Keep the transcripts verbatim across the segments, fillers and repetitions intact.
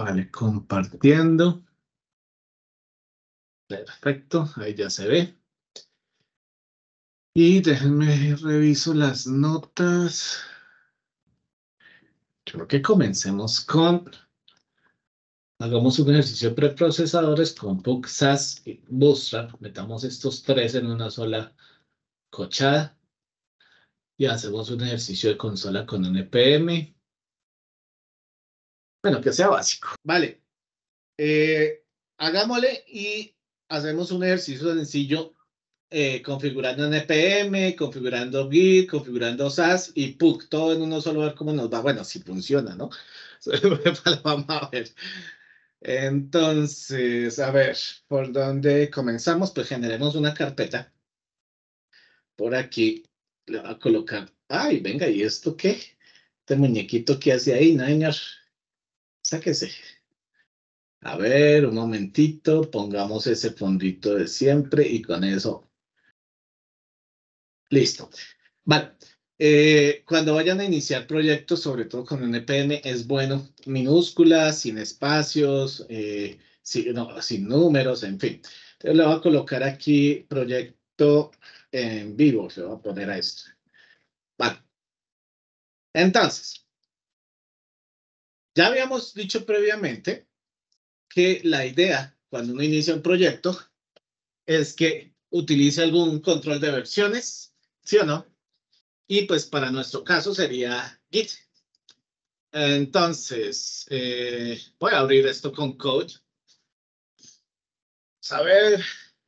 Vale, compartiendo. Perfecto, ahí ya se ve. Y déjenme reviso las notas. Creo que comencemos con... Hagamos un ejercicio de preprocesadores con Pug, S A S y Bootstrap. Metamos estos tres en una sola cochada. Y hacemos un ejercicio de consola con un N P M. Bueno, que sea básico. Vale. Eh, hagámosle y hacemos un ejercicio sencillo eh, configurando N P M, configurando Git, configurando S A S y Pug. Todo en uno solo, a ver cómo nos va. Bueno, si funciona, ¿no? Vamos a ver. Entonces, a ver, ¿por dónde comenzamos? Pues generemos una carpeta. Por aquí le voy a colocar. Ay, venga, ¿y esto qué? Este muñequito que hace ahí, Niner. Sáquese. A ver, un momentito. Pongamos ese fondito de siempre y con eso. Listo. Vale. Eh, cuando vayan a iniciar proyectos, sobre todo con N P M, es bueno minúsculas, sin espacios, eh, sin, no, sin números, en fin. Entonces le voy a colocar aquí proyecto en vivo, le voy a poner a esto. Vale. Entonces, ya habíamos dicho previamente que la idea cuando uno inicia un proyecto es que utilice algún control de versiones, ¿sí o no? Y pues para nuestro caso sería Git. Entonces, eh, voy a abrir esto con Code. A ver.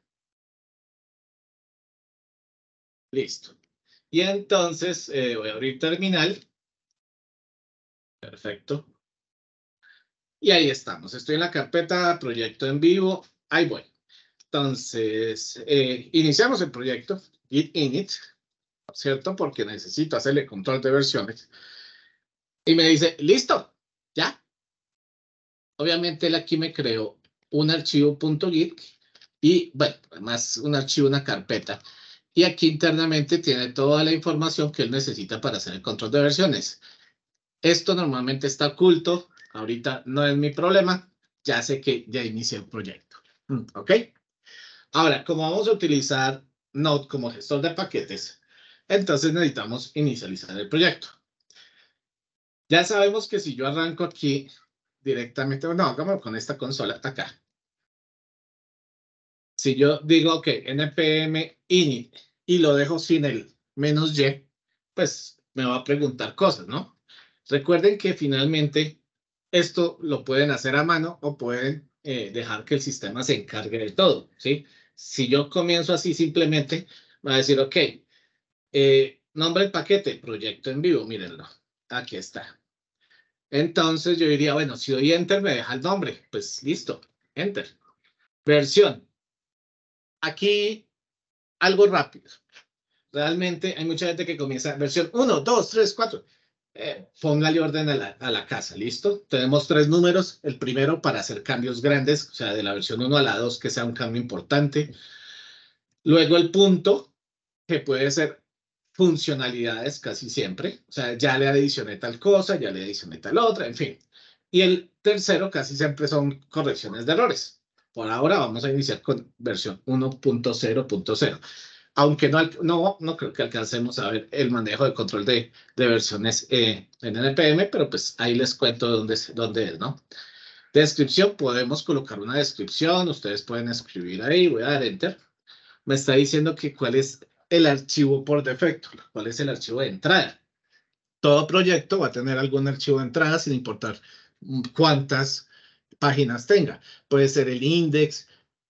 Listo. Y entonces eh, voy a abrir terminal. Perfecto. Y ahí estamos. Estoy en la carpeta proyecto en vivo. Ahí voy. Entonces, eh, iniciamos el proyecto. Git init, ¿cierto? Porque necesito hacerle control de versiones. Y me dice, listo, ya. Obviamente él aquí me creó un archivo .git y, bueno, además un archivo, una carpeta. Y aquí internamente tiene toda la información que él necesita para hacer el control de versiones. Esto normalmente está oculto. Ahorita no es mi problema. Ya sé que ya inicié el proyecto. ¿Ok? Ahora, como vamos a utilizar Node como gestor de paquetes, entonces necesitamos inicializar el proyecto. Ya sabemos que si yo arranco aquí directamente, no, hagámoslo con esta consola acá. Si yo digo que npm init y lo dejo sin el menos y, pues me va a preguntar cosas, ¿no? Recuerden que finalmente esto lo pueden hacer a mano o pueden eh, dejar que el sistema se encargue de todo, ¿sí? Si yo comienzo así simplemente, va a decir, ok, eh, nombre del paquete, proyecto en vivo, mírenlo, aquí está. Entonces yo diría, bueno, si doy enter me deja el nombre, pues listo, enter. Versión. Aquí algo rápido. Realmente hay mucha gente que comienza versión uno, dos, tres, cuatro. Eh, póngale orden a la, a la casa, ¿listo? Tenemos tres números. El primero para hacer cambios grandes, o sea, de la versión uno a la dos, que sea un cambio importante. Luego el punto, que puede ser funcionalidades casi siempre. O sea, ya le adicioné tal cosa, ya le adicioné tal otra, en fin. Y el tercero casi siempre son correcciones de errores. Por ahora vamos a iniciar con versión uno punto cero punto cero. Aunque no, no, no creo que alcancemos a ver el manejo de control de, de versiones eh, en N P M, pero pues ahí les cuento dónde, dónde es, ¿no? Descripción, podemos colocar una descripción, ustedes pueden escribir ahí, voy a dar enter. Me está diciendo que cuál es el archivo por defecto, cuál es el archivo de entrada. Todo proyecto va a tener algún archivo de entrada sin importar cuántas páginas tenga. Puede ser el index.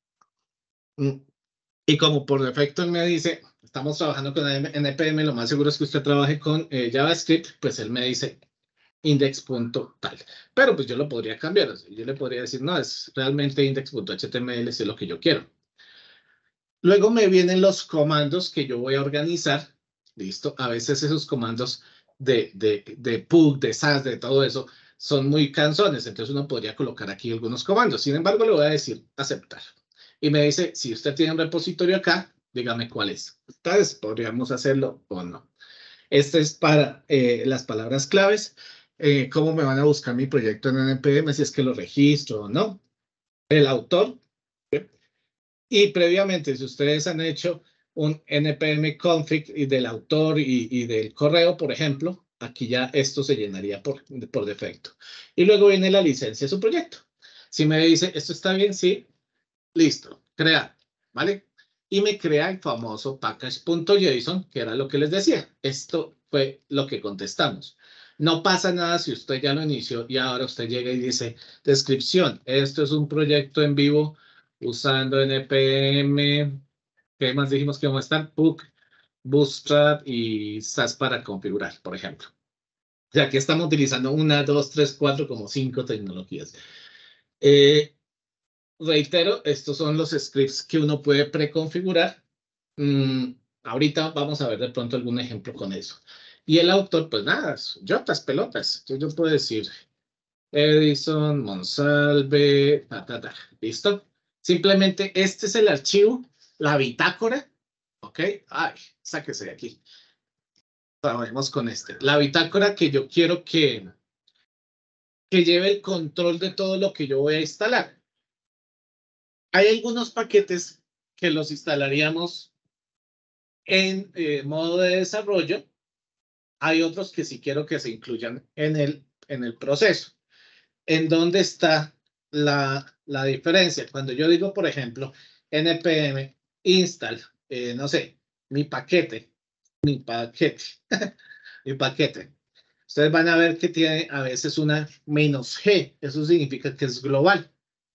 Y como por defecto él me dice, estamos trabajando con N P M, lo más seguro es que usted trabaje con eh, JavaScript, pues él me dice index.tal. Pero pues yo lo podría cambiar. Yo le podría decir, no, es realmente index.html, es lo que yo quiero. Luego me vienen los comandos que yo voy a organizar. Listo. A veces esos comandos de, de, de Pug, de S A S, de todo eso, son muy cansones. Entonces uno podría colocar aquí algunos comandos. Sin embargo, le voy a decir aceptar. Y me dice, si usted tiene un repositorio acá, dígame cuál es. Entonces, podríamos hacerlo o no. Este es para eh, las palabras claves. eh, cómo me van a buscar mi proyecto en N P M, si es que lo registro o no, el autor. Y previamente, si ustedes han hecho un N P M config y del autor y, y del correo, por ejemplo, aquí ya esto se llenaría por, por defecto. Y luego viene la licencia de su proyecto. Si me dice, esto está bien, sí, listo, crear, ¿vale? Y me crea el famoso package.json, que era lo que les decía. Esto fue lo que contestamos. No pasa nada si usted ya lo inició y ahora usted llega y dice, descripción, esto es un proyecto en vivo usando N P M, ¿qué más dijimos que vamos a estar? Puck, Bootstrap y SAS para configurar, por ejemplo. O sea, aquí estamos utilizando una, dos, tres, cuatro, como cinco tecnologías. Eh, reitero, estos son los scripts que uno puede preconfigurar. Mm, ahorita vamos a ver de pronto algún ejemplo con eso. Y el autor, pues nada, yotas, pelotas. Entonces yo puedo decir Edison, Monsalve, ta, ta, ta. ¿Listo? Simplemente este es el archivo, la bitácora. ¿Ok? Ay, sáquese de aquí. Trabajemos con este. La bitácora que yo quiero que, que lleve el control de todo lo que yo voy a instalar. Hay algunos paquetes que los instalaríamos en eh, modo de desarrollo. Hay otros que sí quiero que se incluyan en el, en el proceso. ¿En dónde está la, la diferencia? Cuando yo digo, por ejemplo, npm install, eh, no sé, mi paquete, mi paquete, mi paquete. Ustedes van a ver que tiene a veces una menos G. Eso significa que es global.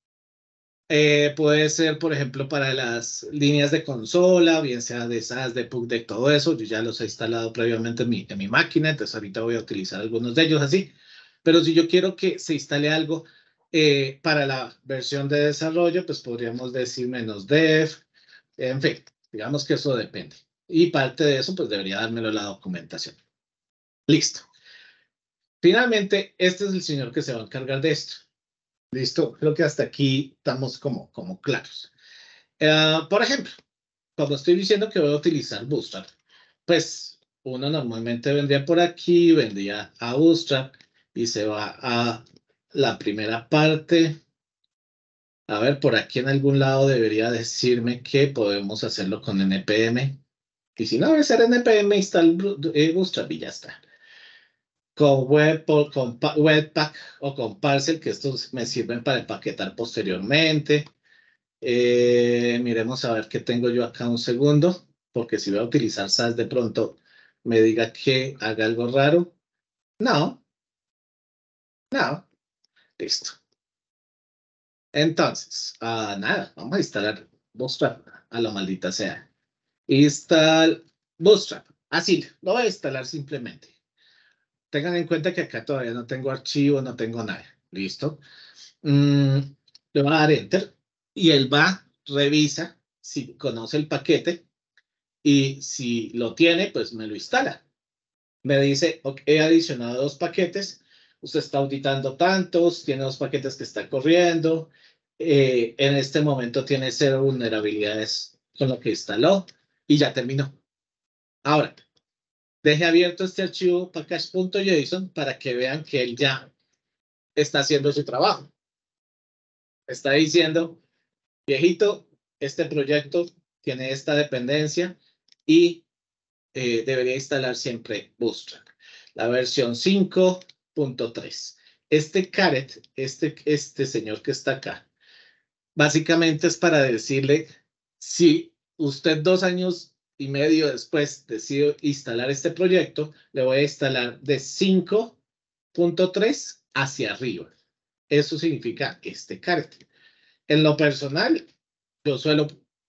Eh, puede ser, por ejemplo, para las líneas de consola, bien sea de SAS, de Puck, de todo eso. Yo ya los he instalado previamente en mi, en mi máquina, entonces ahorita voy a utilizar algunos de ellos así. Pero si yo quiero que se instale algo eh, para la versión de desarrollo, pues podríamos decir menos dev, en fin, digamos que eso depende. Y parte de eso, pues debería dármelo la documentación. Listo. Finalmente, este es el señor que se va a encargar de esto. Listo, creo que hasta aquí estamos como, como claros. Uh, por ejemplo, cuando estoy diciendo que voy a utilizar Bootstrap, pues uno normalmente vendría por aquí, vendría a Bootstrap y se va a la primera parte. A ver, por aquí en algún lado debería decirme que podemos hacerlo con N P M. Y si no debe ser N P M, install Bootstrap y ya está. Con web, con Webpack o con Parcel, que estos me sirven para empaquetar posteriormente. Eh, miremos a ver qué tengo yo acá un segundo, porque si voy a utilizar SAS de pronto me diga que haga algo raro. No, no, listo. Entonces, ah, nada, vamos a instalar Bootstrap a la maldita sea. Install Bootstrap. Así, lo voy a instalar simplemente. Tengan en cuenta que acá todavía no tengo archivo, no tengo nada. Listo. Mm, le voy a dar Enter y él va, revisa si conoce el paquete y si lo tiene, pues me lo instala. Me dice, okay, he adicionado dos paquetes, usted está auditando tantos, tiene dos paquetes que está corriendo, eh, en este momento tiene cero vulnerabilidades con lo que instaló y ya terminó. Ahora, deje abierto este archivo package.json para que vean que él ya está haciendo su trabajo. Está diciendo, viejito, este proyecto tiene esta dependencia y eh, debería instalar siempre Bootstrap. La versión cinco punto tres. Este caret, este, este señor que está acá, básicamente es para decirle, si usted dos años y medio después decide instalar este proyecto, le voy a instalar de cinco punto tres hacia arriba. Eso significa este caret. En lo personal, yo suelo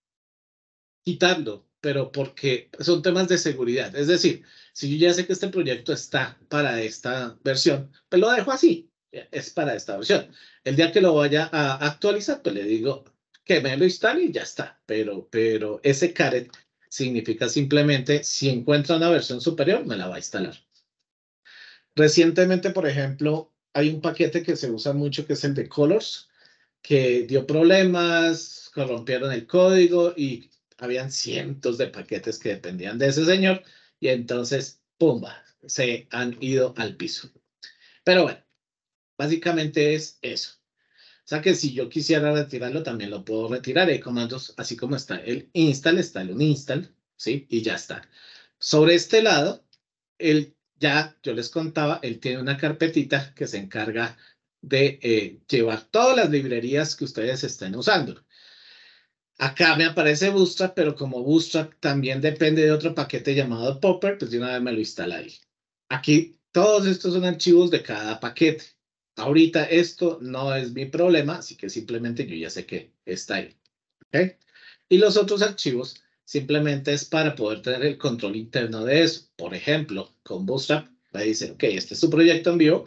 quitarlo, pero porque son temas de seguridad. Es decir, si yo ya sé que este proyecto está para esta versión, pues lo dejo así, es para esta versión. El día que lo vaya a actualizar, pues le digo que me lo instale y ya está. Pero, pero ese caret significa simplemente, si encuentra una versión superior, me la va a instalar. Recientemente, por ejemplo, hay un paquete que se usa mucho que es el de Colors, que dio problemas, corrompieron el código y habían cientos de paquetes que dependían de ese señor y entonces, ¡pumba!, se han ido al piso. Pero bueno, básicamente es eso. O sea que si yo quisiera retirarlo, también lo puedo retirar. Hay comandos, así como está el install, está el uninstall, ¿sí? Y ya está. Sobre este lado, él ya, yo les contaba, él tiene una carpetita que se encarga de eh, llevar todas las librerías que ustedes estén usando. Acá me aparece Bootstrap, pero como Bootstrap también depende de otro paquete llamado Popper, pues de una vez me lo instala ahí. Aquí todos estos son archivos de cada paquete. Ahorita esto no es mi problema, así que simplemente yo ya sé que está ahí. ¿Okay? Y los otros archivos simplemente es para poder tener el control interno de eso. Por ejemplo, con Bootstrap me dice, ok, este es su proyecto en vivo.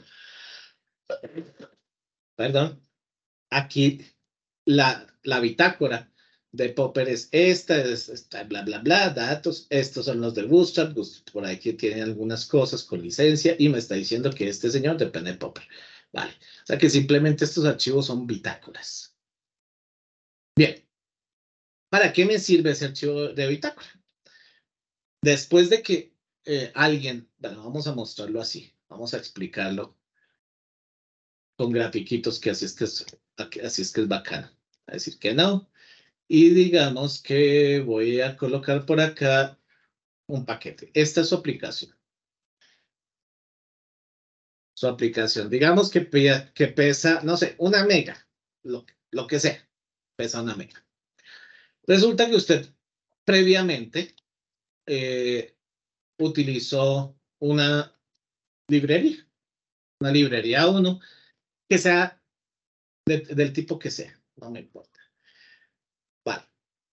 Perdón. Aquí la, la bitácora de Popper es esta, es esta, bla, bla, bla, datos. Estos son los de Bootstrap. Por aquí tienen algunas cosas con licencia y me está diciendo que este señor depende de Popper. Vale. O sea que simplemente estos archivos son bitácoras. Bien. ¿Para qué me sirve ese archivo de bitácora? Después de que eh, alguien, bueno, vamos a mostrarlo así, vamos a explicarlo con grafiquitos que así es que es, así es que es bacano. A decir que no. Y digamos que voy a colocar por acá un paquete. Esta es su aplicación. Su aplicación. Digamos que, que pesa, no sé, una mega. Lo, lo que sea. Pesa una mega. Resulta que usted previamente eh, utilizó una librería. Una librería uno que sea de, del tipo que sea. No me importa. Vale.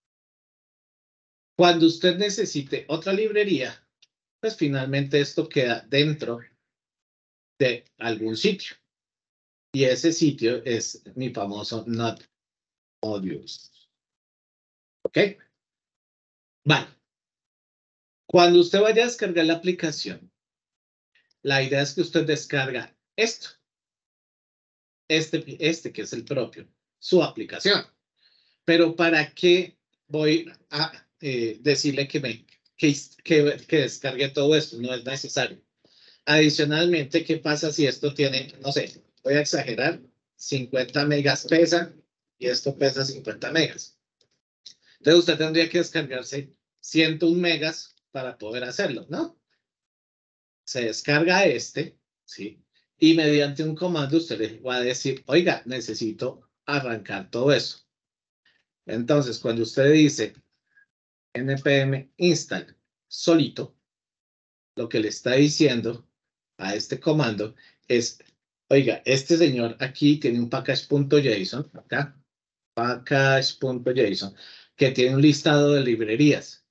Cuando usted necesite otra librería, pues finalmente esto queda dentro de algún sitio. Y ese sitio es mi famoso not modules. ¿Ok? Vale. Cuando usted vaya a descargar la aplicación, la idea es que usted descarga esto. Este, este que es el propio, su aplicación. Pero ¿para qué voy a eh, decirle que, me, que, que, que descargue todo esto? No es necesario. Adicionalmente, ¿qué pasa si esto tiene, no sé, voy a exagerar, cincuenta megas pesa y esto pesa cincuenta megas? Entonces usted tendría que descargarse ciento uno megas para poder hacerlo, ¿no? Se descarga este, ¿sí? Y mediante un comando usted le va a decir, oiga, necesito arrancar todo eso. Entonces, cuando usted dice npm install solito, lo que le está diciendo a este comando es, oiga, este señor aquí tiene un package.json, acá, package.json, que tiene un listado de librerías.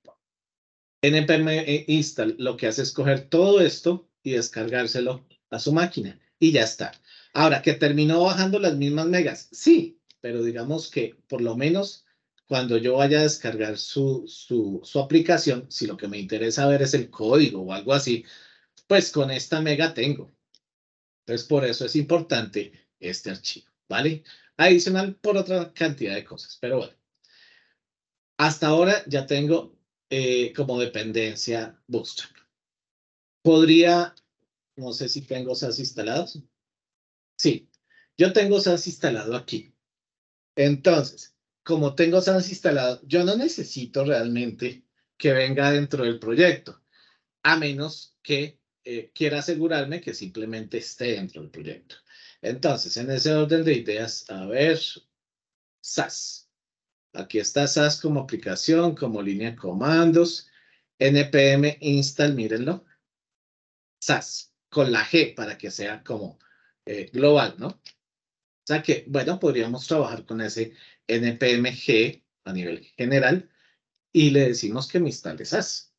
npm install lo que hace es coger todo esto y descargárselo a su máquina y ya está. Ahora, que terminó bajando las mismas megas, sí, pero digamos que por lo menos cuando yo vaya a descargar su, su, su aplicación, si lo que me interesa ver es el código o algo así, pues con esta mega tengo. Entonces, por eso es importante este archivo, ¿vale? Adicional por otra cantidad de cosas, pero bueno. Hasta ahora ya tengo eh, como dependencia Bootstrap. Podría, no sé si tengo SaaS instalados. Sí, yo tengo SaaS instalado aquí. Entonces, como tengo SaaS instalado, yo no necesito realmente que venga dentro del proyecto, a menos que eh, quiera asegurarme que simplemente esté dentro del proyecto. Entonces, en ese orden de ideas, a ver, SaaS. Aquí está SaaS como aplicación, como línea de comandos. npm install, mírenlo. SaaS, con la G para que sea como eh, global, ¿no? O sea que, bueno, podríamos trabajar con ese npm G a nivel general y le decimos que me instale SaaS.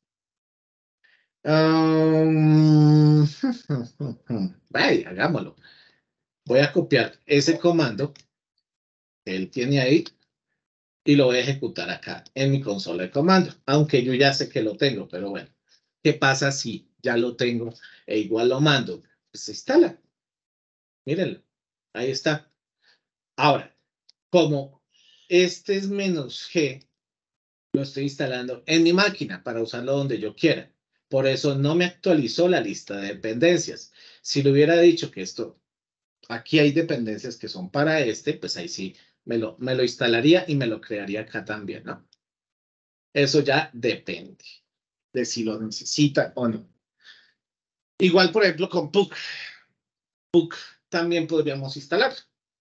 Um, vaya, hagámoslo. Voy a copiar ese comando que él tiene ahí y lo voy a ejecutar acá en mi consola de comando, aunque yo ya sé que lo tengo, pero bueno, ¿qué pasa si ya lo tengo e igual lo mando? Pues se instala. Mírenlo, ahí está. Ahora, como este es menos G, lo estoy instalando en mi máquina para usarlo donde yo quiera. Por eso no me actualizó la lista de dependencias. Si le hubiera dicho que esto, aquí hay dependencias que son para este, pues ahí sí me lo, me lo instalaría y me lo crearía acá también, ¿no? Eso ya depende de si lo necesita o no. Igual, por ejemplo, con Puck. Puck también podríamos instalar.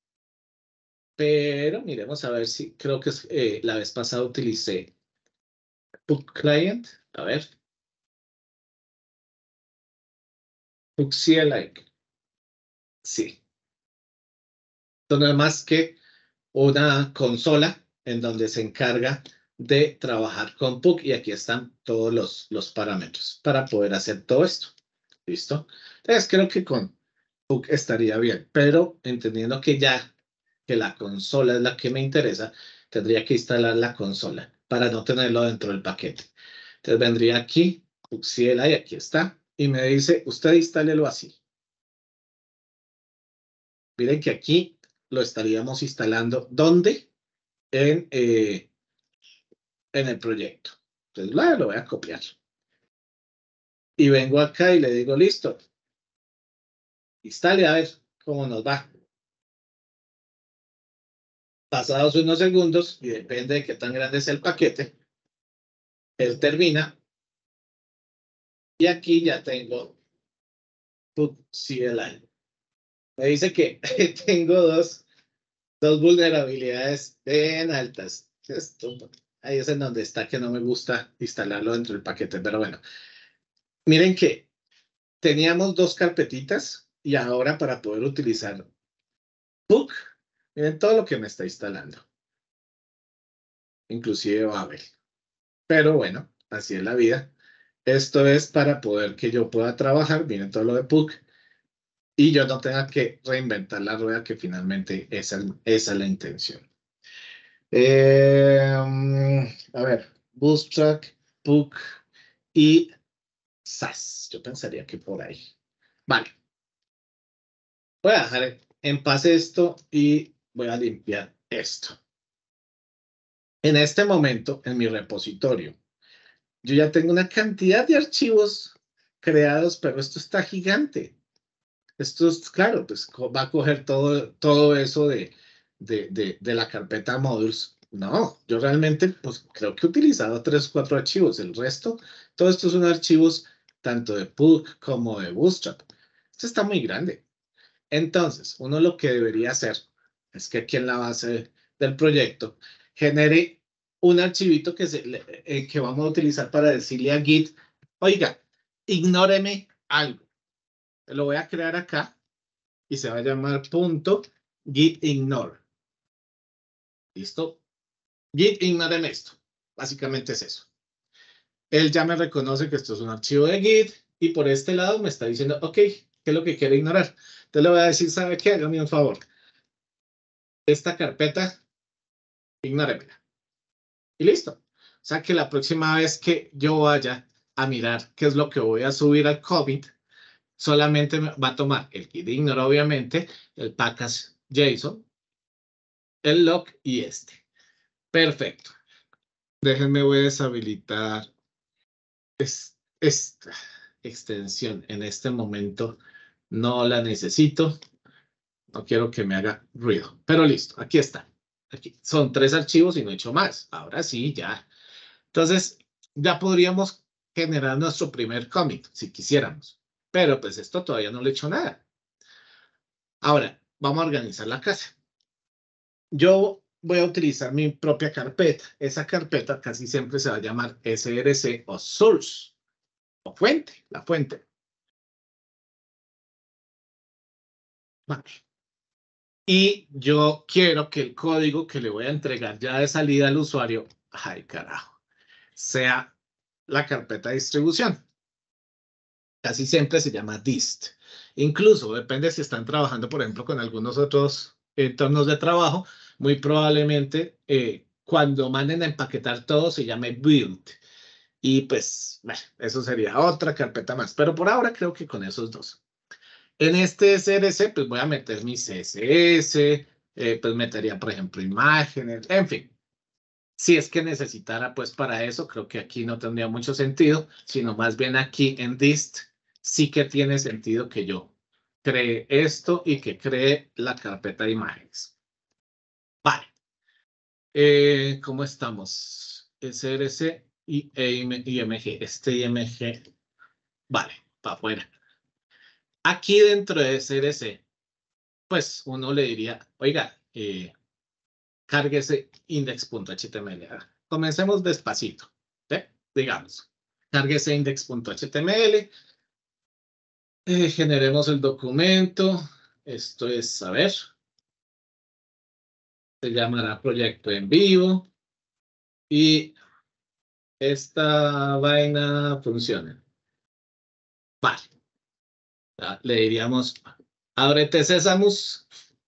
Pero miremos a ver si, creo que eh, la vez pasada utilicé Puck Client. A ver. Puck C L I. Sí. Entonces, no es más que una consola en donde se encarga de trabajar con Puck y aquí están todos los, los parámetros para poder hacer todo esto. ¿Listo? Entonces creo que con Puck estaría bien, pero entendiendo que ya que la consola es la que me interesa, tendría que instalar la consola para no tenerlo dentro del paquete. Entonces vendría aquí, Puck C L I, aquí está, y me dice, usted instálelo así. Miren que aquí lo estaríamos instalando. ¿Dónde? En, eh, en el proyecto. Entonces, lo, lo voy a copiar. Y vengo acá y le digo, listo. Instale a ver cómo nos va. Pasados unos segundos, y depende de qué tan grande es el paquete, él termina. Y aquí ya tengo Puck C L I. Me dice que tengo dos, dos vulnerabilidades bien altas. Esto, ahí es en donde está que no me gusta instalarlo dentro del paquete, pero bueno. Miren que teníamos dos carpetitas y ahora para poder utilizar Puck, miren todo lo que me está instalando. Inclusive Babel. Pero bueno, así es la vida. Esto es para poder que yo pueda trabajar, miren todo lo de Puck, y yo no tenga que reinventar la rueda, que finalmente esa, esa es la intención. Eh, a ver, Bootstrap, Puck y S A S. Yo pensaría que por ahí. Vale. Voy a dejar en paz esto y voy a limpiar esto. En este momento, en mi repositorio, yo ya tengo una cantidad de archivos creados, pero esto está gigante. Esto es, claro, pues va a coger todo, todo eso de, de, de, de la carpeta modules. No, yo realmente, pues creo que he utilizado tres, cuatro archivos. El resto, todo esto son archivos tanto de Puck como de Bootstrap. Esto está muy grande. Entonces, uno lo que debería hacer es que aquí en la base del proyecto genere un archivito que, se, eh, que vamos a utilizar para decirle a Git, oiga, ignóreme algo. Lo voy a crear acá y se va a llamar punto git ignore. ¿Listo? Git ignóreme esto. Básicamente es eso. Él ya me reconoce que esto es un archivo de Git y por este lado me está diciendo, ok, ¿qué es lo que quiere ignorar? Entonces le voy a decir, ¿sabe qué? Hágame un favor. Esta carpeta, ignóremela. Y listo. O sea que la próxima vez que yo vaya a mirar qué es lo que voy a subir al commit, solamente va a tomar el git ignore, obviamente, el package JSON, el log y este. Perfecto. Déjenme, voy a deshabilitar es, esta extensión. En este momento no la necesito. No quiero que me haga ruido. Pero listo, aquí está. Aquí son tres archivos y no he hecho más. Ahora sí, ya. Entonces, ya podríamos generar nuestro primer commit, si quisiéramos. Pero pues esto todavía no le he hecho nada. Ahora, vamos a organizar la casa. Yo voy a utilizar mi propia carpeta. Esa carpeta casi siempre se va a llamar S R C o source, o fuente, la fuente. Vale. Y yo quiero que el código que le voy a entregar ya de salida al usuario, ay carajo, sea la carpeta de distribución. Casi siempre se llama dist. Incluso depende si están trabajando, por ejemplo, con algunos otros entornos de trabajo, muy probablemente eh, cuando manden a empaquetar todo se llame build. Y pues, bueno, eso sería otra carpeta más. Pero por ahora creo que con esos dos. En este S R C, pues voy a meter mi C S S, eh, pues metería, por ejemplo, imágenes, en fin. Si es que necesitara, pues para eso, creo que aquí no tendría mucho sentido, sino más bien aquí en dist sí que tiene sentido que yo cree esto y que cree la carpeta de imágenes. Vale. Eh, ¿cómo estamos? S R C y I M G. Este I M G. Vale, para afuera. Aquí dentro de S R C, pues uno le diría, oiga, eh, cárguese index.html. Comencemos despacito, ¿eh? Digamos, cárguese index.html, eh, generemos el documento, esto es, a ver, se llamará proyecto en vivo y esta vaina funciona. Vale, ya, le diríamos, ábrete Sesamus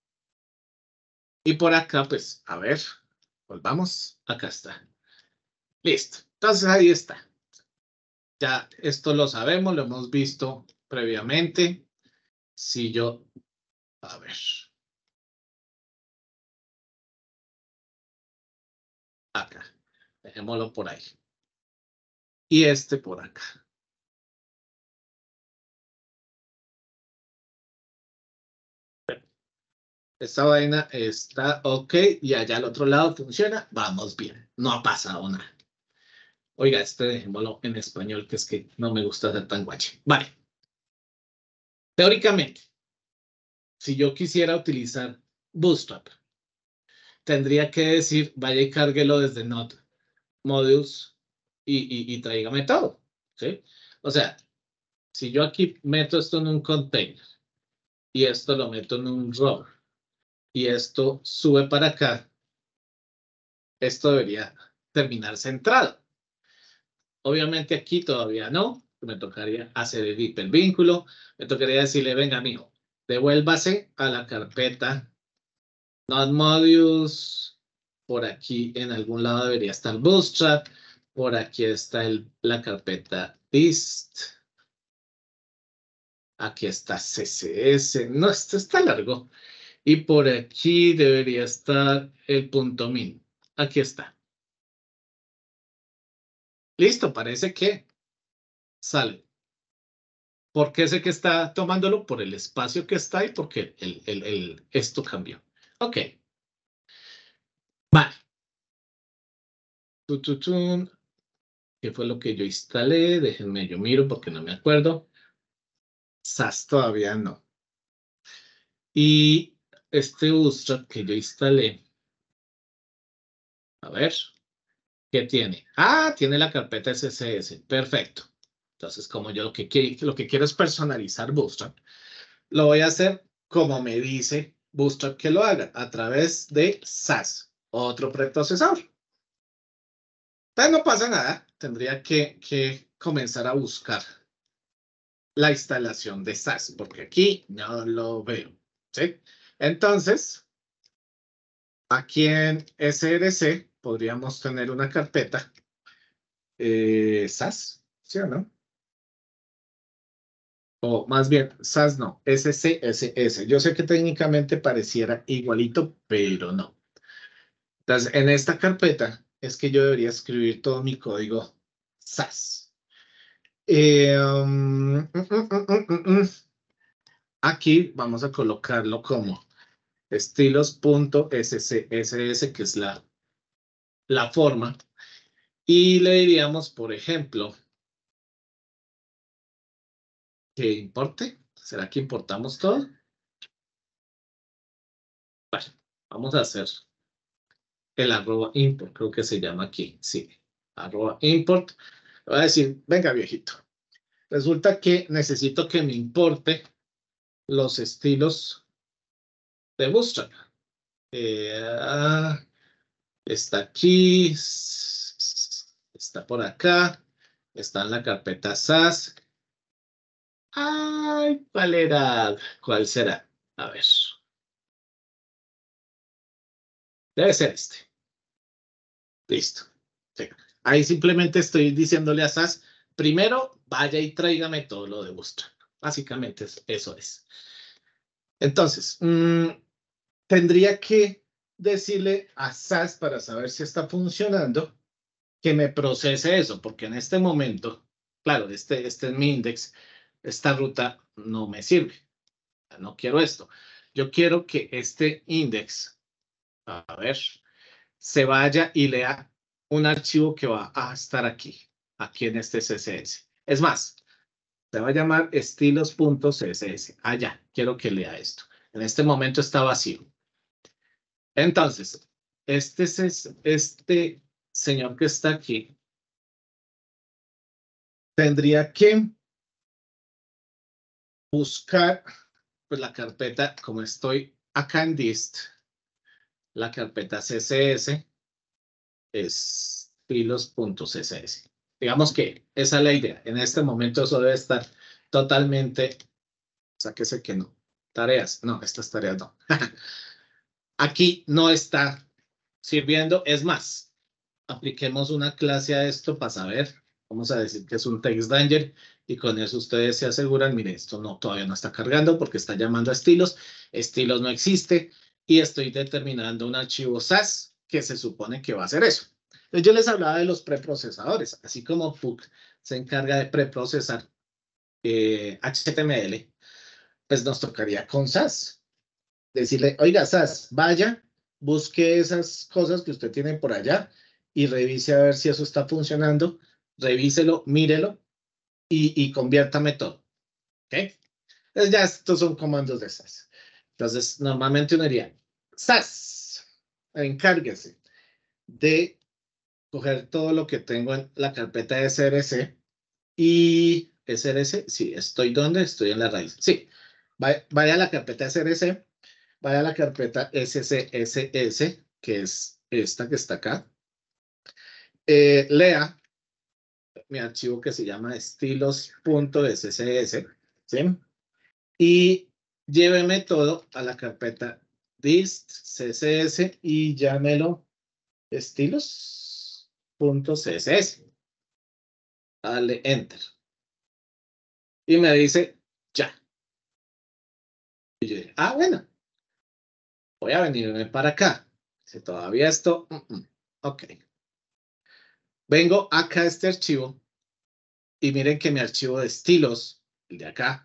y por acá, pues, a ver, volvamos, acá está. Listo, entonces ahí está. Ya esto lo sabemos, lo hemos visto previamente. Si yo, a ver. Acá, dejémoslo por ahí. Y este por acá. Esta vaina está ok y allá al otro lado funciona. Vamos bien, no ha pasado nada. Oiga, este dejémoslo en español, que es que no me gusta ser tan guache. Vale. Teóricamente, si yo quisiera utilizar Bootstrap, tendría que decir, vaya y cárguelo desde Node, Modules y, y, y tráigame todo. ¿Sí? O sea, si yo aquí meto esto en un container y esto lo meto en un row y esto sube para acá, esto debería terminar centrado. Obviamente aquí todavía no, me tocaría hacer el hipervínculo, me tocaría decirle, venga, mijo, devuélvase a la carpeta Node Modules, por aquí en algún lado debería estar Bootstrap, por aquí está el, la carpeta dist, aquí está C S S, no, esto está largo, y por aquí debería estar el punto min, aquí está. Listo, parece que sale. ¿Por qué sé que está tomándolo? Por el espacio que está y porque el, el, el, esto cambió. Ok. Vale. Tututun. ¿Qué fue lo que yo instalé? Déjenme, yo miro porque no me acuerdo. S A S todavía no. Y este Bootstrap que yo instalé. A ver. ¿Qué tiene? Ah, tiene la carpeta S S S. Perfecto. Entonces, como yo lo que, lo que quiero es personalizar Bootstrap, lo voy a hacer como me dice Bootstrap que lo haga, a través de S A S, otro preprocesador. Entonces no pasa nada, tendría que, que comenzar a buscar la instalación de S A S, porque aquí no lo veo, ¿sí? Entonces, aquí en S R C podríamos tener una carpeta eh, S A S, ¿sí o no? O más bien, S A S no, S C S S. Yo sé que técnicamente pareciera igualito, pero no. Entonces, en esta carpeta es que yo debería escribir todo mi código S A S. Eh, um, mm, mm, mm, mm, mm. Aquí vamos a colocarlo como estilos.scss, que es la, la forma. Y le diríamos, por ejemplo, que importe. ¿Será que importamos todo? Bueno, vamos a hacer el arroba import, creo que se llama aquí. Sí, arroba import. Le voy a decir, venga viejito. Resulta que necesito que me importe los estilos de Bootstrap. Eh, ah, está aquí, está por acá, está en la carpeta S A S. Ay, ¿cuál era? ¿Cuál será? A ver. Debe ser este. Listo. Sí. Ahí simplemente estoy diciéndole a S A S, primero vaya y tráigame todo lo de Bootstrap. Básicamente eso es. Entonces, mmm, tendría que decirle a SAS para saber si está funcionando que me procese eso, porque en este momento, claro, este, este es mi index, esta ruta no me sirve. No quiero esto. Yo quiero que este index, a ver, se vaya y lea un archivo que va a estar aquí, aquí en este C S S. Es más, se va a llamar estilos.css. Ah, ya, quiero que lea esto. En este momento está vacío. Entonces, este, es, este señor que está aquí tendría que buscar pues, la carpeta, como estoy acá en dist, la carpeta C S S es estilos.css. Digamos que esa es la idea. En este momento eso debe estar totalmente, sáquese que no. Tareas, no, estas tareas no. Aquí no está sirviendo. Es más, apliquemos una clase a esto para saber. Vamos a decir que es un TextDanger y con eso ustedes se aseguran, mire, esto no, todavía no está cargando porque está llamando a estilos. Estilos no existe y estoy determinando un archivo SAS que se supone que va a hacer eso. Entonces yo les hablaba de los preprocesadores, así como P U C se encarga de preprocesar eh, H T M L, pues nos tocaría con SAS. Decirle, oiga, SAS, vaya, busque esas cosas que usted tiene por allá y revise a ver si eso está funcionando, revíselo, mírelo y, y conviértame todo. ¿Ok? Entonces ya estos son comandos de SAS. Entonces, normalmente uno diría, SAS, encárguese de coger todo lo que tengo en la carpeta de S R C y S R C, sí, estoy donde estoy en la raíz. Sí, vaya, vaya a la carpeta S R C, vaya a la carpeta S C S S, que es esta que está acá. Eh, lea mi archivo que se llama estilos.scs, ¿sí? Y lléveme todo a la carpeta dist css y llámelo estilos.css. Dale enter. Y me dice ya. Y yo dije, ah, bueno, voy a venirme para acá. Si todavía esto, uh -uh. Ok. Vengo acá a este archivo y miren que mi archivo de estilos, el de acá,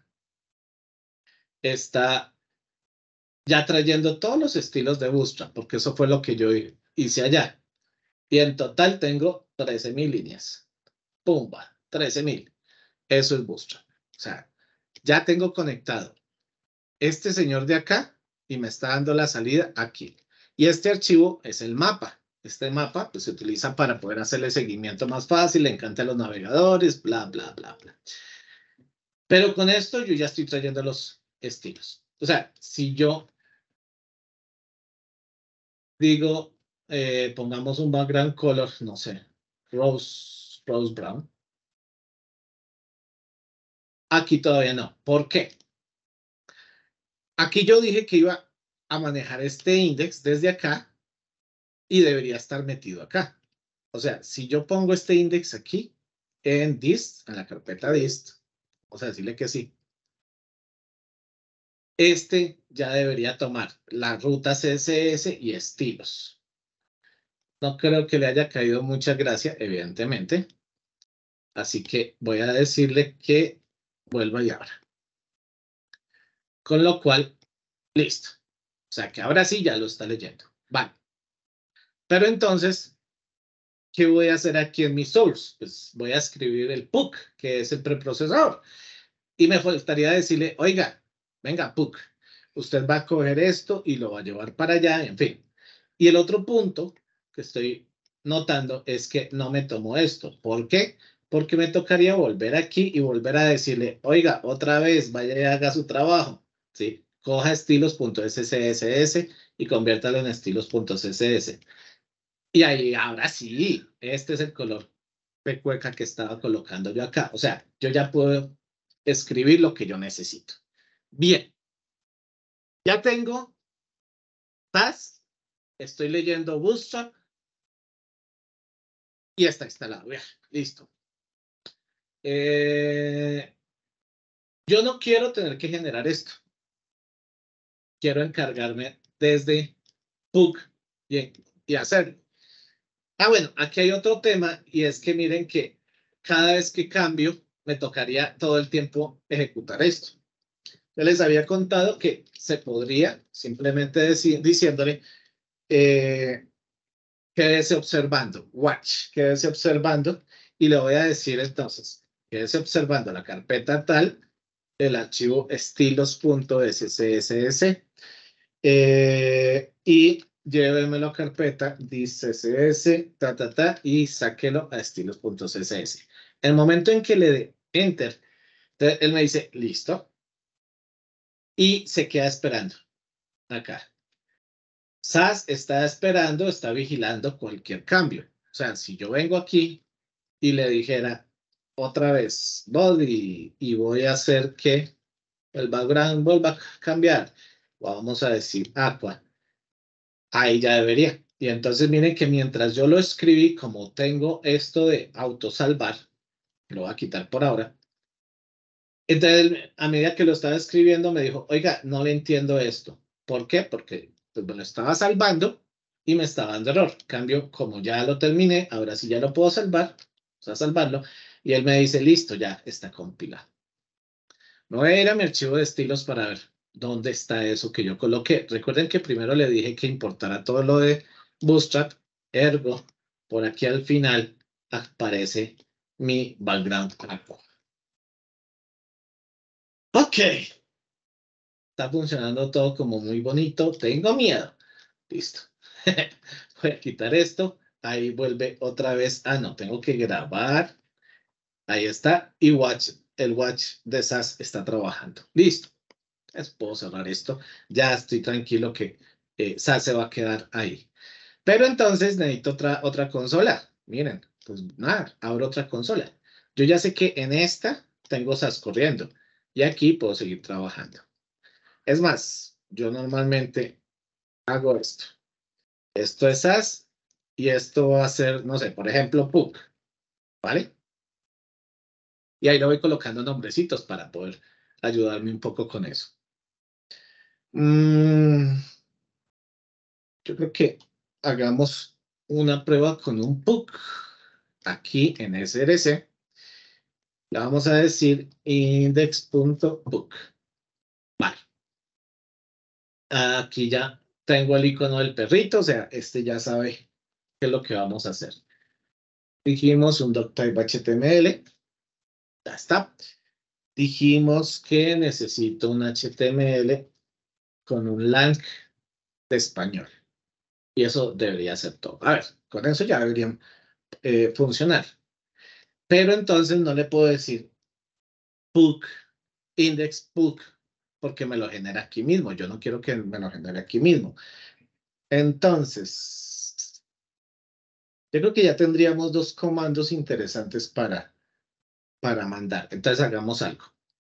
está ya trayendo todos los estilos de Bootstrap, porque eso fue lo que yo hice allá. Y en total tengo trece mil líneas. Pumba, trece mil. Eso es Bootstrap. O sea, ya tengo conectado este señor de acá y me está dando la salida aquí. Y este archivo es el mapa. Este mapa pues, se utiliza para poder hacerle seguimiento más fácil, le encanta a los navegadores, bla, bla, bla, bla. Pero con esto yo ya estoy trayendo los estilos. O sea, si yo digo, eh, pongamos un background color, no sé, rose, rose brown. Aquí todavía no. ¿Por qué? Aquí yo dije que iba a manejar este index desde acá y debería estar metido acá. O sea, si yo pongo este index aquí en dist, en la carpeta dist, vamos a decirle que sí, este ya debería tomar la ruta C S S y estilos. No creo que le haya caído mucha gracia, evidentemente. Así que voy a decirle que vuelva y abra. Con lo cual, listo. O sea que ahora sí ya lo está leyendo. Vale. Pero entonces, ¿qué voy a hacer aquí en mi source? Pues voy a escribir el P U C, que es el preprocesador. Y me faltaría decirle, oiga, venga, P U C, usted va a coger esto y lo va a llevar para allá, en fin. Y el otro punto que estoy notando es que no me tomo esto. ¿Por qué? Porque me tocaría volver aquí y volver a decirle, oiga, otra vez, vaya y haga su trabajo. ¿Sí? Coja estilos.sss y conviértalo en estilos.css. Y ahí, ahora sí, este es el color pecueca que estaba colocando yo acá. O sea, yo ya puedo escribir lo que yo necesito. Bien, ya tengo SAS, estoy leyendo Bootstrap y está instalado. Ya, listo. Eh, yo no quiero tener que generar esto. Quiero encargarme desde P U C y, y hacerlo. Ah, bueno, aquí hay otro tema y es que miren que cada vez que cambio me tocaría todo el tiempo ejecutar esto. Yo les había contado que se podría simplemente decir, diciéndole, eh, quédese observando, watch, quédese observando, y le voy a decir entonces, quédese observando la carpeta tal, el archivo estilos.scss, eh, y llévemelo a carpeta css, ta, ta, ta, y sáquelo a estilos.css. El momento en que le dé enter, él me dice, listo, y se queda esperando acá. S A S está esperando, está vigilando cualquier cambio. O sea, si yo vengo aquí y le dijera otra vez body y voy a hacer que el background vuelva a cambiar, vamos a decir aqua, ahí ya debería. Y entonces miren que mientras yo lo escribí, como tengo esto de autosalvar, lo voy a quitar por ahora. Entonces, a medida que lo estaba escribiendo, me dijo, oiga, no le entiendo esto. ¿Por qué? Porque pues, me lo estaba salvando y me estaba dando error. Cambio, como ya lo terminé, ahora sí ya lo puedo salvar, o sea, salvarlo. Y él me dice, listo, ya está compilado. Me voy a ir a mi archivo de estilos para ver dónde está eso que yo coloqué. Recuerden que primero le dije que importara todo lo de Bootstrap, ergo, por aquí al final aparece mi background. Ok. Está funcionando todo como muy bonito. Tengo miedo. Listo. Voy a quitar esto. Ahí vuelve otra vez. Ah, no, tengo que grabar. Ahí está. Y watch, el watch de S A S está trabajando. Listo. Entonces puedo cerrar esto. Ya estoy tranquilo que eh, S A S se va a quedar ahí. Pero entonces necesito otra, otra consola. Miren, pues nada, abro otra consola. Yo ya sé que en esta tengo S A S corriendo. Y aquí puedo seguir trabajando. Es más, yo normalmente hago esto. Esto es S A S y esto va a ser, no sé, por ejemplo, P U C, ¿vale? Y ahí le voy colocando nombrecitos para poder ayudarme un poco con eso. Mm, yo creo que hagamos una prueba con un P U C. Aquí en S R C le vamos a decir index.puc. Vale. Aquí ya tengo el icono del perrito, o sea, este ya sabe qué es lo que vamos a hacer. Dijimos un doctype H T M L. Ya está. Dijimos que necesito un H T M L con un lang de español. Y eso debería ser todo. A ver, con eso ya deberían eh, funcionar. Pero entonces no le puedo decir puc, index puc, porque me lo genera aquí mismo. Yo no quiero que me lo genere aquí mismo. Entonces, yo creo que ya tendríamos dos comandos interesantes para, para mandar. Entonces hagamos algo.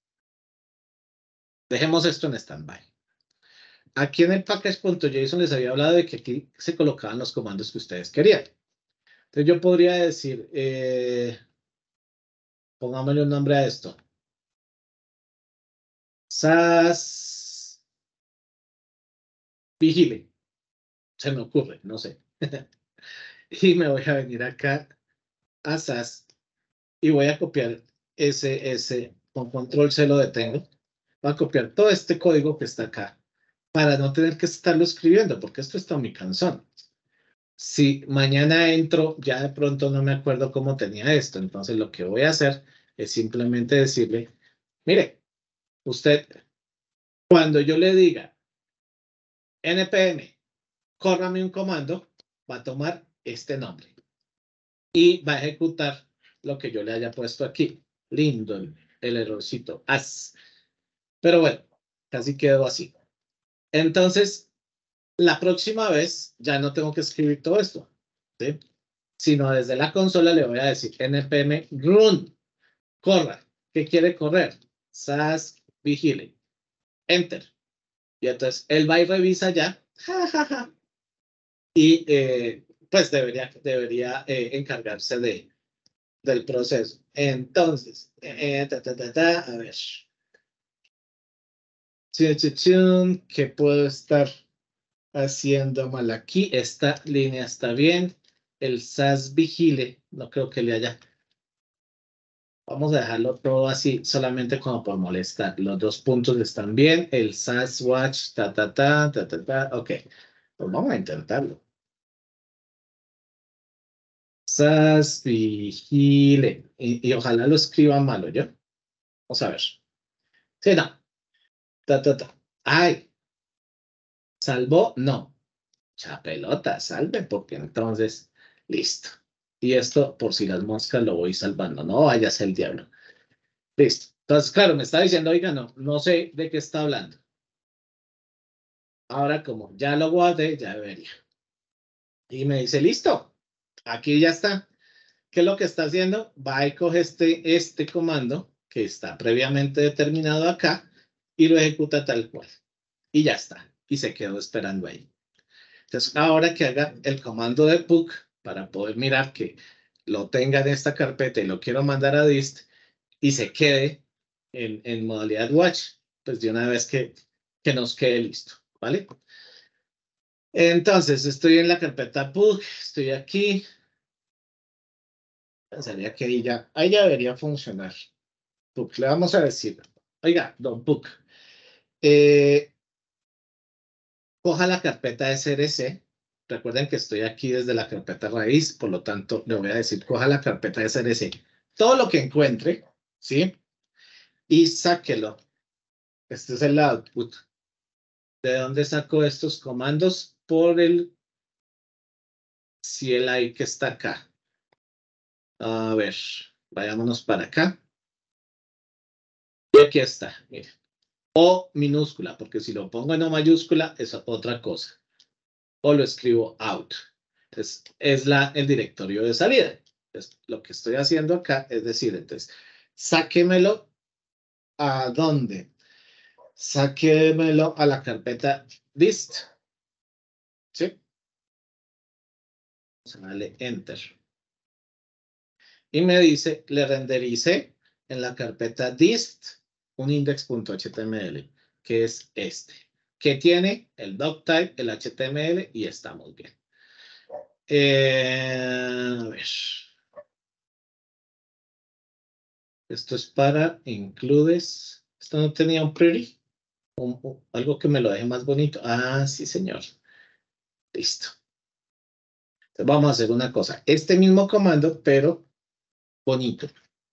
Dejemos esto en stand-by. Aquí en el package.json les había hablado de que aquí se colocaban los comandos que ustedes querían. Entonces yo podría decir, eh, pongámosle un nombre a esto. S A S vigile. Se me ocurre, no sé. Y me voy a venir acá a S A S y voy a copiar ese, ese, con control C lo detengo. Voy a copiar todo este código que está acá para no tener que estarlo escribiendo, porque esto está muy cansón. Si mañana entro, ya de pronto no me acuerdo cómo tenía esto. Entonces lo que voy a hacer es simplemente decirle, mire, usted, cuando yo le diga npm, córrame un comando, va a tomar este nombre y va a ejecutar lo que yo le haya puesto aquí. Lindo el, el errorcito. As. Pero bueno, casi quedó así. Entonces, la próxima vez ya no tengo que escribir todo esto, ¿sí? Sino desde la consola le voy a decir npm run, corra. ¿Qué quiere correr? S A S vigile. Enter. Y entonces él va y revisa ya. Y eh, pues debería, debería eh, encargarse de, del proceso. Entonces, eh, ta, ta, ta, ta, a ver. ¿Qué puedo estar haciendo mal aquí. Esta línea está bien. El S A S vigile, no creo que le haya. Vamos a dejarlo todo así, solamente como por molestar. Los dos puntos están bien. El S A S watch, ta, ta, ta, ta, ta, ta. Ok, pues vamos a intentarlo. S A S vigile. Y, y ojalá lo escriba malo, ¿yo? Vamos a ver. Sí, no. Ta, ta, ta. Ay, ¿salvó? No. Ya pelota, salve, porque entonces, listo. Y esto, por si las moscas, lo voy salvando. No vayas el diablo. Listo. Entonces, claro, me está diciendo, oiga, no, no sé de qué está hablando. Ahora, como ya lo guardé, ya debería. Y me dice, listo, aquí ya está. ¿Qué es lo que está haciendo? Va y coge este, este comando que está previamente determinado acá y lo ejecuta tal cual. Y ya está. Y se quedó esperando ahí. Entonces, ahora que haga el comando de P U C para poder mirar que lo tenga en esta carpeta y lo quiero mandar a dist y se quede en, en modalidad watch, pues de una vez que, que nos quede listo, ¿vale? Entonces, estoy en la carpeta P U C, estoy aquí. Pensaría que ahí ya, ahí ya debería funcionar. P U C, le vamos a decir, oiga, don P U C, eh, coja la carpeta S R C. Recuerden que estoy aquí desde la carpeta raíz, por lo tanto, le voy a decir, coja la carpeta S R C. Todo lo que encuentre, ¿sí? Y sáquelo. Este es el output. ¿De dónde saco estos comandos? Por el C L I que está acá. A ver, vayámonos para acá. Y aquí está, miren. O minúscula, porque si lo pongo en O mayúscula es otra cosa. O lo escribo out. Entonces, es la, el directorio de salida. Entonces, lo que estoy haciendo acá es decir, entonces, sáquemelo a dónde. Sáquemelo a la carpeta dist. ¿Sí? Dale enter. Y me dice, le rendericé en la carpeta dist un index.html, que es este, que tiene el doctype, el H T M L y está muy bien. Eh, a ver. Esto es para includes. Esto no tenía un pretty. Un, un, algo que me lo deje más bonito. Ah, sí, señor. Listo. Entonces vamos a hacer una cosa. Este mismo comando, pero bonito.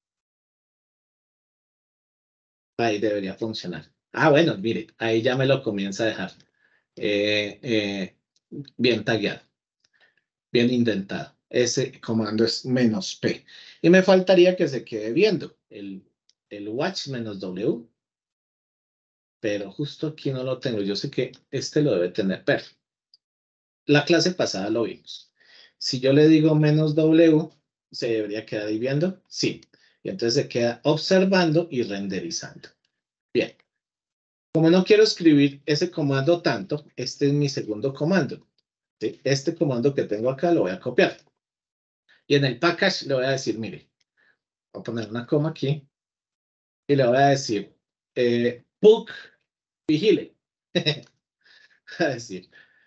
Ahí debería funcionar. Ah, bueno, mire, ahí ya me lo comienza a dejar eh, eh, bien tagueado, bien indentado. Ese comando es menos P. Y me faltaría que se quede viendo el, el watch menos W. Pero justo aquí no lo tengo. Yo sé que este lo debe tener. Pero la clase pasada lo vimos. Si yo le digo menos W, ¿se debería quedar ahí viendo? Sí. Y entonces se queda observando y renderizando. Bien. Como no quiero escribir ese comando tanto, este es mi segundo comando. ¿Sí? Este comando que tengo acá lo voy a copiar. Y en el package le voy a decir, mire, voy a poner una coma aquí y le voy a decir, eh, P U C vigile. a decir,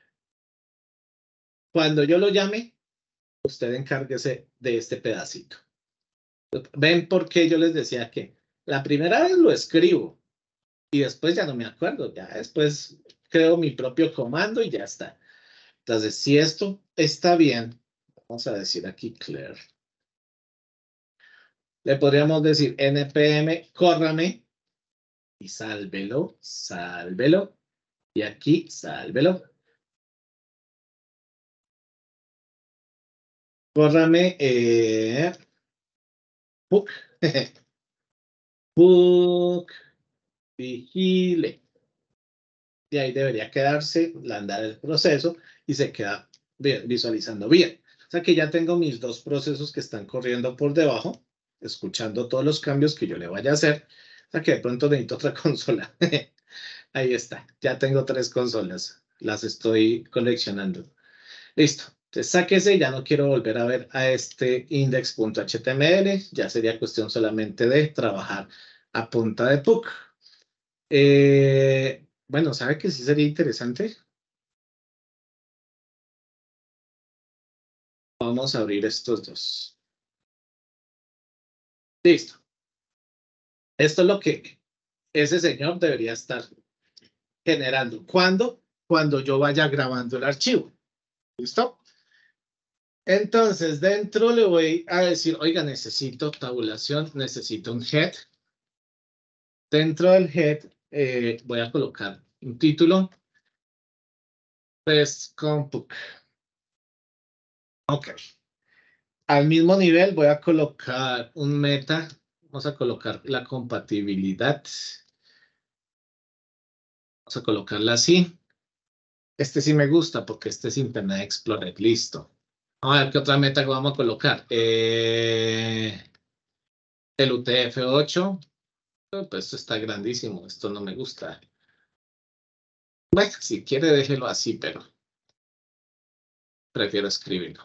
cuando yo lo llame, usted encárguese de este pedacito. ¿Ven por qué yo les decía que la primera vez lo escribo y después ya no me acuerdo? Ya después creo mi propio comando y ya está. Entonces, si esto está bien, vamos a decir aquí clear. Le podríamos decir npm, córrame y sálvelo, sálvelo. Y aquí, sálvelo. Córrame, eh, P U C. P U C, vigile. Y ahí debería quedarse, andar el proceso y se queda visualizando bien. O sea que ya tengo mis dos procesos que están corriendo por debajo, escuchando todos los cambios que yo le vaya a hacer. O sea que de pronto necesito otra consola. Ahí está, ya tengo tres consolas, las estoy coleccionando. Listo, entonces sáquese, ya no quiero volver a ver a este index.html, ya sería cuestión solamente de trabajar a punta de P U C. Eh, bueno, ¿sabe que sí sería interesante? Vamos a abrir estos dos. Listo. Esto es lo que ese señor debería estar generando. ¿Cuándo? Cuando yo vaya grabando el archivo. ¿Listo? Entonces, dentro le voy a decir, oiga, necesito tabulación, necesito un head. Dentro del head eh, voy a colocar un título. Test Compute. Ok. Al mismo nivel voy a colocar un meta. Vamos a colocar la compatibilidad. Vamos a colocarla así. Este sí me gusta porque este es Internet Explorer. Listo. Vamos a ver qué otra meta que vamos a colocar. Eh, el U T F ocho. Pues esto está grandísimo. Esto no me gusta. Bueno, si quiere déjelo así, pero prefiero escribirlo.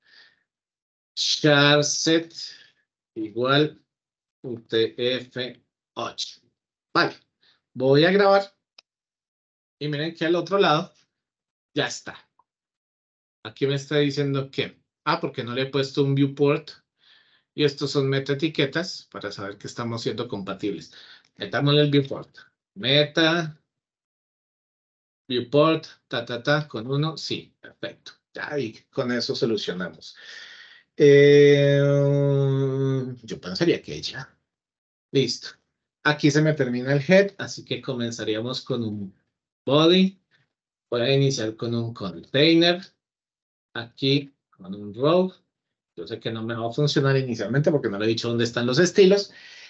Charset igual U T F ocho. Vale. Voy a grabar. Y miren que al otro lado ya está. Aquí me está diciendo que, ah, porque no le he puesto un viewport. Y estos son metaetiquetas para saber que estamos siendo compatibles. Metámosle el viewport. Meta, viewport, ta, ta, ta, con uno, sí, perfecto. Ya, y con eso solucionamos. Eh, yo pensaría que ya. Listo. Aquí se me termina el head, así que comenzaríamos con un body. Voy a iniciar con un container. Aquí con un row. Yo sé que no me va a funcionar inicialmente porque no le he dicho dónde están los estilos.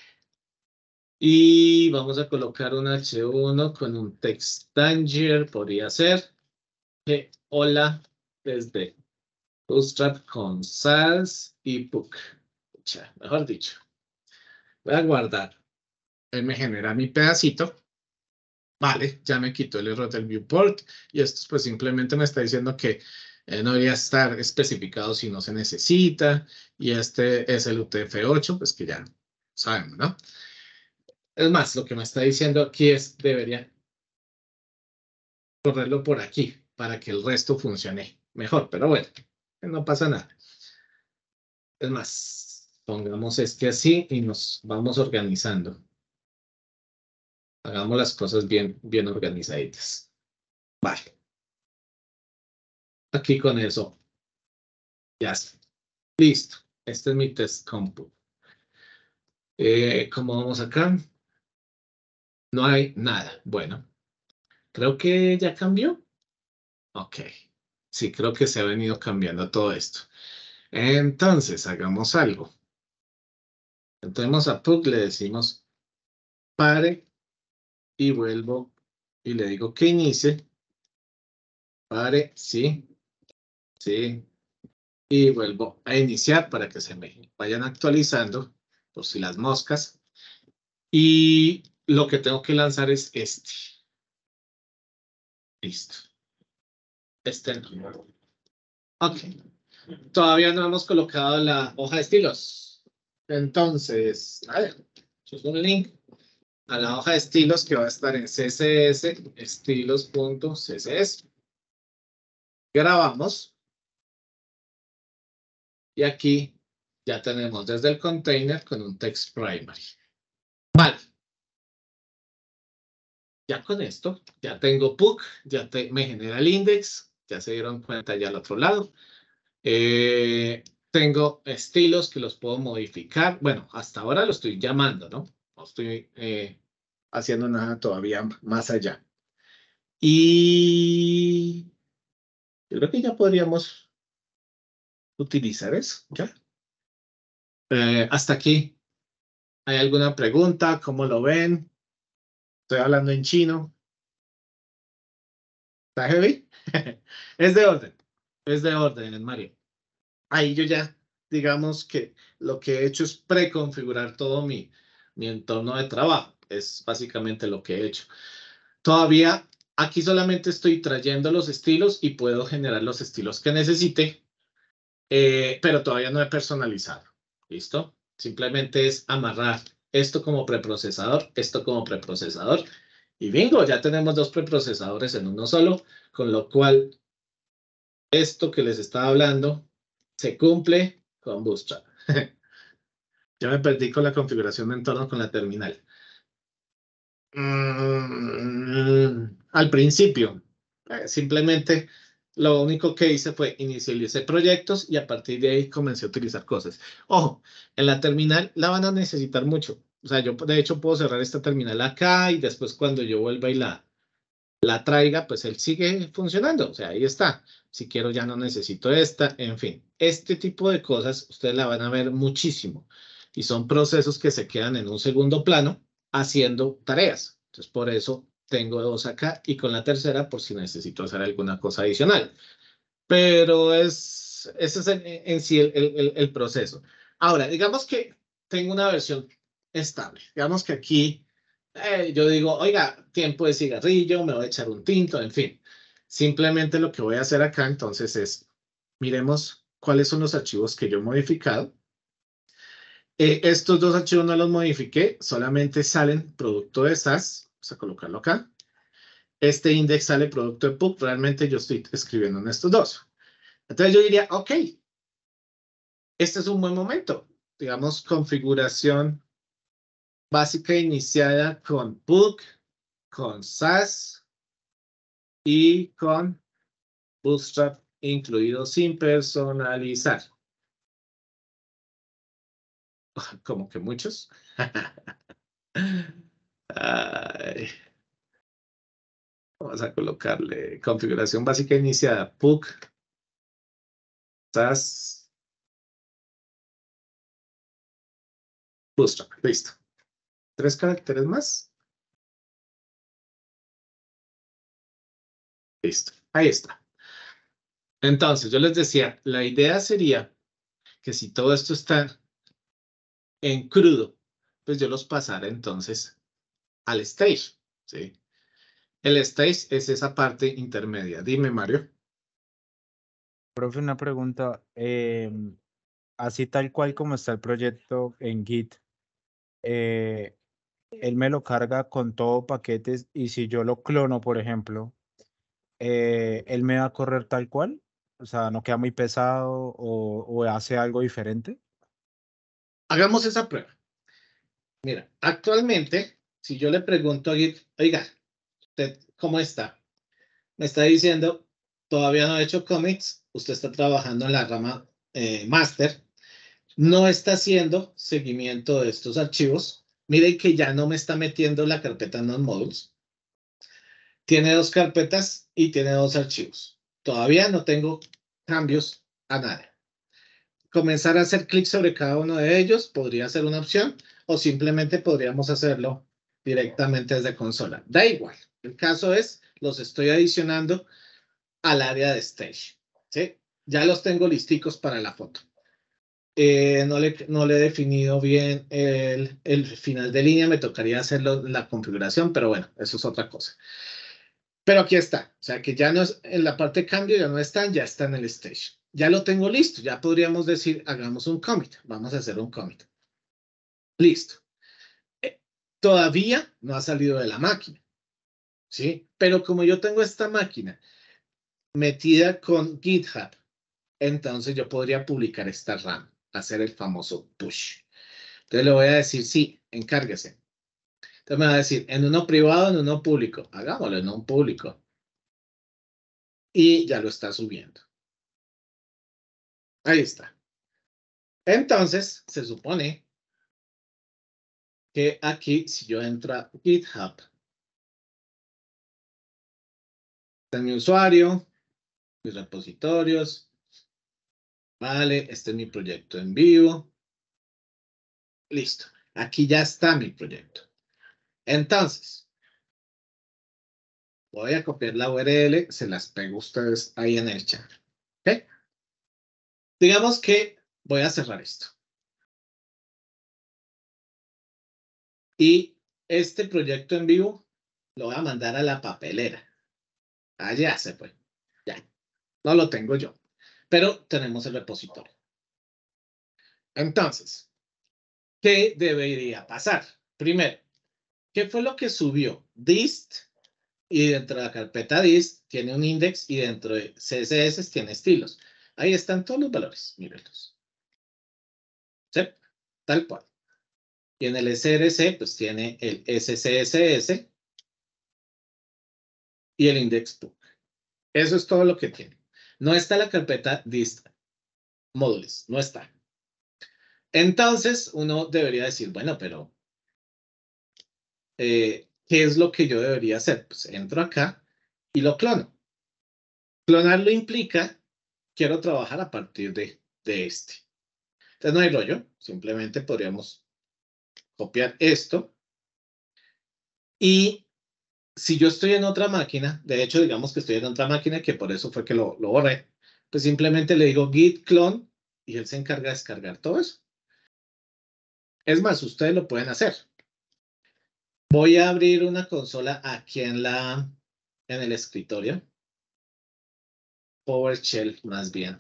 Y vamos a colocar un H uno con un textanger, podría ser. Que hola desde Bootstrap con Sals y Puck. Mejor dicho. Voy a guardar. Él me genera mi pedacito. Vale, ya me quitó el error del viewport. Y esto pues simplemente me está diciendo que eh, no debería estar especificado si no se necesita. Y este es el U T F ocho, pues que ya sabemos, ¿no? Es más, lo que me está diciendo aquí es debería correrlo por aquí para que el resto funcione mejor. Pero bueno, no pasa nada. Es más, pongamos este así y nos vamos organizando. Hagamos las cosas bien, bien organizaditas. Vale. Aquí con eso. Ya está. Listo. Este es mi test compute. Eh, ¿Cómo vamos acá? No hay nada. Bueno, creo que ya cambió. Ok. Sí, creo que se ha venido cambiando todo esto. Entonces, hagamos algo. Entremos a Puck, le decimos pare y vuelvo y le digo que inicie. Pare, sí, sí. Y vuelvo a iniciar para que se me vayan actualizando por si las moscas. Y lo que tengo que lanzar es este. Listo. Este no. Ok. Todavía no hemos colocado la hoja de estilos. Entonces, vale, es un link a la hoja de estilos que va a estar en C S S, estilos.css. Grabamos. Y aquí ya tenemos desde el container con un text primary. Vale. Ya con esto, ya tengo Puck, ya te, me genera el index, ya se dieron cuenta ya al otro lado. Eh, tengo estilos que los puedo modificar. Bueno, hasta ahora lo estoy llamando, ¿no? No estoy eh, haciendo nada todavía más allá. Y yo creo que ya podríamos utilizar eso, ¿ya? Eh, hasta aquí. ¿Hay alguna pregunta? ¿Cómo lo ven? Estoy hablando en chino. ¿Está heavy? Es de orden. Es de orden, Mario. Ahí yo ya, digamos que lo que he hecho es preconfigurar todo mi, mi entorno de trabajo. Es básicamente lo que he hecho. Todavía aquí solamente estoy trayendo los estilos y puedo generar los estilos que necesite, eh, pero todavía no he personalizado. ¿Listo? Simplemente es amarrar esto como preprocesador, esto como preprocesador. Y bingo, ya tenemos dos preprocesadores en uno solo, con lo cual esto que les estaba hablando se cumple con Bootstrap. Ya me perdí con la configuración de entorno con la terminal. Mm, al principio, eh, simplemente lo único que hice fue inicialicé proyectos y a partir de ahí comencé a utilizar cosas. Ojo, en la terminal la van a necesitar mucho. O sea, yo de hecho puedo cerrar esta terminal acá y después cuando yo vuelva y la, la traiga, pues él sigue funcionando. O sea, ahí está. Si quiero ya no necesito esta. En fin, este tipo de cosas ustedes la van a ver muchísimo. Y son procesos que se quedan en un segundo plano haciendo tareas. Entonces, por eso tengo dos acá y con la tercera por si necesito hacer alguna cosa adicional. Pero es, ese es en, en sí el, el, el proceso. Ahora, digamos que tengo una versión estable. Digamos que aquí eh, yo digo, oiga, tiempo de cigarrillo, me voy a echar un tinto, en fin. Simplemente lo que voy a hacer acá entonces es, miremos cuáles son los archivos que yo he modificado. Eh, estos dos archivos no los modifiqué, solamente salen producto de S A S. Vamos a colocarlo acá. Este index sale producto de P U C. Realmente yo estoy escribiendo en estos dos. Entonces yo diría, ok, este es un buen momento. Digamos, configuración básica iniciada con P U C, con S A S y con Bootstrap incluido sin personalizar. Como que muchos. Ay. Vamos a colocarle configuración básica iniciada, P U C, S A S, Bootstrap. Listo. Tres caracteres más. Listo. Ahí está. Entonces, yo les decía, la idea sería que si todo esto está en crudo, pues yo los pasara entonces al stage, ¿sí? El stage es esa parte intermedia. Dime, Mario. Profe, una pregunta. eh, así tal cual como está el proyecto en Git, eh, él me lo carga con todo paquetes y si yo lo clono, por ejemplo, eh, él me va a correr tal cual. O sea, no queda muy pesado o, o hace algo diferente. Hagamos esa prueba. Mira, actualmente, si yo le pregunto a Git, oiga, ¿usted cómo está? Me está diciendo, todavía no he hecho commits, usted está trabajando en la rama eh, master, no está haciendo seguimiento de estos archivos. Miren que ya no me está metiendo la carpeta en los módulos. Tiene dos carpetas y tiene dos archivos. Todavía no tengo cambios a nada. Comenzar a hacer clic sobre cada uno de ellos podría ser una opción o simplemente podríamos hacerlo directamente desde consola. Da igual. El caso es, los estoy adicionando al área de stage. ¿Sí? Ya los tengo listicos para la foto. Eh, no, le, no le he definido bien el, el final de línea, me tocaría hacerlo la configuración, pero bueno, eso es otra cosa. Pero aquí está, o sea que ya no es en la parte de cambio, ya no están, ya está en el stage. Ya lo tengo listo, ya podríamos decir, hagamos un commit, vamos a hacer un commit. Listo. Eh, todavía no ha salido de la máquina, ¿sí? Pero como yo tengo esta máquina metida con GitHub, entonces yo podría publicar esta RAM, hacer el famoso push. Entonces le voy a decir, sí, encárguese. Entonces me va a decir, en uno privado, en uno público. Hagámoslo en un público. Y ya lo está subiendo. Ahí está. Entonces, se supone que aquí, si yo entro a GitHub, está mi usuario, mis repositorios, vale, este es mi proyecto en vivo. Listo. Aquí ya está mi proyecto. Entonces, voy a copiar la U R L, se las pego a ustedes ahí en el chat. ¿Ok? Digamos que voy a cerrar esto. Y este proyecto en vivo lo voy a mandar a la papelera. Allá se fue. Ya. No lo tengo yo. Pero tenemos el repositorio. Entonces, ¿qué debería pasar? Primero, ¿qué fue lo que subió? Dist, y dentro de la carpeta dist tiene un index y dentro de C S S tiene estilos. Ahí están todos los valores, mírenlos. ¿Sí? Tal cual. Y en el S R C, pues tiene el S C S S y el index book. Eso es todo lo que tiene. No está la carpeta dist modules, no está. Entonces, uno debería decir, bueno, pero eh, ¿qué es lo que yo debería hacer? Pues entro acá y lo clono. Clonarlo implica, quiero trabajar a partir de, de este. Entonces no hay rollo, simplemente podríamos copiar esto. Y si yo estoy en otra máquina, de hecho, digamos que estoy en otra máquina, que por eso fue que lo, lo borré, pues simplemente le digo git clone y él se encarga de descargar todo eso. Es más, ustedes lo pueden hacer. Voy a abrir una consola aquí en, la, en el escritorio. PowerShell, más bien.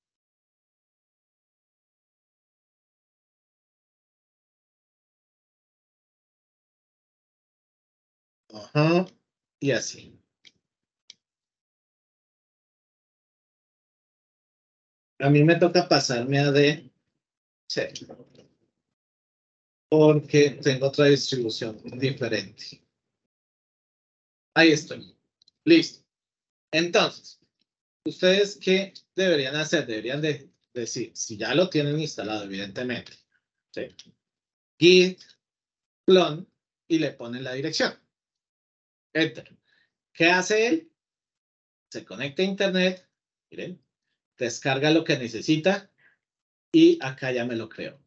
Ajá, y así. A mí me toca pasarme a D C porque tengo otra distribución diferente. Ahí estoy. Listo. Entonces, ¿ustedes qué deberían hacer? Deberían de decir, si ya lo tienen instalado, evidentemente. ¿Sí? Git clone y le ponen la dirección. Enter. ¿Qué hace él? Se conecta a internet. Miren. Descarga lo que necesita y acá ya me lo creo.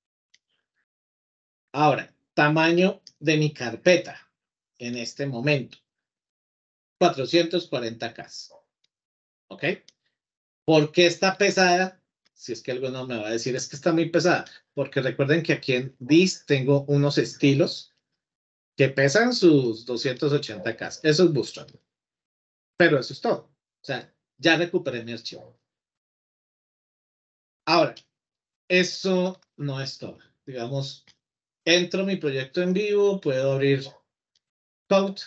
Ahora, tamaño de mi carpeta en este momento. cuatrocientos cuarenta K. ¿Ok? ¿Por qué está pesada? Si es que alguno me va a decir, es que está muy pesada. Porque recuerden que aquí en Dis tengo unos estilos que pesan sus doscientos ochenta K. Eso es Bootstrap. Pero eso es todo. O sea, ya recuperé mi archivo. Ahora, eso no es todo. Digamos, entro a mi proyecto en vivo, puedo abrir Code.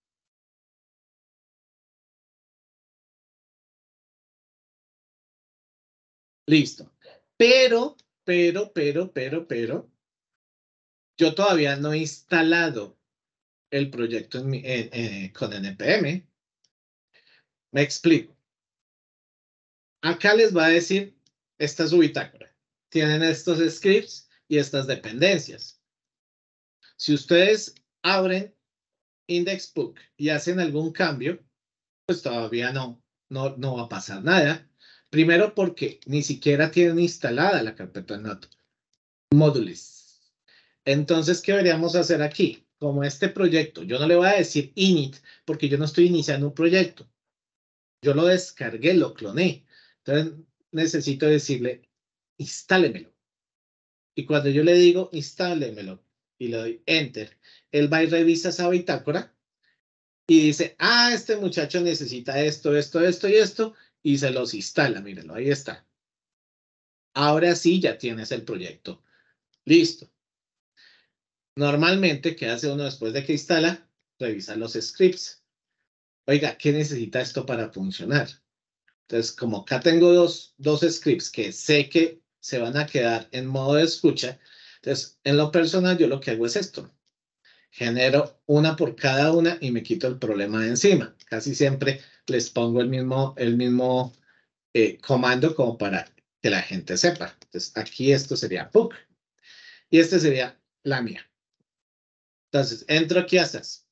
Listo. Pero, pero, pero, pero, pero, yo todavía no he instalado el proyecto en mi, eh, eh, con N P M. Me explico. Acá les va a decir, esta es su bitácora. Tienen estos scripts y estas dependencias. Si ustedes abren IndexBook y hacen algún cambio, pues todavía no, no, no va a pasar nada. Primero porque ni siquiera tienen instalada la carpeta Node Modules. Entonces, ¿qué deberíamos hacer aquí? Como este proyecto, yo no le voy a decir init porque yo no estoy iniciando un proyecto. Yo lo descargué, lo cloné. Entonces, necesito decirle, instálemelo. Y cuando yo le digo, instálemelo, y le doy enter, él va y revisa esa bitácora y dice, ah, este muchacho necesita esto, esto, esto y esto, y se los instala. Mírenlo, ahí está. Ahora sí ya tienes el proyecto. Listo. Normalmente, ¿qué hace uno después de que instala? Revisa los scripts. Oiga, ¿qué necesita esto para funcionar? Entonces, como acá tengo dos, dos scripts que sé que se van a quedar en modo de escucha, entonces, en lo personal, yo lo que hago es esto. Genero una por cada una y me quito el problema de encima. Casi siempre les pongo el mismo, el mismo eh, comando como para que la gente sepa. Entonces, aquí esto sería book y este sería la mía. Entonces, entro aquí a SAS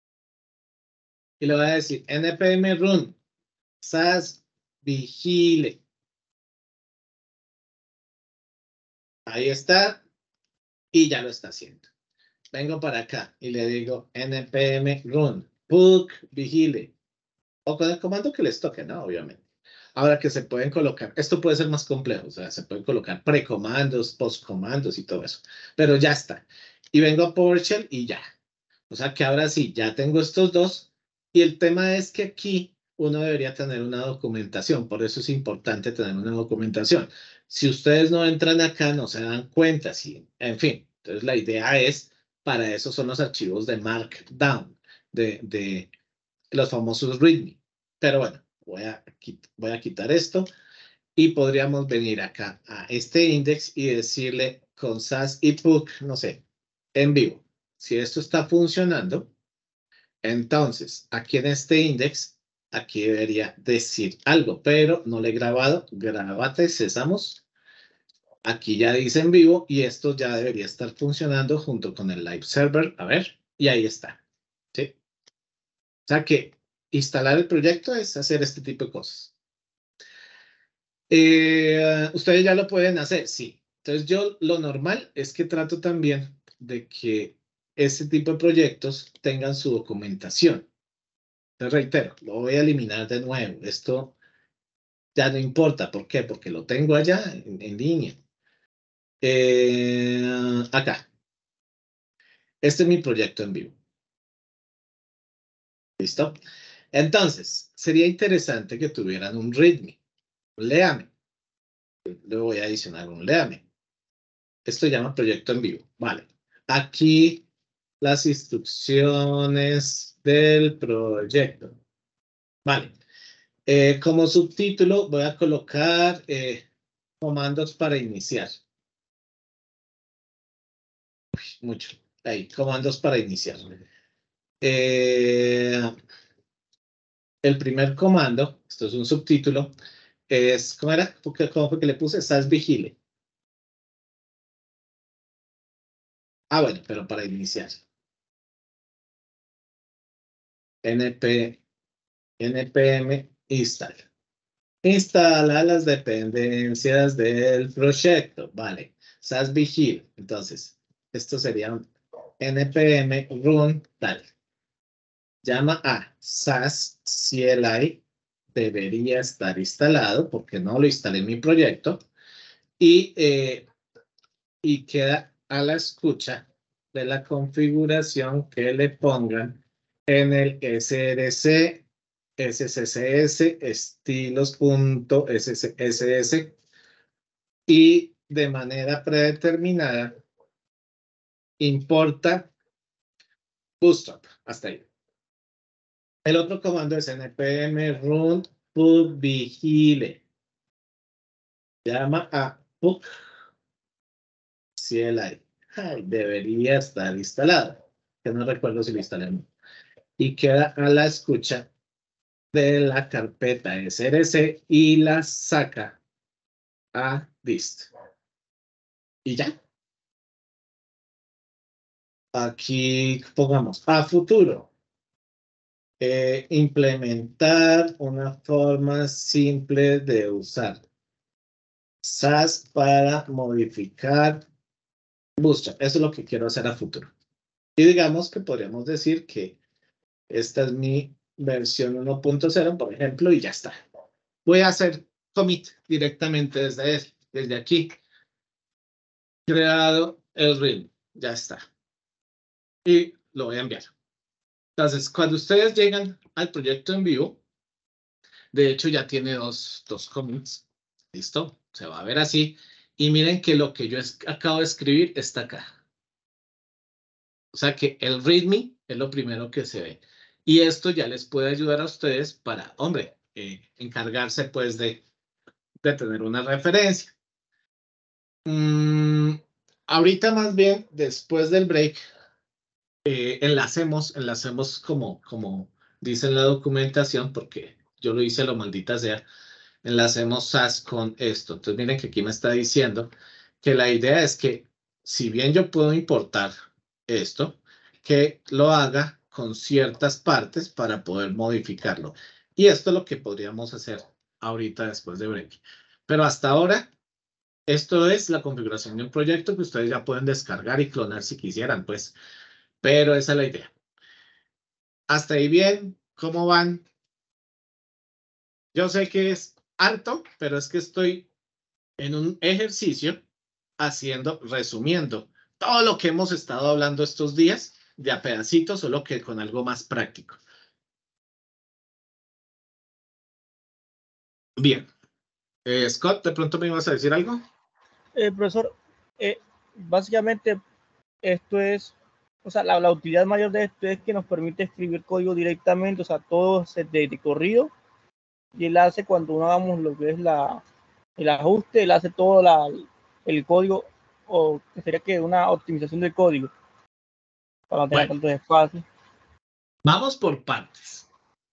y le voy a decir npm run SAS vigile. Ahí está y ya lo está haciendo. Vengo para acá y le digo npm run book vigile o con el comando que les toque, ¿no? Obviamente. Ahora que se pueden colocar, esto puede ser más complejo, o sea, se pueden colocar precomandos, postcomandos y todo eso, pero ya está. Y vengo a PowerShell y ya. O sea que ahora sí, ya tengo estos dos. Y el tema es que aquí uno debería tener una documentación, por eso es importante tener una documentación. Si ustedes no entran acá, no se dan cuenta, sí, en fin. Entonces la idea es, para eso son los archivos de Markdown, de, de los famosos README. Pero bueno, voy a, voy a quitar esto y podríamos venir acá a este index y decirle con S A S y P U C, no sé, en vivo. Si esto está funcionando, entonces aquí en este index, aquí debería decir algo, pero no le he grabado. Grábate, cesamos. Aquí ya dice en vivo y esto ya debería estar funcionando junto con el live server. A ver, y ahí está. ¿Sí? O sea que instalar el proyecto es hacer este tipo de cosas. Eh, ¿Ustedes ya lo pueden hacer? Sí. Entonces yo lo normal es que trato también de que este tipo de proyectos tengan su documentación. Te reitero, lo voy a eliminar de nuevo. Esto ya no importa. ¿Por qué? Porque lo tengo allá en, en línea. Eh, acá. Este es mi proyecto en vivo. ¿Listo? Entonces, sería interesante que tuvieran un readme. Léame. Le voy a adicionar un léame. Esto se llama proyecto en vivo. Vale. Aquí las instrucciones del proyecto. Vale. Eh, como subtítulo voy a colocar eh, comandos para iniciar. Uy, mucho. Ahí, comandos para iniciar. Eh, el primer comando, esto es un subtítulo, es, ¿cómo era? ¿Cómo fue que le puse? S A S vigile. Ah, bueno, pero para iniciar. np, npm install. Instala las dependencias del proyecto. Vale. S A S vigile. Entonces, esto sería un npm run tal. Llama a S A S C L I. Debería estar instalado porque no lo instalé en mi proyecto. Y, eh, y queda a la escucha de la configuración que le pongan en el S R C, S C C S, estilos.sss y de manera predeterminada importa Bootstrap. Hasta ahí. El otro comando es npm run pub vigile. Llama a pub C L I. Ay, debería estar instalado. Que no recuerdo si lo instalé o no. Y queda a la escucha de la carpeta S R C y la saca a dist. Y ya. Aquí pongamos a futuro. Eh, implementar una forma simple de usar S A S para modificar Bootstrap. Eso es lo que quiero hacer a futuro. Y digamos que podríamos decir que esta es mi versión uno punto cero, por ejemplo, y ya está. Voy a hacer commit directamente desde, desde aquí. Creado el readme. Ya está. Y lo voy a enviar. Entonces, cuando ustedes llegan al proyecto en vivo, de hecho ya tiene dos, dos commits. ¿Listo? Se va a ver así. Y miren que lo que yo es, acabo de escribir está acá. O sea que el readme es lo primero que se ve. Y esto ya les puede ayudar a ustedes para, hombre, eh, encargarse pues de, de tener una referencia. Mm, ahorita más bien, después del break, eh, enlacemos, enlacemos como, como dice en la documentación, porque yo lo hice lo maldita sea, enlacemos S A S con esto. Entonces miren que aquí me está diciendo que la idea es que si bien yo puedo importar esto, que lo haga con ciertas partes para poder modificarlo. Y esto es lo que podríamos hacer ahorita después de break. Pero hasta ahora, esto es la configuración de un proyecto que ustedes ya pueden descargar y clonar si quisieran, pues. Pero esa es la idea. Hasta ahí bien, ¿cómo van? Yo sé que es harto, pero es que estoy en un ejercicio haciendo, resumiendo todo lo que hemos estado hablando estos días de a pedacitos, solo que con algo más práctico. Bien. Eh, Scott, ¿de pronto me ibas a decir algo? Eh, profesor, eh, básicamente esto es, o sea, la, la utilidad mayor de esto es que nos permite escribir código directamente, o sea, todo de, de corrido, y él hace cuando uno hagamos lo que es la, el ajuste, él hace todo la, el código, o que sería que una optimización del código para no tener Bueno. tantos espacios. Vamos por partes.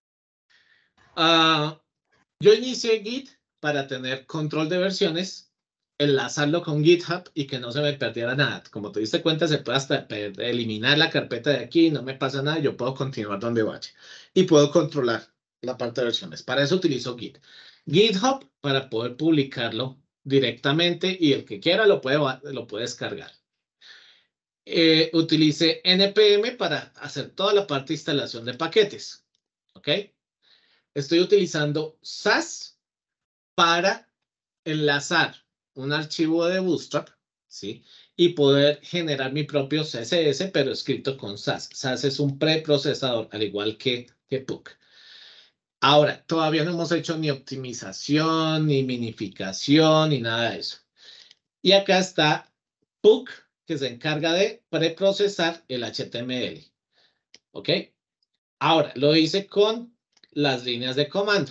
Uh, yo inicié Git para tener control de versiones, enlazarlo con GitHub y que no se me perdiera nada. Como te diste cuenta, se puede hasta eliminar la carpeta de aquí, no me pasa nada, yo puedo continuar donde vaya. Y puedo controlar la parte de versiones. Para eso utilizo Git. GitHub para poder publicarlo directamente y el que quiera lo puede, lo puede descargar. Eh, utilicé N P M para hacer toda la parte de instalación de paquetes. ¿Ok? Estoy utilizando Sass para enlazar un archivo de Bootstrap, ¿sí? Y poder generar mi propio C S S, pero escrito con Sass. Sass es un preprocesador, al igual que, que Puck. Ahora, todavía no hemos hecho ni optimización, ni minificación, ni nada de eso. Y acá está Puck, que se encarga de preprocesar el H T M L. ¿Ok? Ahora, lo hice con las líneas de comando.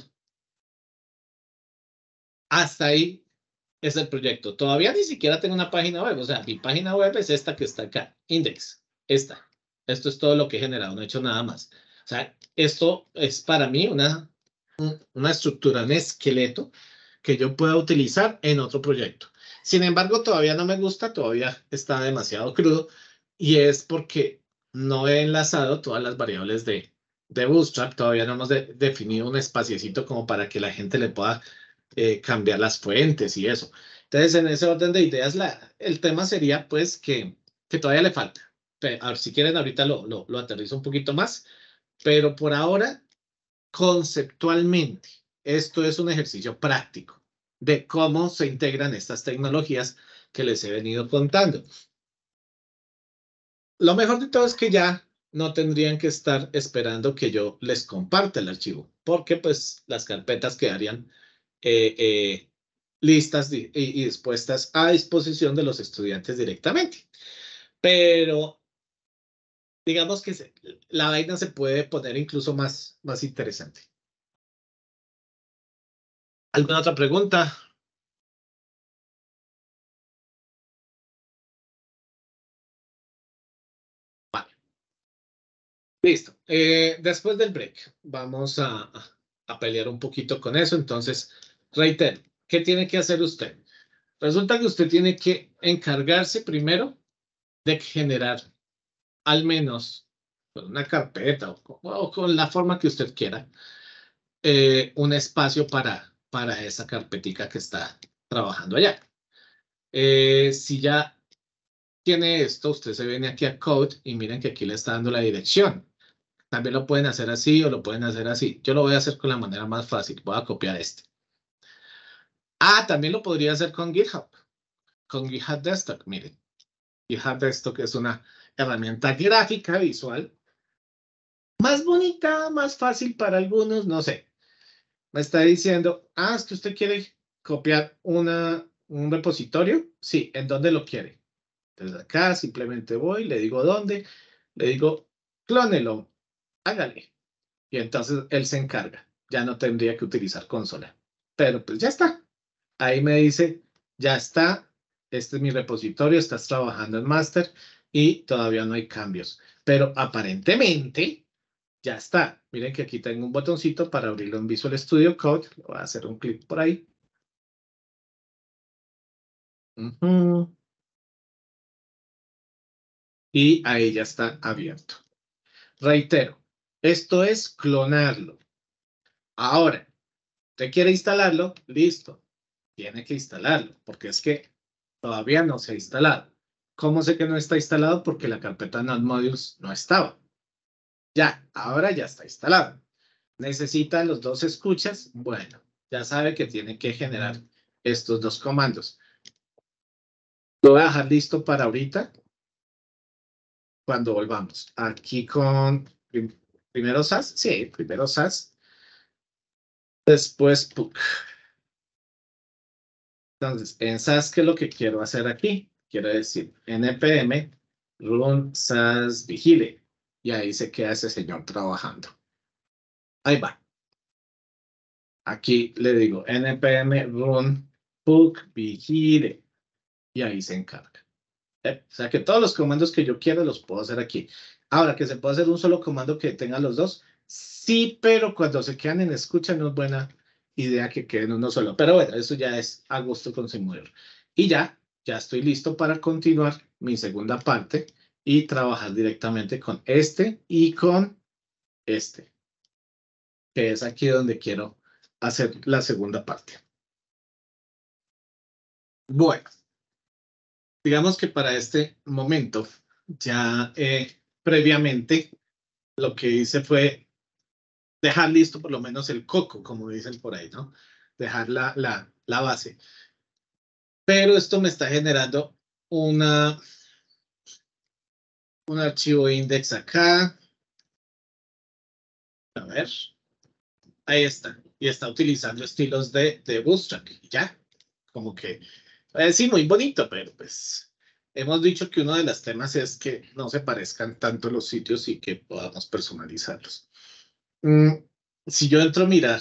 Hasta ahí es el proyecto. Todavía ni siquiera tengo una página web. O sea, mi página web es esta que está acá. Index. Esta. Esto es todo lo que he generado. No he hecho nada más. O sea, esto es para mí una, una estructura, un esqueleto que yo pueda utilizar en otro proyecto. Sin embargo, todavía no me gusta. Todavía está demasiado crudo. Y es porque no he enlazado todas las variables de, de Bootstrap. Todavía no hemos de, definido un espaciecito como para que la gente le pueda Eh, cambiar las fuentes y eso. Entonces, en ese orden de ideas, la, el tema sería pues que, que todavía le falta. A ver, si quieren, ahorita lo, lo, lo aterrizo un poquito más, pero por ahora, conceptualmente, esto es un ejercicio práctico de cómo se integran estas tecnologías que les he venido contando. Lo mejor de todo es que ya no tendrían que estar esperando que yo les comparta el archivo, porque pues las carpetas quedarían Eh, eh, listas y, y dispuestas a disposición de los estudiantes directamente. Pero digamos que se, la vaina se puede poner incluso más, más interesante. ¿Alguna otra pregunta? Vale. Listo. Eh, después del break vamos a, a pelear un poquito con eso. Entonces, reitero, ¿qué tiene que hacer usted? Resulta que usted tiene que encargarse primero de generar al menos con una carpeta o con, o con la forma que usted quiera, eh, un espacio para, para esa carpetica que está trabajando allá. Eh, si ya tiene esto, usted se viene aquí a Code y miren que aquí le está dando la dirección. También lo pueden hacer así o lo pueden hacer así. Yo lo voy a hacer con la manera más fácil. Voy a copiar este. Ah, también lo podría hacer con GitHub. Con GitHub Desktop, miren. GitHub Desktop es una herramienta gráfica visual más bonita, más fácil para algunos, no sé. Me está diciendo, ah, es que usted quiere copiar una, un repositorio. Sí, ¿en dónde lo quiere? Entonces acá simplemente voy, le digo dónde, le digo, clónelo, hágale. Y entonces él se encarga. Ya no tendría que utilizar consola. Pero pues ya está. Ahí me dice, ya está, este es mi repositorio, estás trabajando en master y todavía no hay cambios. Pero aparentemente ya está. Miren que aquí tengo un botoncito para abrirlo en Visual Studio Code. Le voy a hacer un clic por ahí. Uh-huh. Y ahí ya está abierto. Reitero, esto es clonarlo. Ahora, ¿usted quiere instalarlo? Listo. Tiene que instalarlo, porque es que todavía no se ha instalado. ¿Cómo sé que no está instalado? Porque la carpeta Node Modules no estaba. Ya, ahora ya está instalado. ¿Necesita los dos escuchas? Bueno, ya sabe que tiene que generar estos dos comandos. Lo voy a dejar listo para ahorita, cuando volvamos. Aquí con prim primero Sass, sí, primero Sass, después Puck. Entonces, en Sass, ¿qué es lo que quiero hacer aquí? Quiero decir npm run Sass vigile, y ahí se queda ese señor trabajando. Ahí va. Aquí le digo npm run Puck vigile. Y ahí se encarga. ¿Eh? O sea que todos los comandos que yo quiera los puedo hacer aquí. Ahora, que se puede hacer un solo comando que tenga los dos. Sí, pero cuando se quedan en escucha no es buena idea que queden uno solo. Pero bueno, eso ya es a gusto con Simulor. Y ya, ya estoy listo para continuar mi segunda parte y trabajar directamente con este y con este, que es aquí donde quiero hacer la segunda parte. Bueno, digamos que para este momento, ya eh, previamente, lo que hice fue dejar listo por lo menos el coco, como dicen por ahí, ¿no? Dejar la, la, la base. Pero esto me está generando una, un archivo index acá. A ver. Ahí está. Y está utilizando estilos de, de Bootstrap. Ya. Como que, eh, sí, muy bonito, pero pues hemos dicho que uno de los temas es que no se parezcan tanto los sitios y que podamos personalizarlos. Mm, si yo entro a mirar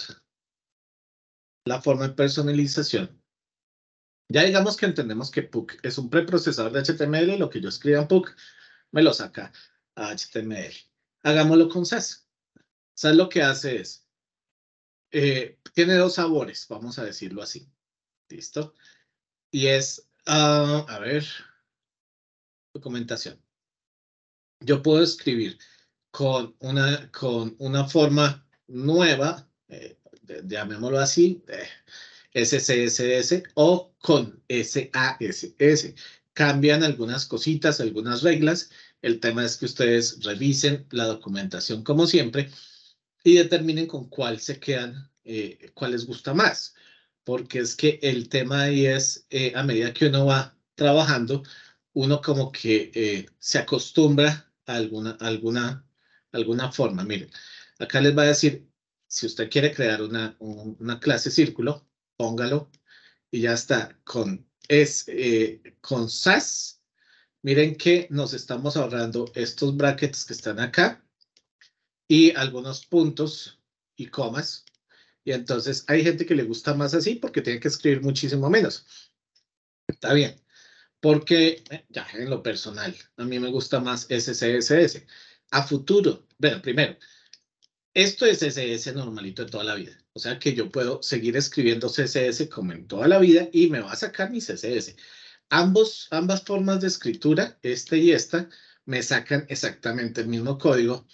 la forma de personalización, ya digamos que entendemos que Puck es un preprocesador de H T M L, lo que yo escriba en Puck me lo saca a H T M L. Hagámoslo con Sass. Sass lo que hace es, eh, tiene dos sabores, vamos a decirlo así. ¿Listo? Y es, uh, a ver, documentación. Yo puedo escribir con una, con una forma nueva, eh, llamémoslo así, eh, S C S S o con S A S S. Cambian algunas cositas, algunas reglas. El tema es que ustedes revisen la documentación como siempre y determinen con cuál se quedan, eh, cuál les gusta más. Porque es que el tema ahí es, eh, a medida que uno va trabajando, uno como que eh, se acostumbra a alguna, alguna, alguna forma. Miren, acá les va a decir, si usted quiere crear una, un, una clase círculo, póngalo y ya está. Con, es, eh, con Sass, miren que nos estamos ahorrando estos brackets que están acá y algunos puntos y comas. Y entonces hay gente que le gusta más así porque tiene que escribir muchísimo menos. Está bien. Porque eh, ya en lo personal, a mí me gusta más S C S S. A futuro, bueno, primero, esto es C S S normalito de toda la vida. O sea que yo puedo seguir escribiendo C S S como en toda la vida y me va a sacar mi C S S. Ambos, ambas formas de escritura, este y esta, me sacan exactamente el mismo código,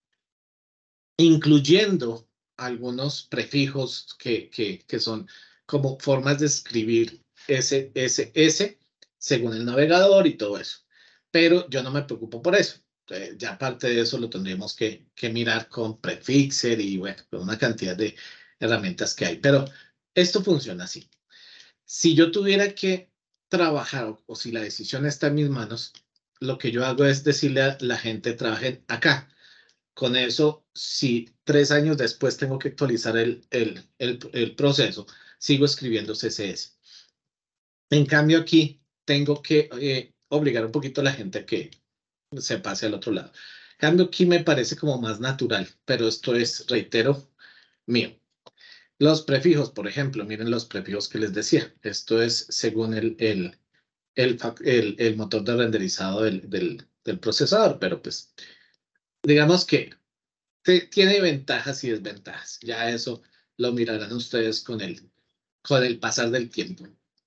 incluyendo algunos prefijos que, que, que son como formas de escribir S S S según el navegador y todo eso. Pero yo no me preocupo por eso. Eh, ya aparte de eso lo tendríamos que, que mirar con Prefixer y bueno, con una cantidad de herramientas que hay. Pero esto funciona así. Si yo tuviera que trabajar o, o si la decisión está en mis manos, lo que yo hago es decirle a la gente trabajen acá. Con eso, si tres años después tengo que actualizar el, el, el, el proceso, sigo escribiendo C S S. En cambio, aquí tengo que eh, obligar un poquito a la gente a que se pase al otro lado. En cambio, aquí me parece como más natural, pero esto es, reitero, mío. Los prefijos, por ejemplo, miren los prefijos que les decía. Esto es según el, el, el, el, el motor de renderizado del, del, del procesador, pero pues digamos que tiene ventajas y desventajas. Ya eso lo mirarán ustedes con el, con el pasar del tiempo.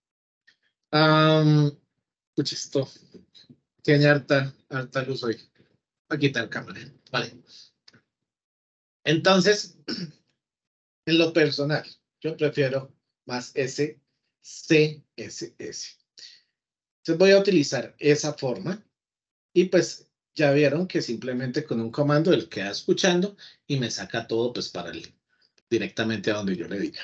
Um, esto tiene harta, harta luz hoy. Voy a quitar cámara. Vale. Entonces, en lo personal, yo prefiero más S C S S. Entonces voy a utilizar esa forma y pues ya vieron que simplemente con un comando él queda escuchando y me saca todo pues para el, directamente a donde yo le diga.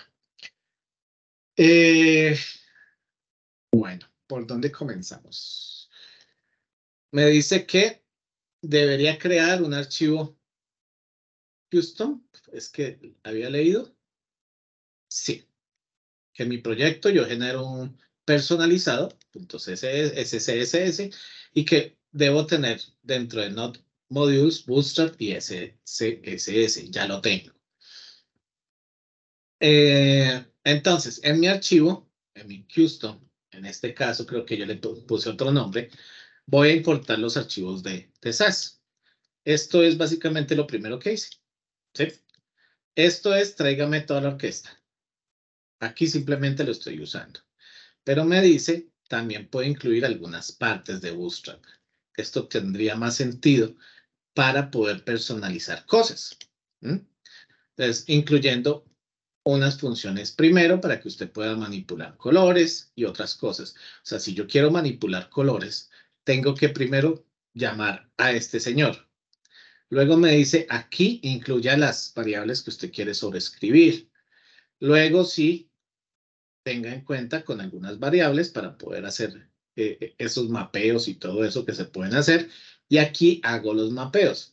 Eh, bueno, ¿por dónde comenzamos? Me dice que debería crear un archivo custom. Es que había leído. Sí, que en mi proyecto yo genero un personalizado, entonces S C S S, y que debo tener dentro de Node Modules, Bootstrap y S C S S. Ya lo tengo. Eh, entonces, en mi archivo, en mi custom, en este caso creo que yo le puse otro nombre, voy a importar los archivos de, de Sass. Esto es básicamente lo primero que hice. ¿Sí? Esto es tráigame toda la orquesta. Aquí simplemente lo estoy usando. Pero me dice, también puede incluir algunas partes de Bootstrap. Esto tendría más sentido para poder personalizar cosas. ¿Mm? Entonces, incluyendo unas funciones primero para que usted pueda manipular colores y otras cosas. O sea, si yo quiero manipular colores, tengo que primero llamar a este señor. Luego me dice, aquí incluya las variables que usted quiere sobreescribir. Luego sí, tenga en cuenta con algunas variables para poder hacer eh, esos mapeos y todo eso que se pueden hacer. Y aquí hago los mapeos.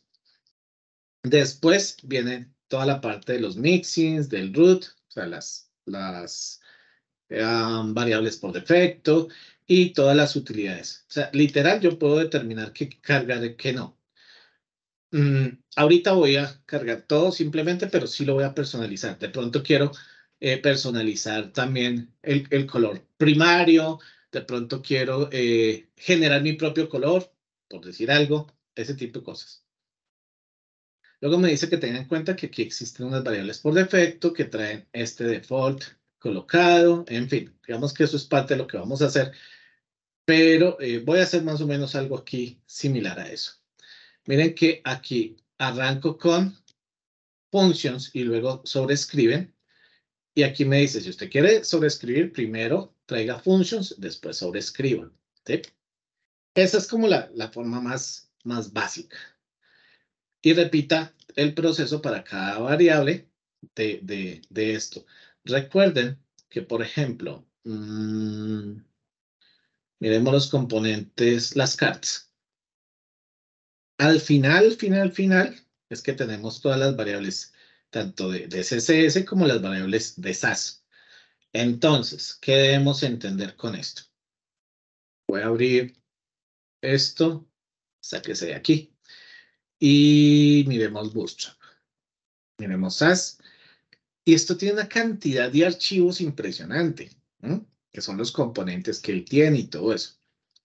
Después viene toda la parte de los mixins, del root, o sea, las, las um, variables por defecto y todas las utilidades. O sea, literal, yo puedo determinar qué cargar y qué no. Mm, ahorita voy a cargar todo simplemente, pero sí lo voy a personalizar. De pronto quiero eh, personalizar también el, el color primario. De pronto quiero eh, generar mi propio color, por decir algo, ese tipo de cosas. Luego me dice que tenga en cuenta que aquí existen unas variables por defecto que traen este default colocado. En fin, digamos que eso es parte de lo que vamos a hacer. Pero eh, voy a hacer más o menos algo aquí similar a eso. Miren que aquí arranco con functions y luego sobrescriben. Y aquí me dice, si usted quiere sobreescribir, primero traiga functions, después sobrescriba. ¿Sí? Esa es como la, la forma más, más básica. Y repita el proceso para cada variable de, de, de esto. Recuerden que, por ejemplo, mmm, miremos los componentes, las cards. Al final, final, final, es que tenemos todas las variables, tanto de, de C S S como las variables de Sass. Entonces, ¿qué debemos entender con esto? Voy a abrir esto, sáquese de aquí, y miremos Bootstrap. Miremos Sass. Y esto tiene una cantidad de archivos impresionante, ¿no? Que son los componentes que él tiene y todo eso.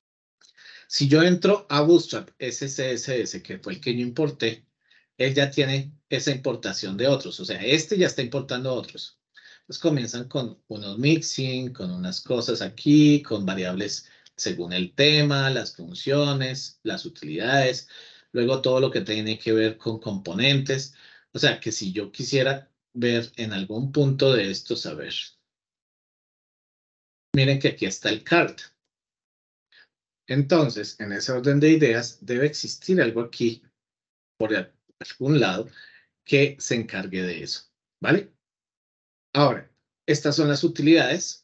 Si yo entro a Bootstrap S C S S, que fue el que yo importé, él ya tiene esa importación de otros. O sea, este ya está importando otros. Entonces comienzan con unos mixing, con unas cosas aquí, con variables según el tema, las funciones, las utilidades. Luego todo lo que tiene que ver con componentes. O sea, que si yo quisiera ver en algún punto de esto, saber. Miren que aquí está el card. Entonces, en ese orden de ideas, debe existir algo aquí, por algún lado, que se encargue de eso, ¿vale? Ahora, estas son las utilidades.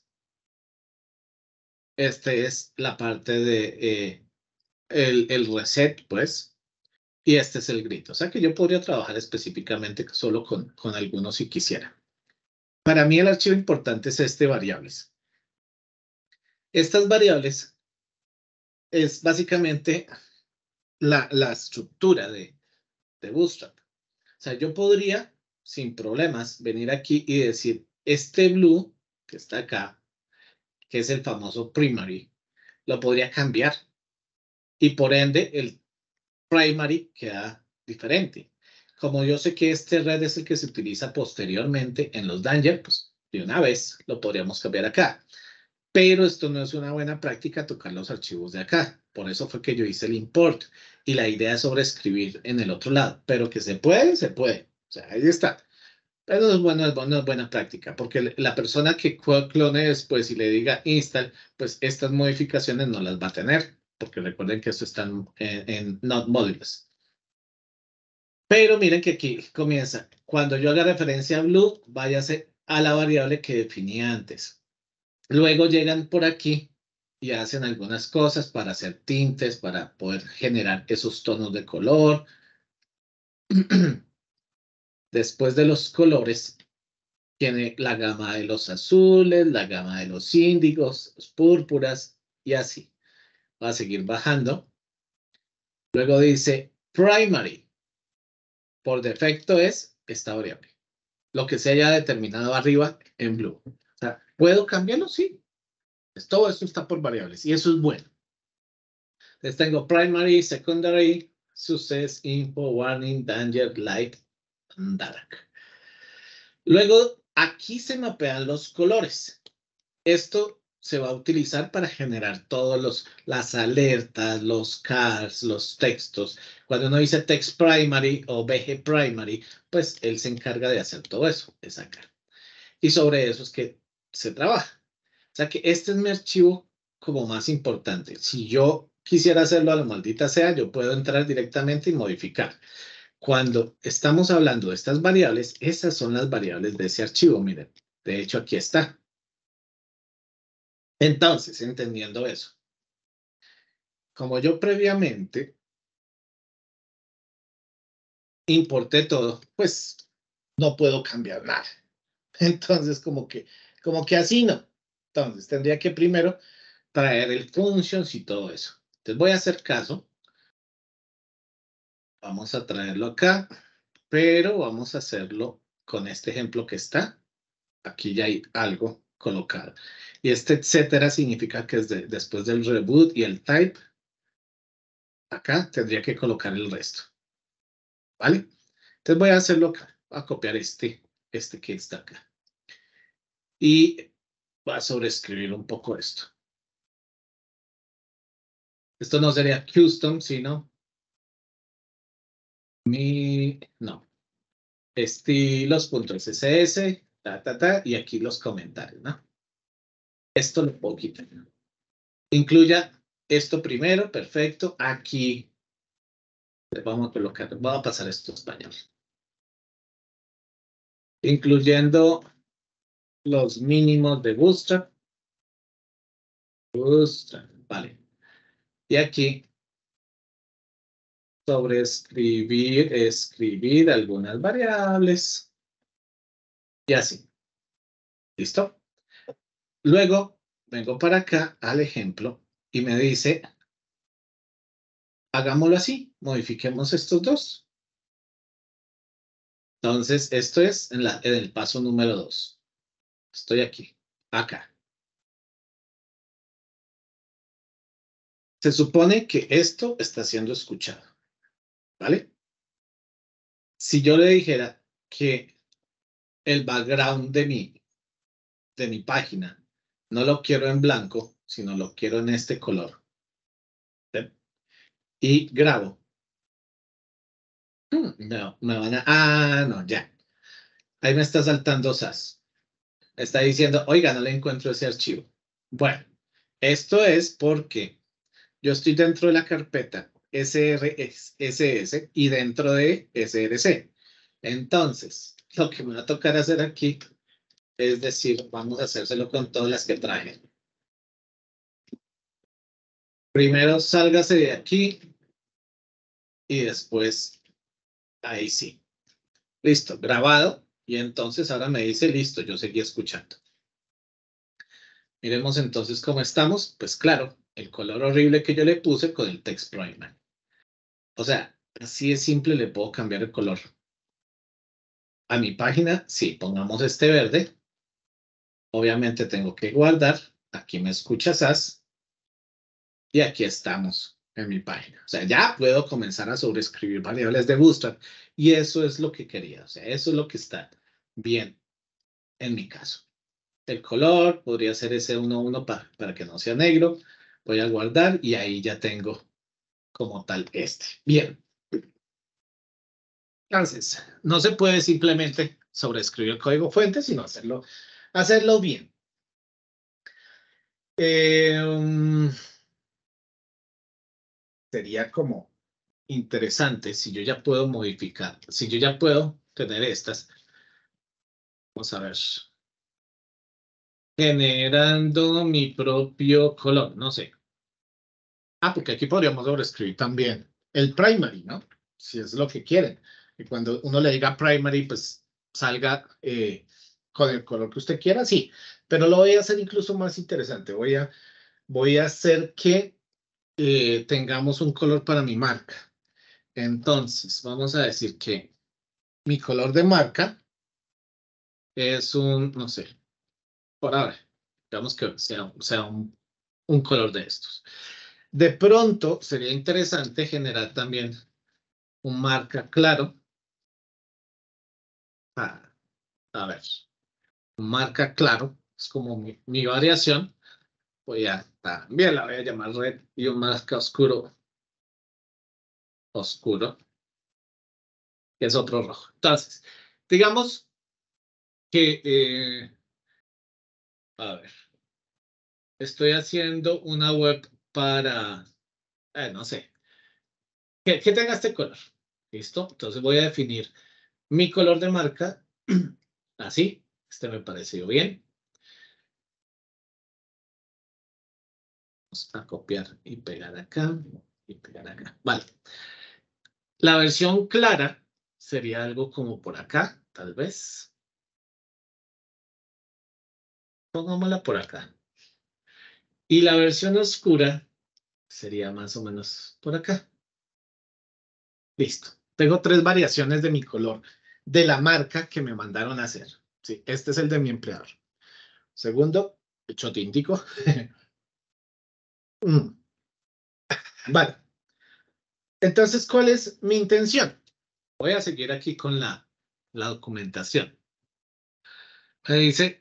Esta es la parte de eh, el, el reset, pues, y este es el grid. O sea que yo podría trabajar específicamente solo con, con algunos si quisiera. Para mí el archivo importante es este, variables. Estas variables es básicamente la, la estructura de, de Bootstrap. O sea, yo podría, sin problemas, venir aquí y decir, este blue que está acá, que es el famoso primary, lo podría cambiar. Y por ende, el primary queda diferente. Como yo sé que este red es el que se utiliza posteriormente en los Danger, pues de una vez lo podríamos cambiar acá. Pero esto no es una buena práctica tocar los archivos de acá. Por eso fue que yo hice el import. Y la idea es sobreescribir en el otro lado. Pero que se puede, se puede. O sea, ahí está. Pero no es, bueno, no es buena práctica. Porque la persona que clone después y le diga install, pues estas modificaciones no las va a tener. Porque recuerden que esto está en, en not modules. Pero miren que aquí comienza. Cuando yo haga referencia a blue, váyase a la variable que definí antes. Luego llegan por aquí y hacen algunas cosas para hacer tintes, para poder generar esos tonos de color. Después de los colores, tiene la gama de los azules, la gama de los índigos, los púrpuras y así. Va a seguir bajando. Luego dice primary. Por defecto es esta variable. Lo que se haya determinado arriba en blue. O sea, ¿puedo cambiarlo? Sí. Pues todo esto está por variables y eso es bueno. Entonces tengo primary, secondary, success, info, warning, danger, light, and dark. Luego, aquí se mapean los colores. Esto se va a utilizar para generar todos los, las alertas, los cards, los textos. Cuando uno dice text primary o B G primary, pues él se encarga de hacer todo eso, de sacar. Y sobre eso es que se trabaja. O sea que este es mi archivo como más importante. Si yo quisiera hacerlo a la maldita sea, yo puedo entrar directamente y modificar. Cuando estamos hablando de estas variables, esas son las variables de ese archivo. Miren, de hecho aquí está. Entonces, entendiendo eso, como yo previamente importé todo, pues no puedo cambiar nada. Entonces, como que, como que así no. Entonces, tendría que primero traer el functions y todo eso. Entonces, voy a hacer caso. Vamos a traerlo acá, pero vamos a hacerlo con este ejemplo que está. Aquí ya hay algo colocado. Y este etcétera significa que es de, después del reboot y el type, acá tendría que colocar el resto. ¿Vale? Entonces voy a hacerlo acá. Voy a copiar este, este que está acá. Y voy a sobreescribir un poco esto. Esto no sería custom, sino mi, no. Estilos.css, ta, ta, ta, y aquí los comentarios, ¿no? Esto lo puedo quitar. Incluya esto primero, perfecto. Aquí le vamos a colocar, vamos a pasar esto a español. Incluyendo los mínimos de Bootstrap. Bootstrap, vale. Y aquí, sobre escribir, escribir algunas variables. Y así. ¿Listo? Luego, vengo para acá al ejemplo y me dice, hagámoslo así, modifiquemos estos dos. Entonces, esto es en, la, en el paso número dos. Estoy aquí, acá. Se supone que esto está siendo escuchado, ¿vale? Si yo le dijera que el background de mi, de mi página no lo quiero en blanco, sino lo quiero en este color. ¿Sí? Y grabo. No, me van a... Ah, no, ya. Ahí me está saltando S A S. Está diciendo, oiga, no le encuentro ese archivo. Bueno, esto es porque yo estoy dentro de la carpeta S R S S y dentro de S R C. Entonces, lo que me va a tocar hacer aquí es decir, vamos a hacérselo con todas las que traje. Primero sálgase de aquí y después, ahí sí. Listo, grabado. Y entonces ahora me dice, listo, yo seguí escuchando. Miremos entonces cómo estamos. Pues claro, el color horrible que yo le puse con el text primary. O sea, así es simple, le puedo cambiar el color. A mi página, sí, pongamos este verde. Obviamente tengo que guardar. Aquí me escucha S A S. Y aquí estamos en mi página. O sea, ya puedo comenzar a sobreescribir variables de Bootstrap. Y eso es lo que quería. O sea, eso es lo que está bien en mi caso. El color podría ser ese uno uno para, para que no sea negro. Voy a guardar y ahí ya tengo como tal este. Bien. Entonces, no se puede simplemente sobreescribir el código fuente, sino hacerlo, hacerlo bien. Eh, um, sería como interesante si yo ya puedo modificar, si yo ya puedo tener estas. Vamos a ver. Generando mi propio color, no sé. Ah, porque aquí podríamos sobreescribir también el primary, ¿no? Si es lo que quieren. Y cuando uno le diga primary, pues salga eh, con el color que usted quiera, sí. Pero lo voy a hacer incluso más interesante. Voy a, voy a hacer que eh, tengamos un color para mi marca. Entonces, vamos a decir que mi color de marca es un, no sé, por ahora, Digamos que sea, sea un, un color de estos. De pronto sería interesante generar también un marca claro. Ah, a ver, un marca claro, es como mi, mi variación. Voy a también la voy a llamar red y un marca oscuro, oscuro, que es otro rojo. Entonces, digamos que, eh, a ver, estoy haciendo una web para, eh, no sé, que, que tenga este color. ¿Listo? Entonces voy a definir mi color de marca, así, este me pareció bien. Vamos a copiar y pegar acá, y pegar acá. Vale. La versión clara sería algo como por acá, tal vez. Pongámosla por acá. Y la versión oscura sería más o menos por acá. Listo. Tengo tres variaciones de mi color de la marca que me mandaron a hacer. Sí, este es el de mi empleador. Segundo, chotintico. Mm. Vale. Entonces, ¿cuál es mi intención? Voy a seguir aquí con la, la documentación. Me dice,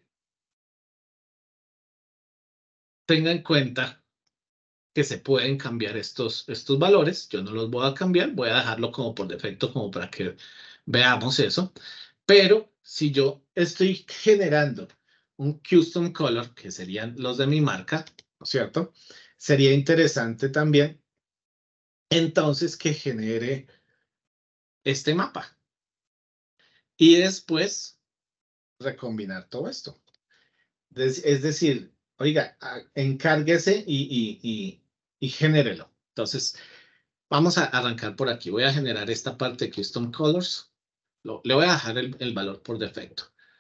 tenga en cuenta que se pueden cambiar estos, estos valores. Yo no los voy a cambiar, voy a dejarlo como por defecto, como para que veamos eso. Pero si yo estoy generando un custom color, que serían los de mi marca, ¿no es cierto? Sería interesante también, entonces, que genere este mapa. Y después, recombinar todo esto. Es decir, oiga, encárguese y, y, y, y genérelo. Entonces, vamos a arrancar por aquí. Voy a generar esta parte de Custom Colors. Lo, le voy a dejar el, el valor por defecto.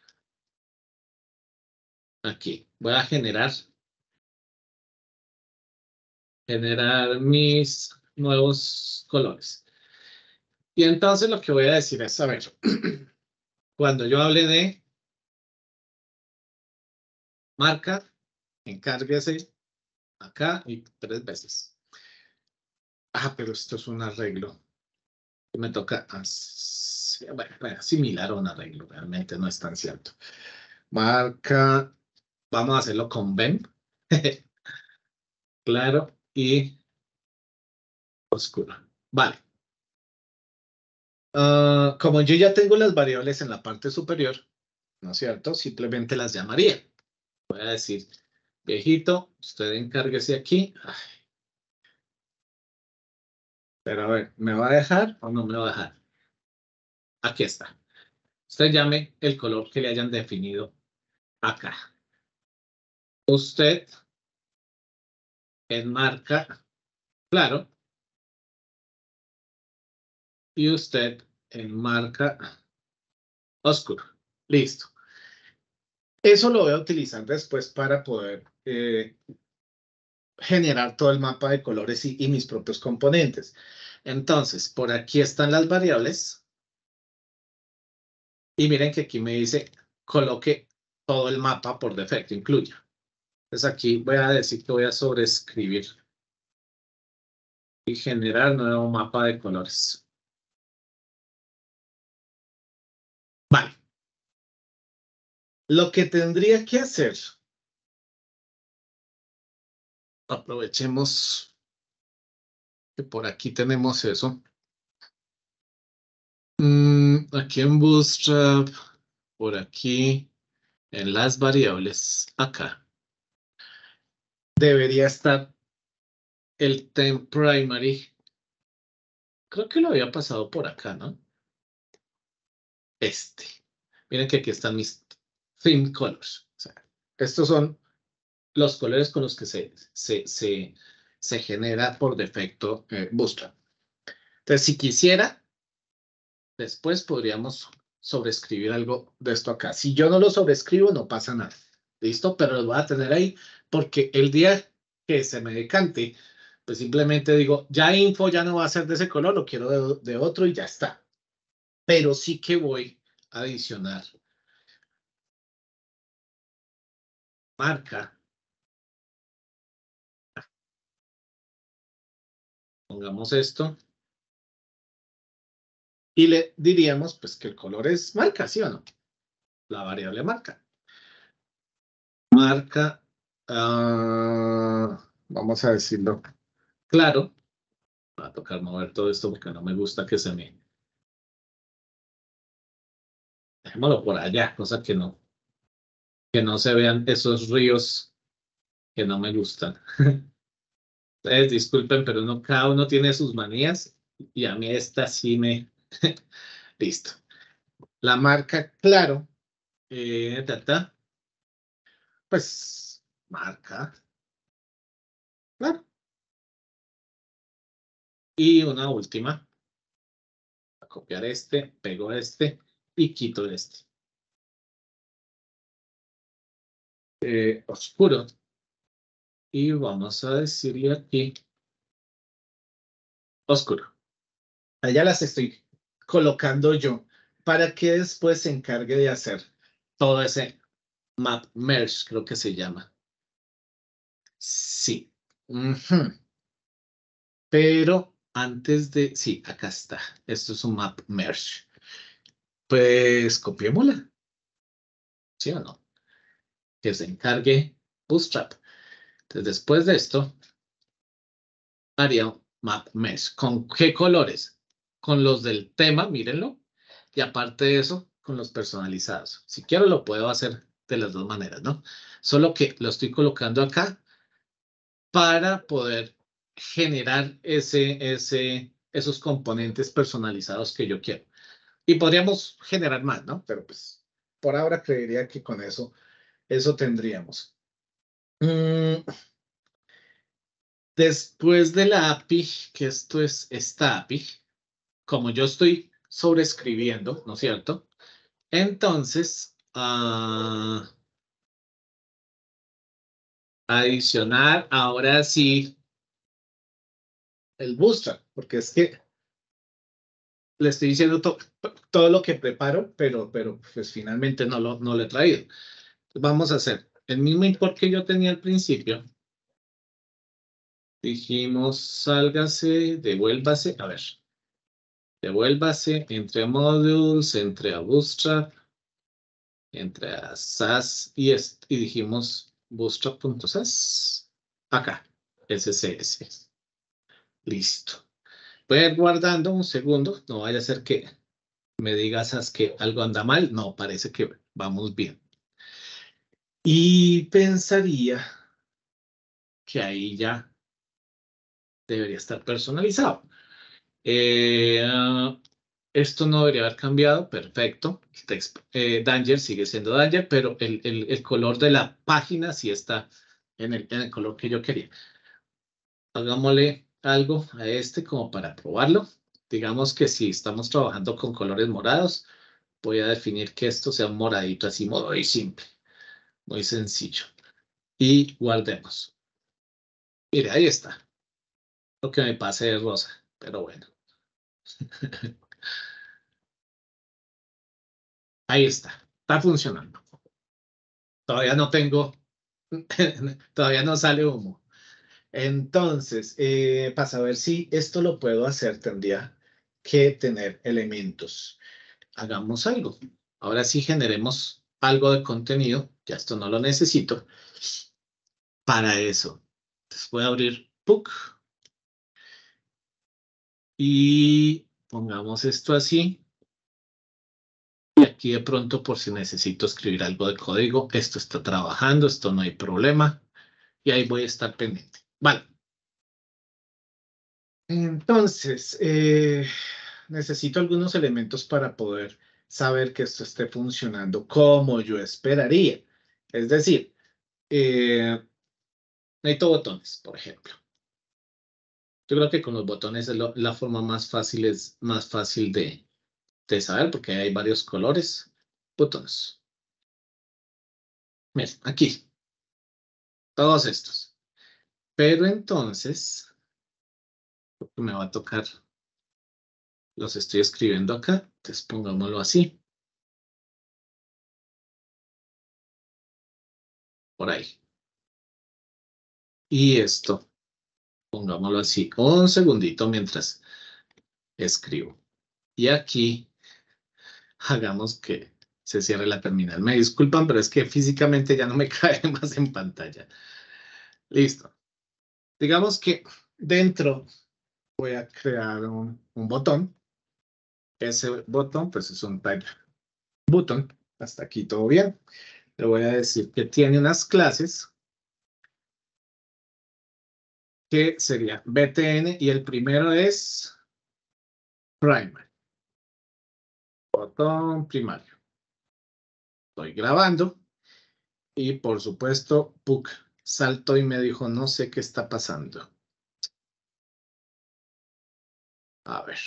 Aquí. Voy a generar, generar mis nuevos colores. Y entonces lo que voy a decir es, a ver, cuando yo hable de marca, encárguese acá y tres veces. Ah, pero esto es un arreglo. Me toca as- bueno, bueno, similar a un arreglo, realmente no es tan cierto. Marca, vamos a hacerlo con Ben. Claro y oscuro. Vale. Uh, como yo ya tengo las variables en la parte superior, ¿no es cierto? Simplemente las llamaría. Voy a decir, viejito, usted encárguese aquí. Ay, pero a ver, ¿me va a dejar o no me va a dejar? Aquí está. Usted llame el color que le hayan definido acá. Usted enmarca, claro, y usted enmarca oscuro. Listo. Eso lo voy a utilizar después para poder eh, generar todo el mapa de colores y, y mis propios componentes. Entonces, por aquí están las variables. Y miren que aquí me dice coloque todo el mapa por defecto, incluya. Entonces aquí voy a decir que voy a sobreescribir y generar nuevo mapa de colores. Vale. Lo que tendría que hacer, aprovechemos que por aquí tenemos eso. Mm, aquí en Bootstrap, por aquí, en las variables, acá, debería estar el temp primary. Creo que lo había pasado por acá, ¿no? Este. Miren que aquí están mis theme colors. O sea, estos son los colores con los que se, se, se, se genera por defecto eh, Bootstrap. Entonces, si quisiera, después podríamos sobreescribir algo de esto acá. Si yo no lo sobrescribo, no pasa nada. ¿Listo? Pero lo voy a tener ahí porque el día que se me decante, pues simplemente digo, ya info ya no va a ser de ese color, lo quiero de, de otro y ya está. Pero sí que voy a adicionar marca Pongamos esto. Y le diríamos pues que el color es marca, ¿sí o no? La variable marca. Marca, uh, vamos a decirlo claro. Va a tocar mover todo esto porque no me gusta que se me... Dejémoslo por allá, cosa que no, que no se vean esos ríos que no me gustan. Entonces, disculpen, pero uno, cada uno tiene sus manías y a mí esta sí me... Listo. La marca, claro. Eh, ta, ta. Pues, marca. Claro. Y una última. Voy a copiar este, pego este y quito este. Eh, oscuro. Y vamos a decirle aquí oscuro. Allá las estoy colocando yo para que después se encargue de hacer todo ese map merge, creo que se llama. Sí. Uh-huh. Pero antes de... Sí, acá está. Esto es un map merge. Pues copiémosla. ¿Sí o no? Que se encargue Bootstrap. Entonces, después de esto, haría un map mesh. ¿Con qué colores? Con los del tema, mírenlo. Y aparte de eso, con los personalizados. Si quiero, lo puedo hacer de las dos maneras, ¿no? Solo que lo estoy colocando acá para poder generar ese, ese, esos componentes personalizados que yo quiero. Y podríamos generar más, ¿no? Pero pues, por ahora creería que con eso, eso tendríamos. Mm. Después de la A P I, que esto es esta A P I, como yo estoy sobreescribiendo, ¿no es cierto? Entonces, uh, adicionar ahora sí el Bootstrap, porque es que le estoy diciendo to todo lo que preparo, pero, pero pues finalmente no lo, no lo he traído. Vamos a hacer el mismo import que yo tenía al principio. Dijimos, sálgase, devuélvase, a ver, devuélvase, entre a modules, entre a Bootstrap, entre a S A S y, y dijimos bootstrap.sas. Acá, S C S. Listo. Voy a ir guardando un segundo. No vaya a ser que me digas S A S que algo anda mal. No, parece que vamos bien. Y pensaría que ahí ya debería estar personalizado. Eh, esto no debería haber cambiado. Perfecto. Eh, Danger sigue siendo Danger, pero el, el, el color de la página sí está en el, en el color que yo quería. Hagámosle algo a este como para probarlo. Digamos que si estamos trabajando con colores morados, voy a definir que esto sea un moradito así muy simple, muy sencillo. Y guardemos. Mire, ahí está. Lo que me pase de rosa, pero bueno. Ahí está. Está funcionando. Todavía no tengo, todavía no sale humo. Entonces, eh, para saber si esto lo puedo hacer, tendría que tener elementos. Hagamos algo. Ahora sí generemos algo de contenido. Ya esto no lo necesito. Para eso. Entonces voy a abrir Puck. Y pongamos esto así. Y aquí de pronto, por si necesito escribir algo de código, esto está trabajando, esto no hay problema. Y ahí voy a estar pendiente. Vale. Entonces, eh, necesito algunos elementos para poder saber que esto esté funcionando como yo esperaría. Es decir, eh, necesito botones, por ejemplo. Yo creo que con los botones es lo, la forma más fácil, es más fácil de, de saber porque hay varios colores. Botones. Miren, aquí. Todos estos. Pero entonces, me va a tocar, los estoy escribiendo acá. Entonces pongámoslo así. Por ahí. Y esto, Pongámoslo así, un segundito mientras escribo. Y aquí hagamos que se cierre la terminal. Me disculpan, pero es que físicamente ya no me cae más en pantalla. Listo. Digamos que dentro voy a crear un, un botón. Ese botón, pues es un type button. Hasta aquí todo bien. Le voy a decir que tiene unas clases que sería B T N y el primero es primary. Botón primario. Estoy grabando y por supuesto Puck saltó y me dijo no sé qué está pasando. A ver.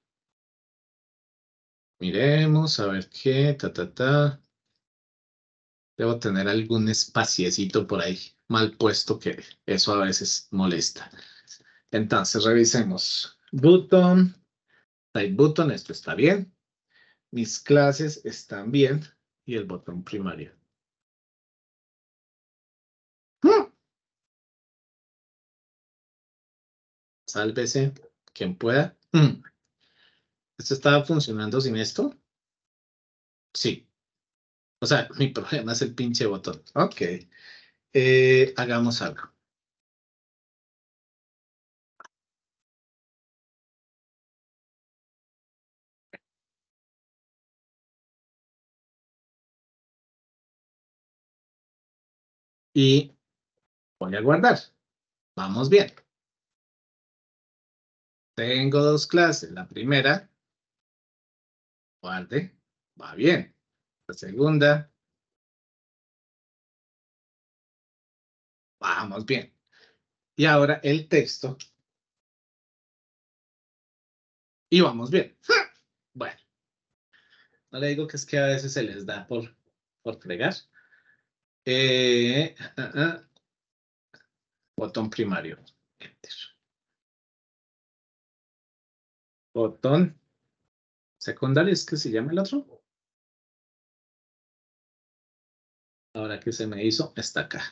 Miremos, a ver qué, ta, ta, ta. Debo tener algún espaciecito por ahí mal puesto que eso a veces molesta. Entonces revisemos. Button, type button, esto está bien. Mis clases están bien y el botón primario. ¡Hmm! Sálvese quien pueda. ¡Hmm! ¿Esto estaba funcionando sin esto? Sí. O sea, mi problema es el pinche botón. Ok. Eh, hagamos algo. Y voy a guardar. Vamos bien. Tengo dos clases. La primera, guarde, va bien. La segunda, vamos bien. Y ahora el texto. Y vamos bien. Bueno, no le digo que es que a veces se les da por, por fregar. Eh, uh, uh, botón primario. Enter. Botón secundario, ¿es que se llama el otro? Ahora que se me hizo, está acá.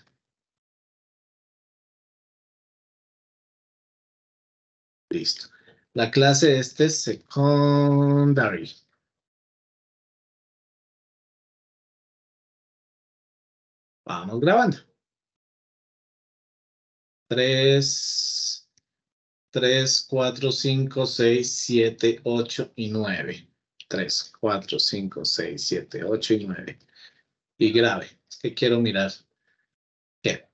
Listo. La clase de este es secondary. Vamos grabando. Tres, tres, cuatro, cinco, seis, siete, ocho y nueve. Tres, cuatro, cinco, seis, siete, ocho y nueve. Y grave. Es que quiero mirar. ¿Qué?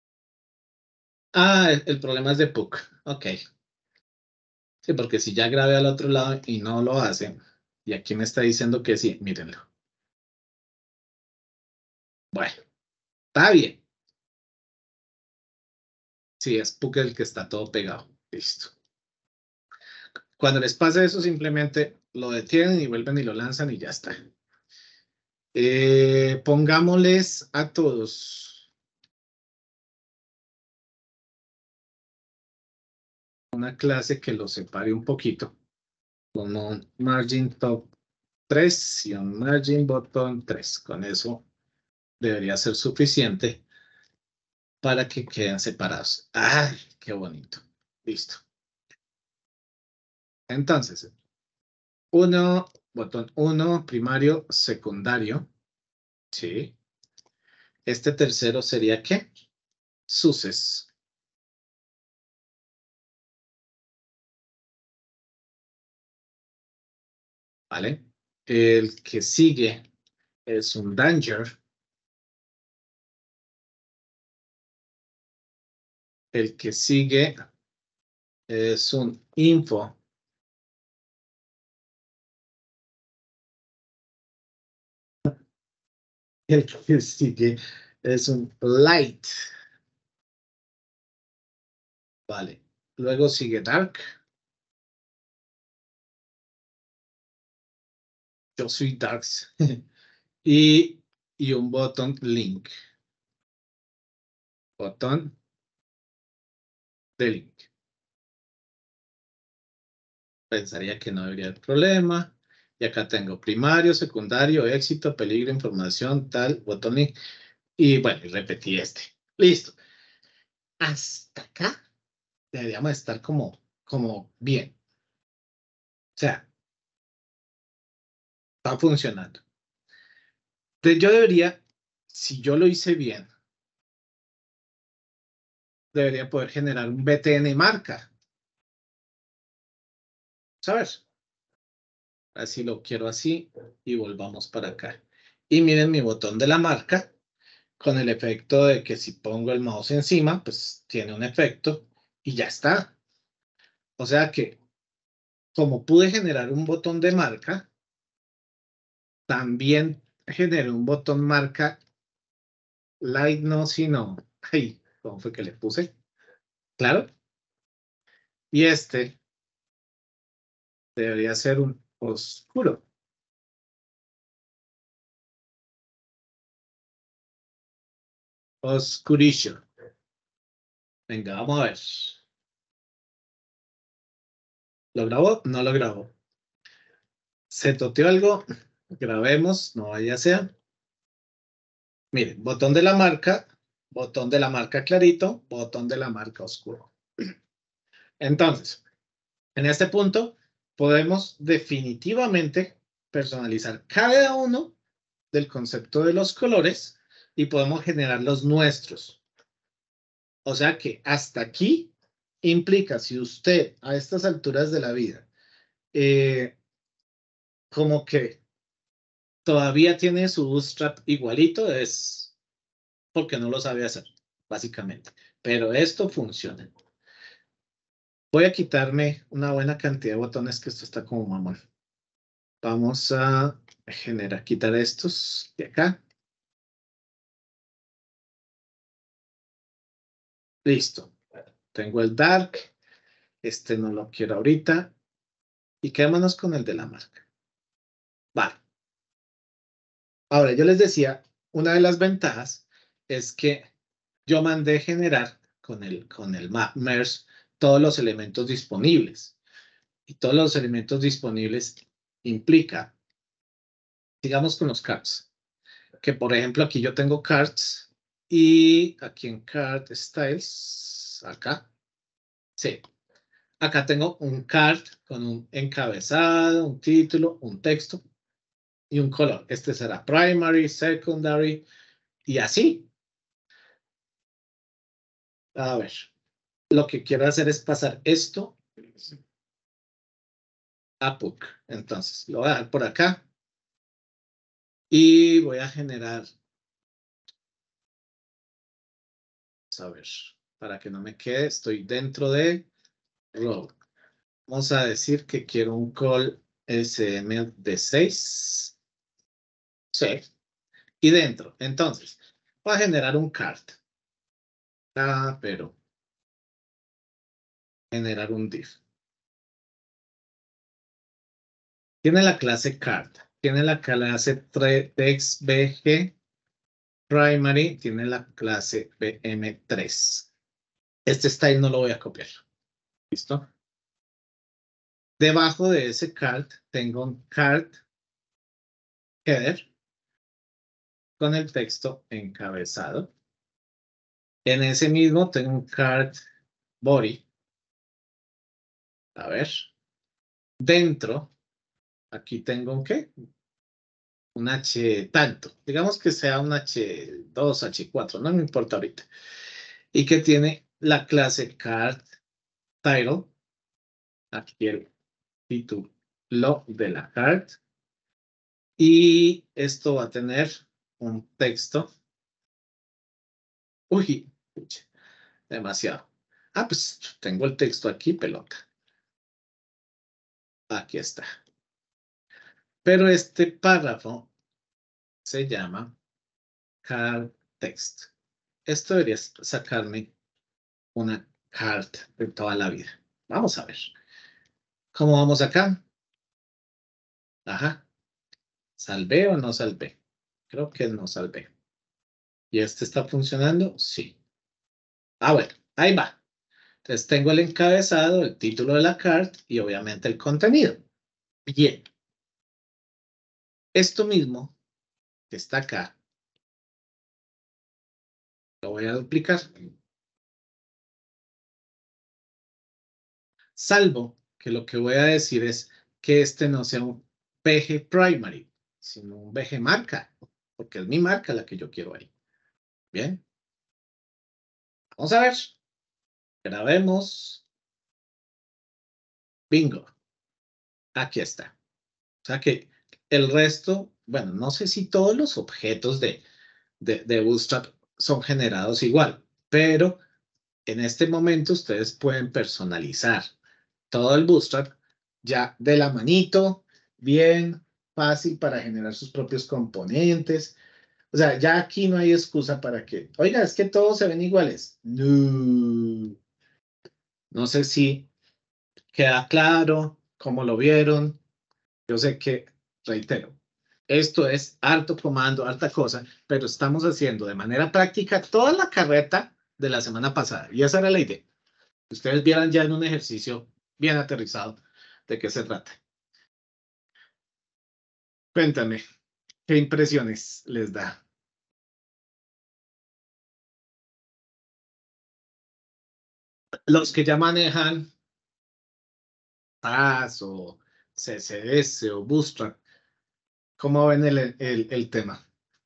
Ah, el, el problema es de Puck. Ok. Sí, porque si ya grabé al otro lado y no lo hace, y aquí me está diciendo que sí, mírenlo. Bueno, está bien. Sí, es Puck el que está todo pegado. Listo. Cuando les pasa eso, simplemente lo detienen y vuelven y lo lanzan y ya está. Eh, pongámosles a todos una clase que los separe un poquito, como un margin top tres y un margin bottom tres. Con eso debería ser suficiente para que queden separados. ¡Ay, qué bonito! Listo. Entonces, uno, botón uno, primario, secundario. Sí. Este tercero sería ¿qué? Suces. ¿Vale? El que sigue es un danger. El que sigue es un info. El que sigue es un light. Vale. Luego sigue dark. Yo soy darks. y, y un botón link. Botón de link. Pensaría que no debería haber problema. Y acá tengo primario, secundario, éxito, peligro, información, tal, botón link. Y bueno, y repetí este. Listo. Hasta acá deberíamos estar como, como bien. O sea, está funcionando. Entonces yo debería, si yo lo hice bien, debería poder generar un B T N marca. ¿Sabes? Así lo quiero así y volvamos para acá. Y miren mi botón de la marca con el efecto de que si pongo el mouse encima, pues tiene un efecto y ya está. O sea que como pude generar un botón de marca, también generé un botón marca light no, sino, ay, ¿cómo fue que le puse? Claro. Y este debería ser un oscuro. Oscurillo. Venga, vamos a ver. ¿Lo grabó? No lo grabó. ¿Se toteó algo? Grabemos, no vaya a ser. Miren, botón de la marca, botón de la marca clarito, botón de la marca oscuro. Entonces, en este punto podemos definitivamente personalizar cada uno del concepto de los colores y podemos generar los nuestros. O sea que hasta aquí implica, si usted a estas alturas de la vida, eh, como que todavía tiene su bootstrap igualito, es porque no lo sabe hacer, básicamente. Pero esto funciona. Voy a quitarme una buena cantidad de botones, que esto está como mamón. Vamos a generar, quitar estos de acá. Listo. Tengo el dark. Este no lo quiero ahorita. Y quedémonos con el de la marca. Vale. Ahora, yo les decía, una de las ventajas es que yo mandé generar con el, con el map merge todos los elementos disponibles. Y todos los elementos disponibles implica, digamos con los cards, que por ejemplo aquí yo tengo cards y aquí en card styles, acá, sí, acá tengo un card con un encabezado, un título, un texto y un color. Este será primary, secondary y así. A ver, lo que quiero hacer es pasar esto a P U C. Entonces, lo voy a dar por acá y voy a generar, a ver, para que no me quede, estoy dentro de row. Vamos a decir que quiero un call S M de seis. Sí. Y dentro, entonces, voy a generar un card. Ah, pero generar un div. Tiene la clase card. Tiene la clase textbg primary. Tiene la clase B M tres. Este style no lo voy a copiar. ¿Listo? Debajo de ese card tengo un card header con el texto encabezado. En ese mismo tengo un card body. A ver. Dentro, aquí tengo un qué? Un H tanto. Digamos que sea un H dos, H cuatro, no me importa ahorita. Y que tiene la clase card title. Aquí el título de la card. Y esto va a tener un texto. Uy, demasiado. Ah, pues tengo el texto aquí, pelota. Aquí está. Pero este párrafo se llama card text. Esto debería sacarme una card de toda la vida. Vamos a ver. ¿Cómo vamos acá? Ajá. ¿Salvé o no salvé? Creo que no salvé. ¿Y este está funcionando? Sí. Ah, bueno, ahí va. Entonces tengo el encabezado, el título de la card y obviamente el contenido. Bien. Esto mismo que está acá, lo voy a duplicar. salvo que lo que voy a decir es que este no sea un V G primary, sino un V G marca, porque es mi marca la que yo quiero ahí. Bien. Vamos a ver. Grabemos. Bingo. Aquí está. O sea que el resto, bueno, no sé si todos los objetos de, de, de Bootstrap son generados igual, pero en este momento ustedes pueden personalizar todo el Bootstrap ya de la manito, bien fácil para generar sus propios componentes. O sea, ya aquí no hay excusa para que, oiga, es que todos se ven iguales. No. No sé si queda claro cómo lo vieron. Yo sé que, reitero, esto es harto comando, harta cosa, pero estamos haciendo de manera práctica toda la carreta de la semana pasada. Y esa era la idea. Ustedes vieran ya en un ejercicio bien aterrizado de qué se trata. Cuéntame, ¿qué impresiones les da? Los que ya manejan P A S o C S S o Bootstrap, ¿cómo ven el, el, el tema?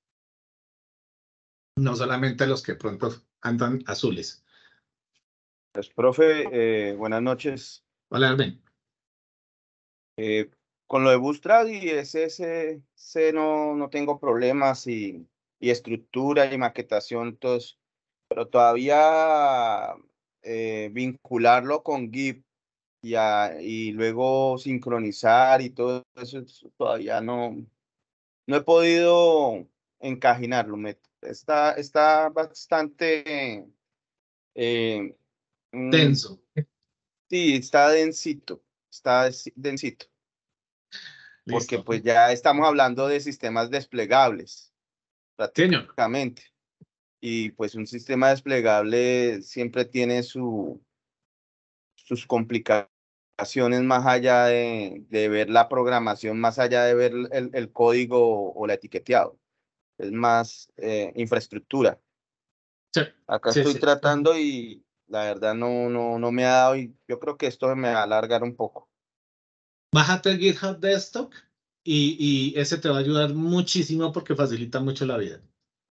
No solamente los que pronto andan azules. Pues, profe, eh, buenas noches. Hola, Arben. Eh, con lo de Bootstrap y S S C no, no tengo problemas y, y estructura y maquetación, entonces, pero todavía eh, vincularlo con Git y, a- y luego sincronizar y todo eso, eso todavía no, no he podido encajinarlo. Me, está, está bastante... eh, mm, Tenso. sí, está densito, está des- densito. Porque Listo. pues ya estamos hablando de sistemas desplegables Señor. prácticamente. Y pues un sistema desplegable siempre tiene su, sus complicaciones más allá de, de ver la programación, más allá de ver el, el código o la etiqueteado. Es más eh, infraestructura. Sí, Acá sí, estoy sí. tratando y la verdad no, no, no me ha dado y yo creo que esto me va a alargar un poco. Bájate el GitHub Desktop y, y ese te va a ayudar muchísimo porque facilita mucho la vida.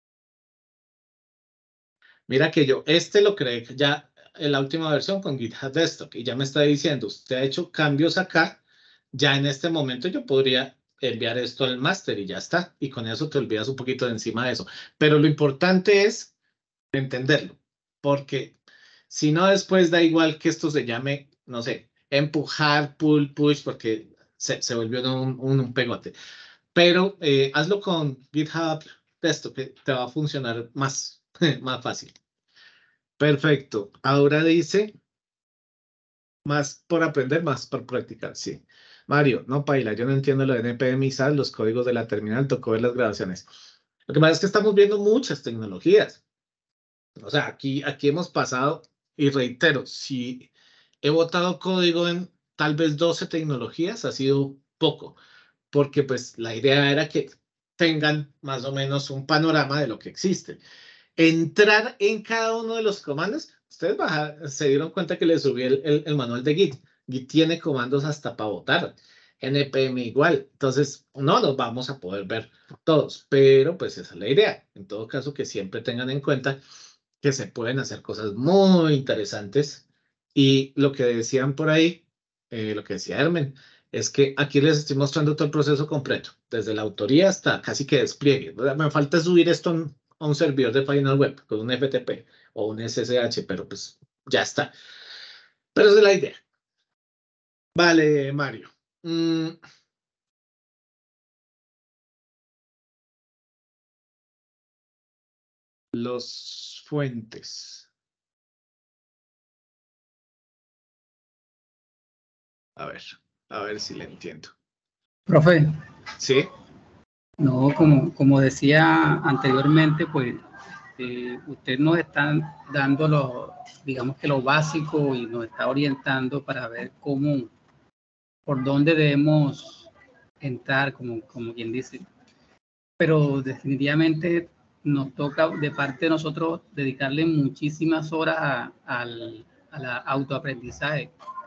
Mira que yo este lo creé ya en la última versión con GitHub Desktop y ya me está diciendo, usted ha hecho cambios acá, ya en este momento yo podría enviar esto al máster y ya está. Y con eso te olvidas un poquito de encima de eso. Pero lo importante es entenderlo, porque si no después da igual que esto se llame, no sé, empujar, pull, push, porque se, se volvió un, un, un pegote. Pero eh, hazlo con GitHub Desktop, que te va a funcionar más, más fácil. Perfecto. Ahora dice, más por aprender, más por practicar, sí. Mario, no, paila, yo no entiendo lo de N P M y S A T, los códigos de la terminal, tocó ver las grabaciones. Lo que pasa es que estamos viendo muchas tecnologías. O sea, aquí, aquí hemos pasado, y reitero, si he botado código en tal vez doce tecnologías, ha sido poco, porque pues la idea era que tengan más o menos un panorama de lo que existe. Entrar en cada uno de los comandos, ustedes baja- se dieron cuenta que les subí el, el- el manual de Git. Git tiene comandos hasta para votar. N P M igual. Entonces, no los vamos a poder ver todos, pero pues esa es la idea. En todo caso, que siempre tengan en cuenta que se pueden hacer cosas muy interesantes. Y lo que decían por ahí, eh, lo que decía Hermen, es que aquí les estoy mostrando todo el proceso completo, desde la autoría hasta casi que despliegue. Me falta subir esto en- a un servidor de página web con un F T P o un S S H, pero pues ya está. Pero esa es la idea. Vale, Mario. Mm, los fuentes. A ver, a ver si le entiendo. Profe, ¿Sí? no, como, como decía anteriormente, pues eh, usted nos está dando lo, digamos que lo básico y nos está orientando para ver cómo, por dónde debemos entrar, como, como quien dice. Pero definitivamente nos toca de parte de nosotros dedicarle muchísimas horas a, al, a la autoaprendizaje.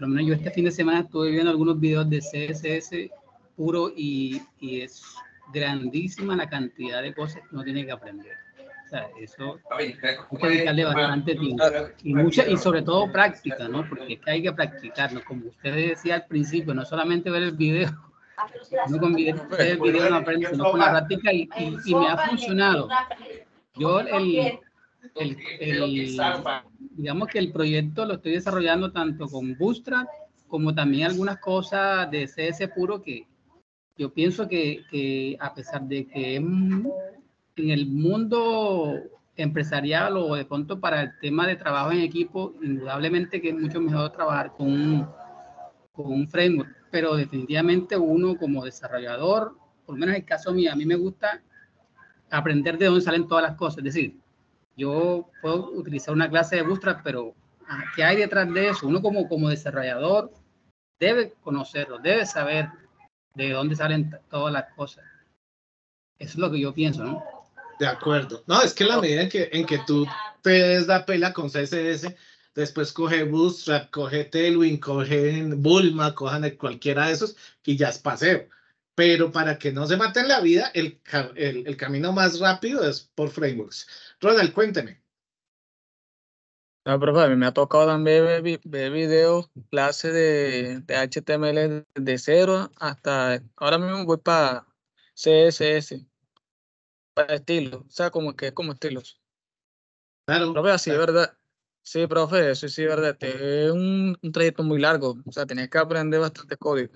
por lo menos yo este fin de semana estuve viendo algunos videos de C S S puro y, y es grandísima la cantidad de cosas que uno tiene que aprender. O sea, eso hay que dedicarle bastante tiempo y mucha, y sobre todo práctica, ¿no? Porque es que hay que practicarlo, como usted decía al principio, no solamente ver el video, no con video, ver el video no aprende, sino con la práctica y, y, y me ha funcionado. Yo el, el, el, digamos que el proyecto lo estoy desarrollando tanto con Bootstrap como también algunas cosas de C S puro que yo pienso que, que a pesar de que en el mundo empresarial o de pronto para el tema de trabajo en equipo, indudablemente que es mucho mejor trabajar con un, con un framework, pero definitivamente uno como desarrollador, por lo menos en el caso mío, a mí me gusta aprender de dónde salen todas las cosas, es decir, yo puedo utilizar una clase de Bootstrap, pero ¿qué hay detrás de eso? Uno como, como desarrollador debe conocerlo, debe saber de dónde salen todas las cosas. Eso es lo que yo pienso, ¿no? De acuerdo. No, es que la medida en que, en que tú te des la pela con C S S, después coge Bootstrap, coge Tailwind, coge Bulma, cojan cualquiera de esos y ya es paseo. Pero para que no se maten la vida, el, el, el camino más rápido es por frameworks. Ronald, cuénteme. No, profe, a mí me ha tocado también ver, ver videos, clases de, de H T M L de cero hasta ahora mismo voy para C S S, para estilos, o sea, como que es como estilos. Claro. Profe, así claro. es verdad. Sí, profe, eso sí es verdad. Este es un, un trayecto muy largo, o sea, tienes que aprender bastante código.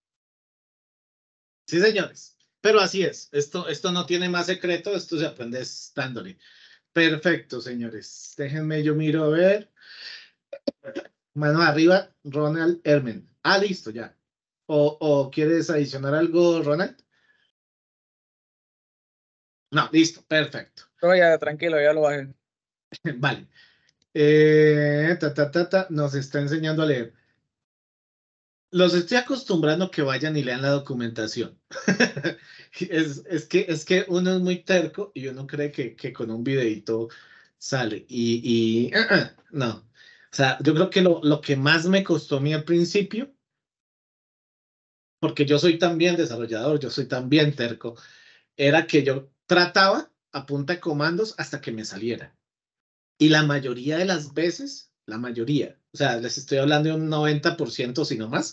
Sí, señores. Pero así es. Esto, esto no tiene más secreto, esto se aprende dándole. Perfecto, señores. Déjenme, yo miro a ver. Mano arriba, Ronald Hermen. Ah, listo, ya. ¿O, o quieres adicionar algo, Ronald? No, listo, perfecto. Pero ya, tranquilo, ya lo bajé. Vale. Eh, ta, ta, ta, ta, nos está enseñando a leer. Los estoy acostumbrando a que vayan y lean la documentación. es, es, que, es que uno es muy terco y uno cree que, que con un videito sale. Y, y uh, uh, no. O sea, yo creo que lo, lo que más me costó a mí al principio, porque yo soy también desarrollador, yo soy también terco, era que yo trataba a punta de comandos hasta que me saliera. Y la mayoría de las veces, la mayoría, o sea, les estoy hablando de un noventa por ciento, si no más,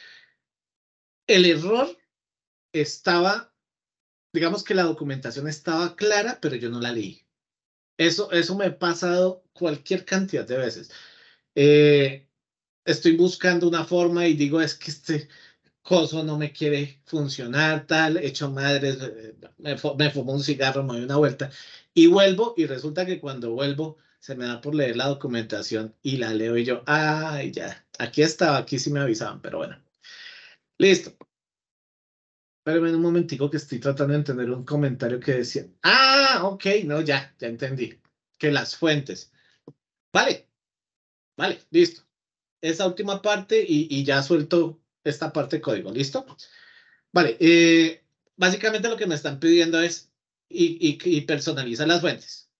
el error estaba, digamos que la documentación estaba clara, pero yo no la leí. Eso, eso me ha pasado cualquier cantidad de veces. Eh, estoy buscando una forma y digo, es que este coso no me quiere funcionar, tal, hecho madres, eh, me, me fumo un cigarro, me doy una vuelta y vuelvo y resulta que cuando vuelvo se me da por leer la documentación y la leo y yo, ay, ya, aquí estaba, aquí sí me avisaban, pero bueno, listo. Espérame un momentico que estoy tratando de entender un comentario que decía, ah, ok, no, ya, ya entendí, que las fuentes, vale, vale, listo. Esa última parte y, y ya suelto esta parte de código, ¿listo? Vale, eh, básicamente lo que me están pidiendo es y, y, y personaliza las fuentes.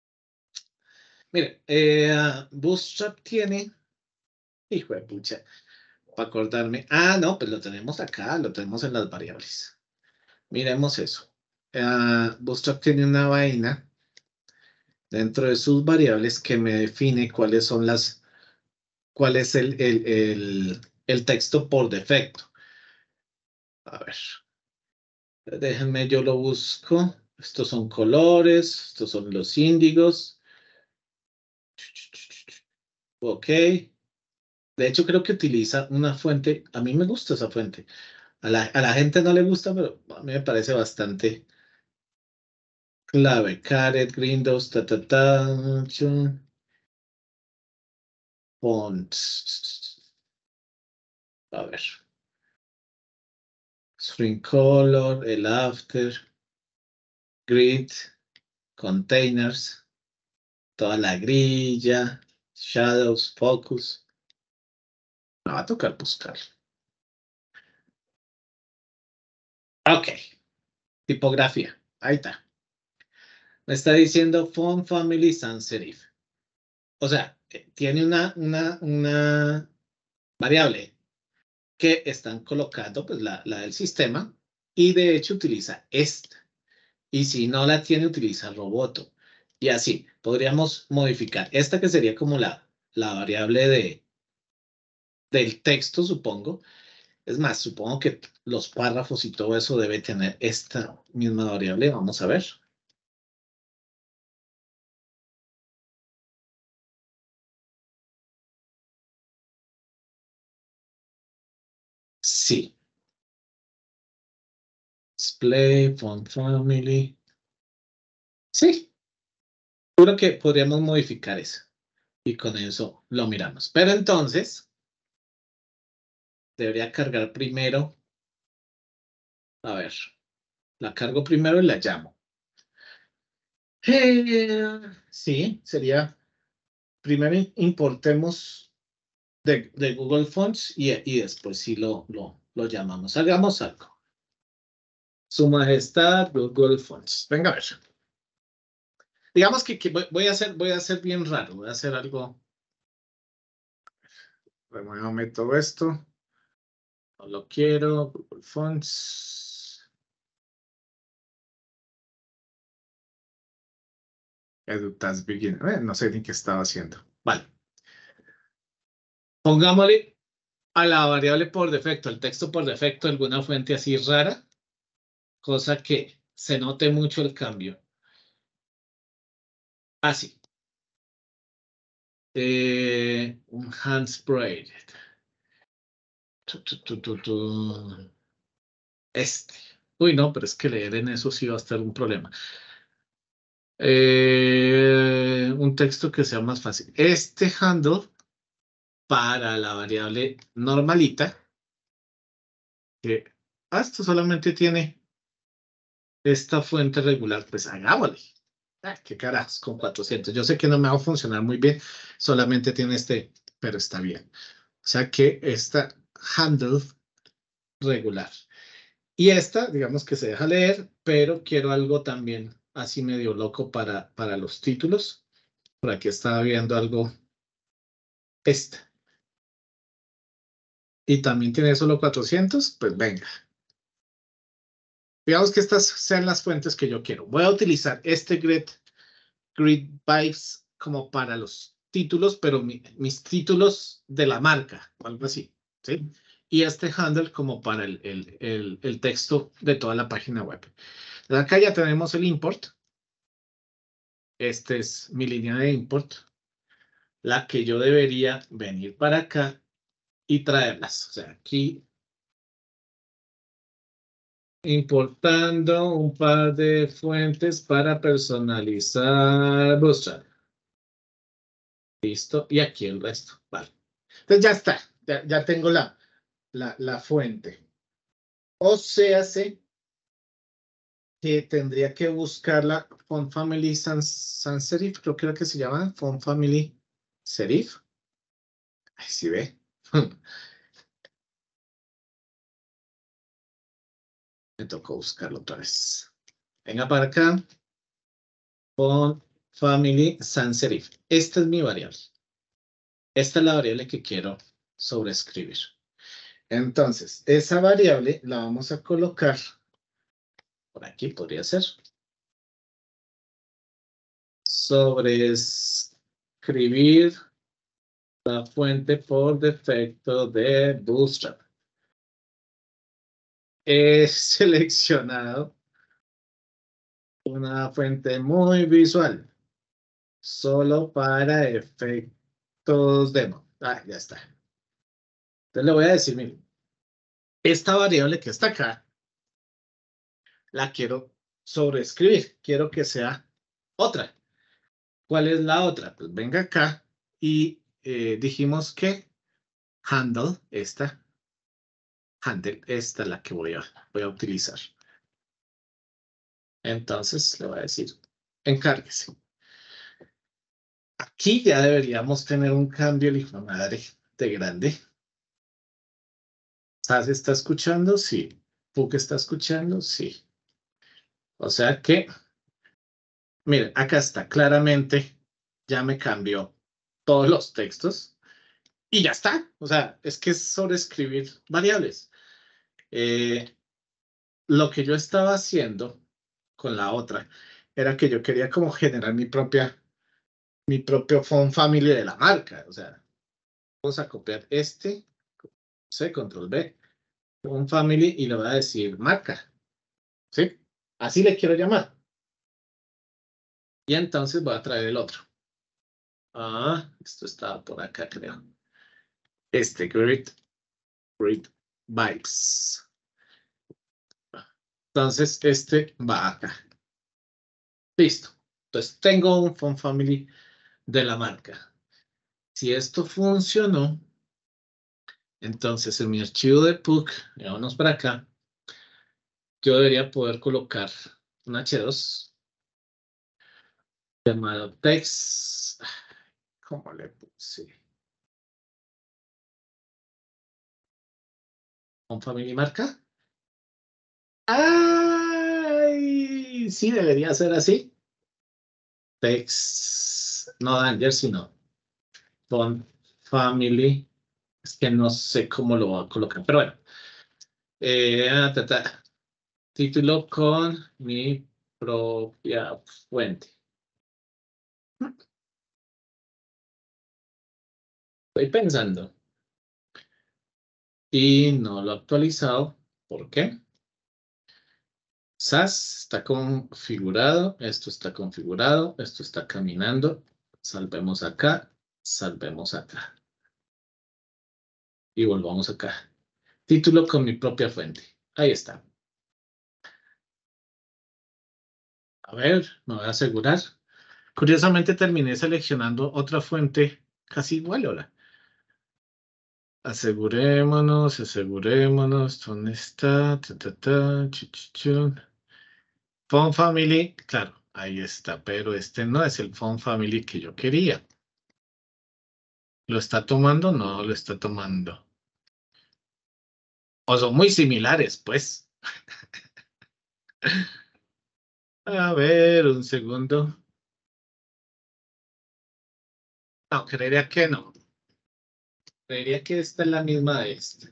Miren, eh, Bootstrap tiene, hijo de pucha, para acordarme. Ah, no, pues lo tenemos acá, lo tenemos en las variables. Miremos eso. Uh, Bootstrap tiene una vaina dentro de sus variables que me define cuáles son las, cuál es el, el, el, el texto por defecto. A ver. Déjenme, yo lo busco. Estos son colores, estos son los índigos. Ok. De hecho, creo que utiliza una fuente. A mí me gusta esa fuente. A la, a la gente no le gusta, pero a mí me parece bastante clave. Caret, Grindos, ta, ta, ta. Font. A ver. String color, el after, grid, containers, toda la grilla, shadows, focus. Me va a tocar buscar. Ok. Tipografía. Ahí está. Me está diciendo Font Family Sans Serif. O sea, tiene una, una, una variable que están colocando pues, la, la del sistema y de hecho utiliza esta. Y si no la tiene, utiliza roboto. Y así, podríamos modificar esta que sería como la, la variable de, del texto, supongo. Es más, supongo que los párrafos y todo eso debe tener esta misma variable. Vamos a ver. Sí. Display, font family. Sí. Creo que podríamos modificar eso. Y con eso lo miramos. Pero entonces, debería cargar primero. A ver. La cargo primero y la llamo. Eh, sí, sería. Primero importemos de, de Google Fonts y, y después sí lo, lo, lo llamamos. Hagamos algo. Su Majestad Google Fonts. Venga a ver. Digamos que, que voy, a hacer, voy a hacer bien raro. Voy a hacer algo. Remuévame todo esto. No lo quiero. Google Fonts. Edutas Begin. Eh, no sé ni qué estaba haciendo. Vale. Pongámosle a la variable por defecto, el texto por defecto, alguna fuente así rara, cosa que se note mucho el cambio. Así. Eh, un handspray. Tu, tu, tu, tu, tu. Este. Uy, no, pero es que leer en eso sí va a estar un problema. Eh, un texto que sea más fácil. Este handle para la variable normalita. Que, ah, esto solamente tiene esta fuente regular. Pues hagámosle. Ah, qué carajos, con cuatrocientos. Yo sé que no me va a funcionar muy bien, solamente tiene este, pero está bien. O sea que esta handle regular. Y esta, digamos que se deja leer, pero quiero algo también así medio loco para, para los títulos. Por aquí estaba viendo algo. Esta. Y también tiene solo cuatrocientos, pues venga. Digamos que estas sean las fuentes que yo quiero. Voy a utilizar este grid, grid vibes como para los títulos, pero mi, mis títulos de la marca, o algo así, ¿sí? Y este handle como para el, el, el, el texto de toda la página web. Acá ya tenemos el import. Esta es mi línea de import, la que yo debería venir para acá y traerlas. O sea, aquí importando un par de fuentes para personalizar Bootstrap. Listo. Y aquí el resto. Vale. Entonces ya está. Ya, ya tengo la, la, la fuente. O sea, sé que tendría que buscar la Font Family Sans, Sans Serif. Creo que era que se llama Font Family Serif. Ahí sí ve. Me tocó buscarlo otra vez. Venga para acá. Font Family Sans Serif. Esta es mi variable. Esta es la variable que quiero sobreescribir. Entonces, esa variable la vamos a colocar por aquí, podría ser. Sobreescribir la fuente por defecto de Bootstrap. He seleccionado una fuente muy visual, solo para efectos demo. Ah, ya está. Entonces le voy a decir, miren, esta variable que está acá, la quiero sobreescribir. Quiero que sea otra. ¿Cuál es la otra? Pues venga acá y eh, dijimos que handle, esta, handle, esta es la que voy a, voy a utilizar. Entonces le voy a decir, encárguese. Aquí ya deberíamos tener un cambio, el hijo de madre, de grande. ¿Sas está escuchando? Sí. ¿Puck está escuchando? Sí. O sea que, miren, acá está, claramente ya me cambió todos los textos. y ya está. O sea, es que es sobre escribir variables. Eh, lo que yo estaba haciendo con la otra era que yo quería como generar mi propia, mi propio font family de la marca. O sea, vamos a copiar este, C, control B, font family, y le voy a decir marca. ¿Sí? Así le quiero llamar. Y entonces voy a traer el otro. Ah, esto estaba por acá, creo. Este, Great, Great Vibes. Entonces, este va acá. Listo. Entonces, tengo un font family de la marca. Si esto funcionó, entonces en mi archivo de P U C, vámonos para acá, yo debería poder colocar un hache dos llamado text. ¿Cómo le puse? Font family marca. ¡Ay! Sí, debería ser así. Text, no Danger, sino font family. Es que no sé cómo lo voy a colocar, pero bueno. Eh, ah, ta, ta. Título con mi propia fuente. Estoy pensando. Y no lo he actualizado. ¿Por qué? S A S está configurado. Esto está configurado. Esto está caminando. Salvemos acá. Salvemos acá. Y volvamos acá. Título con mi propia fuente. Ahí está. A ver, me voy a asegurar. Curiosamente terminé seleccionando otra fuente casi igual ahora. Asegurémonos, asegurémonos. ¿Dónde está? Ta, ta, ta, chu, chu, chu. Font Family, claro, ahí está, pero este no es el Font Family que yo quería. ¿Lo está tomando? No, lo está tomando. O son muy similares, pues. A ver, un segundo. No, creería que no. Creería que esta es la misma de esta.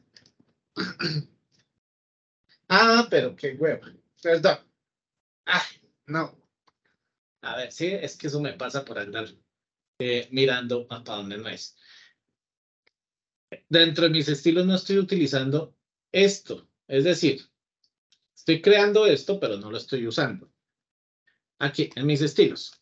Ah, pero qué hueva. Perdón. Ah, no. A ver, sí, es que eso me pasa por andar eh, mirando para dónde no es. Dentro de mis estilos no estoy utilizando esto. Es decir, estoy creando esto, pero no lo estoy usando. Aquí, en mis estilos.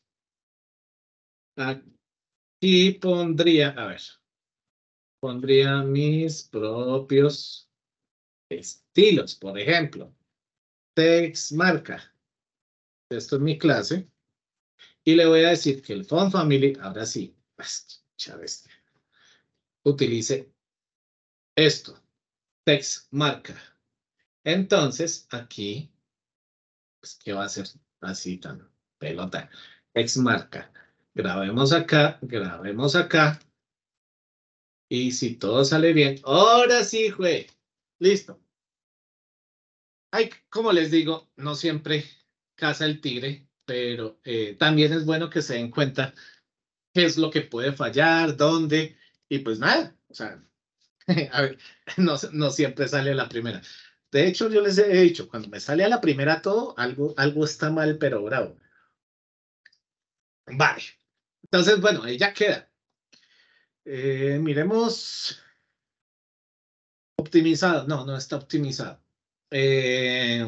Aquí pondría, a ver, pondría mis propios estilos. Por ejemplo, text marca. Esto es mi clase. Y le voy a decir que el font family, ahora sí, Chávez, utilice esto, text marca. Entonces, aquí, pues, ¿qué va a hacer? Así tan pelota. Text marca. Grabemos acá, grabemos acá. Y si todo sale bien, ahora sí, güey. Listo. Ay, como les digo, no siempre caza el tigre, pero eh, también es bueno que se den cuenta qué es lo que puede fallar, dónde, y pues nada, o sea, a ver, no, no siempre sale a la primera. De hecho, yo les he dicho, cuando me sale a la primera todo, algo, algo está mal, pero bravo. Vale. Entonces, bueno, ahí ya queda. Eh, miremos. Optimizado. No, no está optimizado. Eh,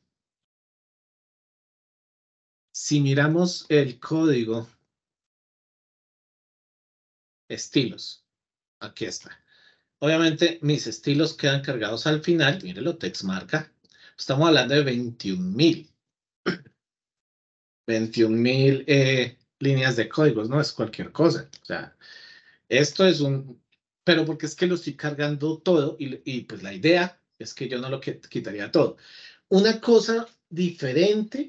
si miramos el código, estilos, aquí está. Obviamente, mis estilos quedan cargados al final. Mírenlo, text marca. Estamos hablando de veintiún mil. veintiún mil eh, líneas de códigos, no es cualquier cosa. O sea, esto es un... Pero porque es que lo estoy cargando todo y, y pues la idea es que yo no lo quitaría todo. Una cosa diferente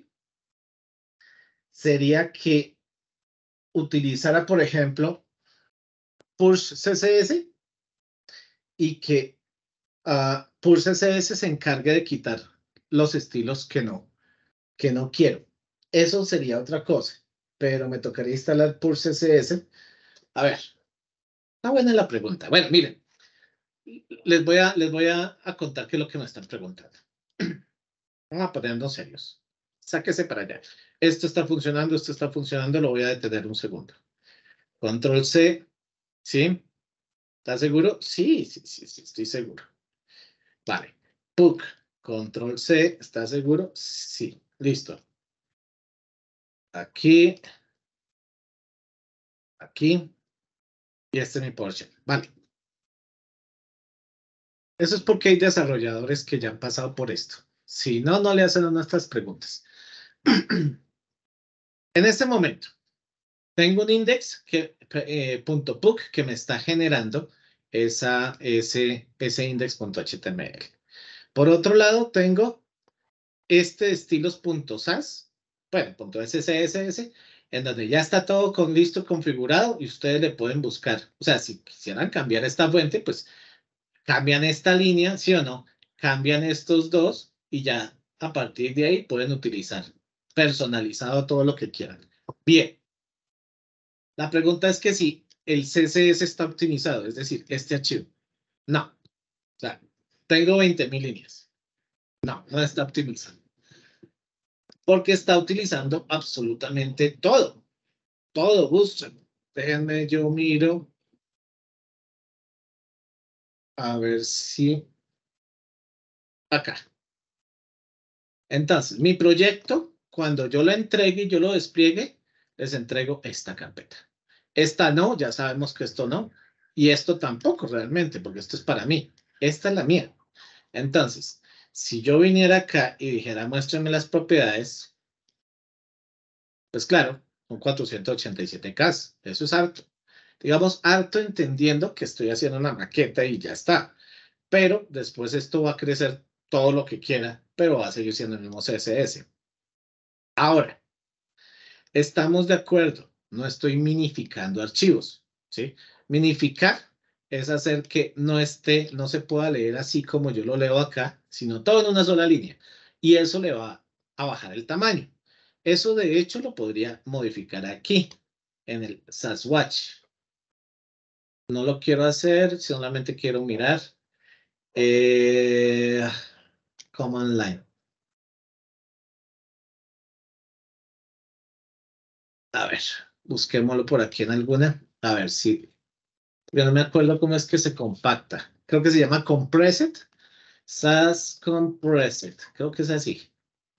sería que utilizara, por ejemplo, Push C S S y que uh, Push C S S se encargue de quitar los estilos que no, que no quiero. Eso sería otra cosa, pero me tocaría instalar Push C S S. A ver, Está buena la pregunta. Bueno, miren, les voy a, les voy a, a contar qué es lo que me están preguntando. Vamos a ponernos serios. Sáquese para allá. Esto está funcionando, esto está funcionando, lo voy a detener un segundo. Control C, ¿sí? ¿Está seguro? Sí, sí, sí, sí, estoy seguro. Vale. P U C, Control C, ¿está seguro? Sí, listo. Aquí, aquí, y este es mi PowerShell. Vale. Eso es porque hay desarrolladores que ya han pasado por esto. Si no, no le hacen nuestras preguntas. En este momento, tengo un index que, eh, punto .puc que me está generando esa, ese, ese index.html. Por otro lado, tengo este estilos.sas, bueno, punto .scss, en donde ya está todo con listo configurado y ustedes le pueden buscar. O sea, si quisieran cambiar esta fuente, pues cambian esta línea, ¿sí o no? Cambian estos dos y ya a partir de ahí pueden utilizar personalizado todo lo que quieran. Bien. La pregunta es que si el C S S está optimizado, es decir, este archivo. No. O sea, tengo veinte mil líneas. No, no está optimizado. Porque está utilizando absolutamente todo. Todo, Bootstrap. Déjenme, yo miro. A ver si... Acá. Entonces, mi proyecto, cuando yo lo entregue y yo lo despliegue, les entrego esta carpeta. Esta no, ya sabemos que esto no. Y esto tampoco realmente, porque esto es para mí. Esta es la mía. Entonces, si yo viniera acá y dijera, muéstrenme las propiedades, pues claro, son cuatrocientos ochenta y siete K. Eso es harto. Digamos, harto entendiendo que estoy haciendo una maqueta y ya está. Pero después esto va a crecer todo lo que quiera, pero va a seguir siendo el mismo C S S. Ahora, estamos de acuerdo. No estoy minificando archivos, ¿sí? Minificar es hacer que no esté, no se pueda leer así como yo lo leo acá, sino todo en una sola línea. Y eso le va a bajar el tamaño. Eso de hecho lo podría modificar aquí, en el Saswatch. No lo quiero hacer, solamente quiero mirar. Eh, Command Line. A ver, busquémoslo por aquí en alguna. A ver si... Yo no me acuerdo cómo es que se compacta. Creo que se llama Compressed. Sas Compressed. Creo que es así.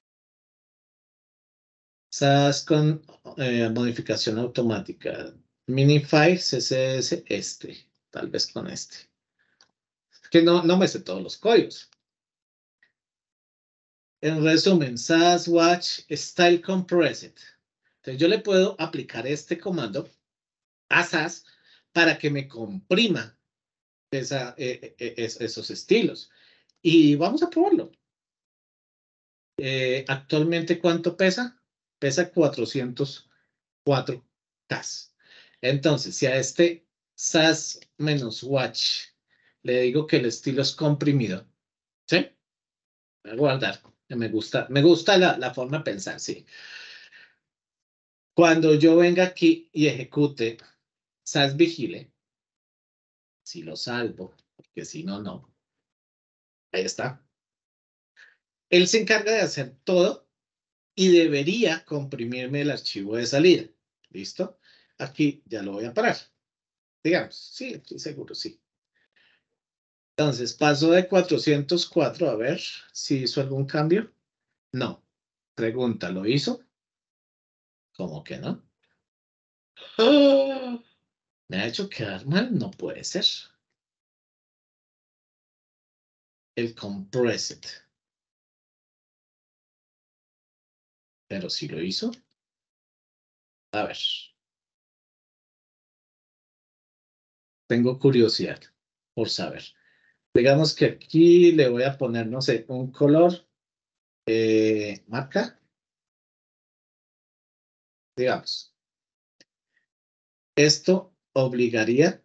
Sas con eh, modificación automática. Minify C S S este. Tal vez con este. Que no, no me sé todos los códigos. En resumen, Saswatch Style Compressed. Entonces yo le puedo aplicar este comando a Sas para que me comprima esa, eh, eh, esos estilos. Y vamos a probarlo. Eh, actualmente, ¿cuánto pesa? Pesa cuatrocientos cuatro K. Entonces, si a este Sas-Watch le digo que el estilo es comprimido, ¿sí? Voy a guardar. Me gusta, me gusta la, la forma de pensar, sí. Cuando yo venga aquí y ejecute Sas Vigile, si lo salvo, porque si no, no. Ahí está. Él se encarga de hacer todo y debería comprimirme el archivo de salida. ¿Listo? Aquí ya lo voy a parar. Digamos, sí, estoy seguro, sí. Entonces, paso de cuatrocientos cuatro, a ver si hizo algún cambio. No. Pregunta, ¿lo hizo? ¿Cómo que no? ¡Ah! ¿Me ha hecho quedar mal? No puede ser. El compressed. Pero sí lo hizo. A ver. Tengo curiosidad por saber. Digamos que aquí le voy a poner, no sé, un color. Eh, marca. Digamos. Esto obligaría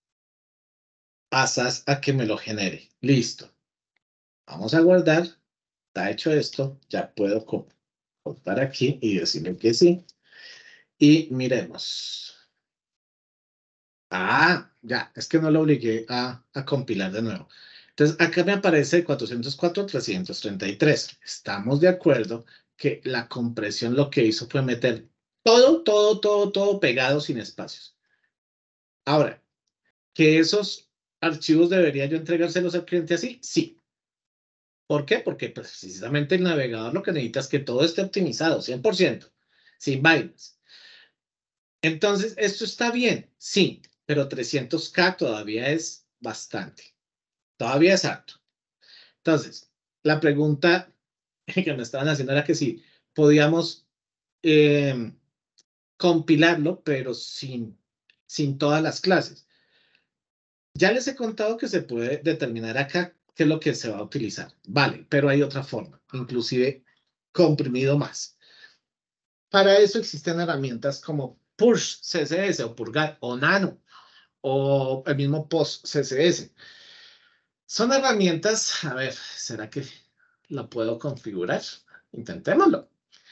a Sas a que me lo genere. Listo. Vamos a guardar. Está hecho esto. Ya puedo cortar aquí y decirle que sí. Y miremos. Ah, ya, es que no lo obligué a, a compilar de nuevo. Entonces, acá me aparece cuatrocientos cuatro, trescientos treinta y tres. Estamos de acuerdo que la compresión lo que hizo fue meter todo, todo, todo, todo pegado sin espacios. Ahora, ¿que esos archivos debería yo entregárselos al cliente así? Sí. ¿Por qué? Porque precisamente el navegador lo que necesita es que todo esté optimizado, cien por ciento, sin vainas. Entonces, ¿esto está bien? Sí, pero trescientos K todavía es bastante. Todavía es alto. Entonces, la pregunta que me estaban haciendo era que si podíamos eh, compilarlo, pero sin, sin todas las clases. Ya les he contado que se puede determinar acá qué es lo que se va a utilizar. Vale, pero hay otra forma, inclusive comprimido más. Para eso existen herramientas como Push C S S o Purgar o Nano o el mismo Post C S S. Son herramientas, a ver, ¿será que la puedo configurar? Intentémoslo.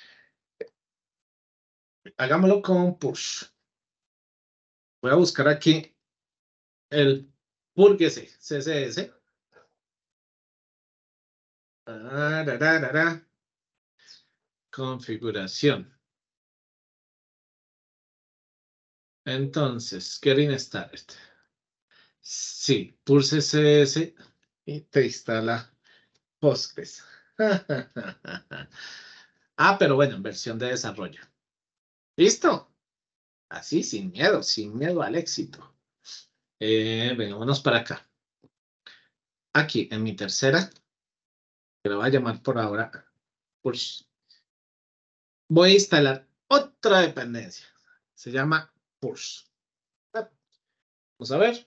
Hagámoslo con Push. Voy a buscar aquí el Purgese C S S. Ah, da, da, da, da. Configuración. Entonces, Getting Started. Sí, Pulse C S S y te instala Postgres. Ah, pero bueno, en versión de desarrollo. ¿Listo? Así, sin miedo, sin miedo al éxito. Eh, vengámonos para acá. Aquí, en mi tercera, que lo voy a llamar por ahora, Push. Voy a instalar otra dependencia. Se llama Push. Vamos a ver.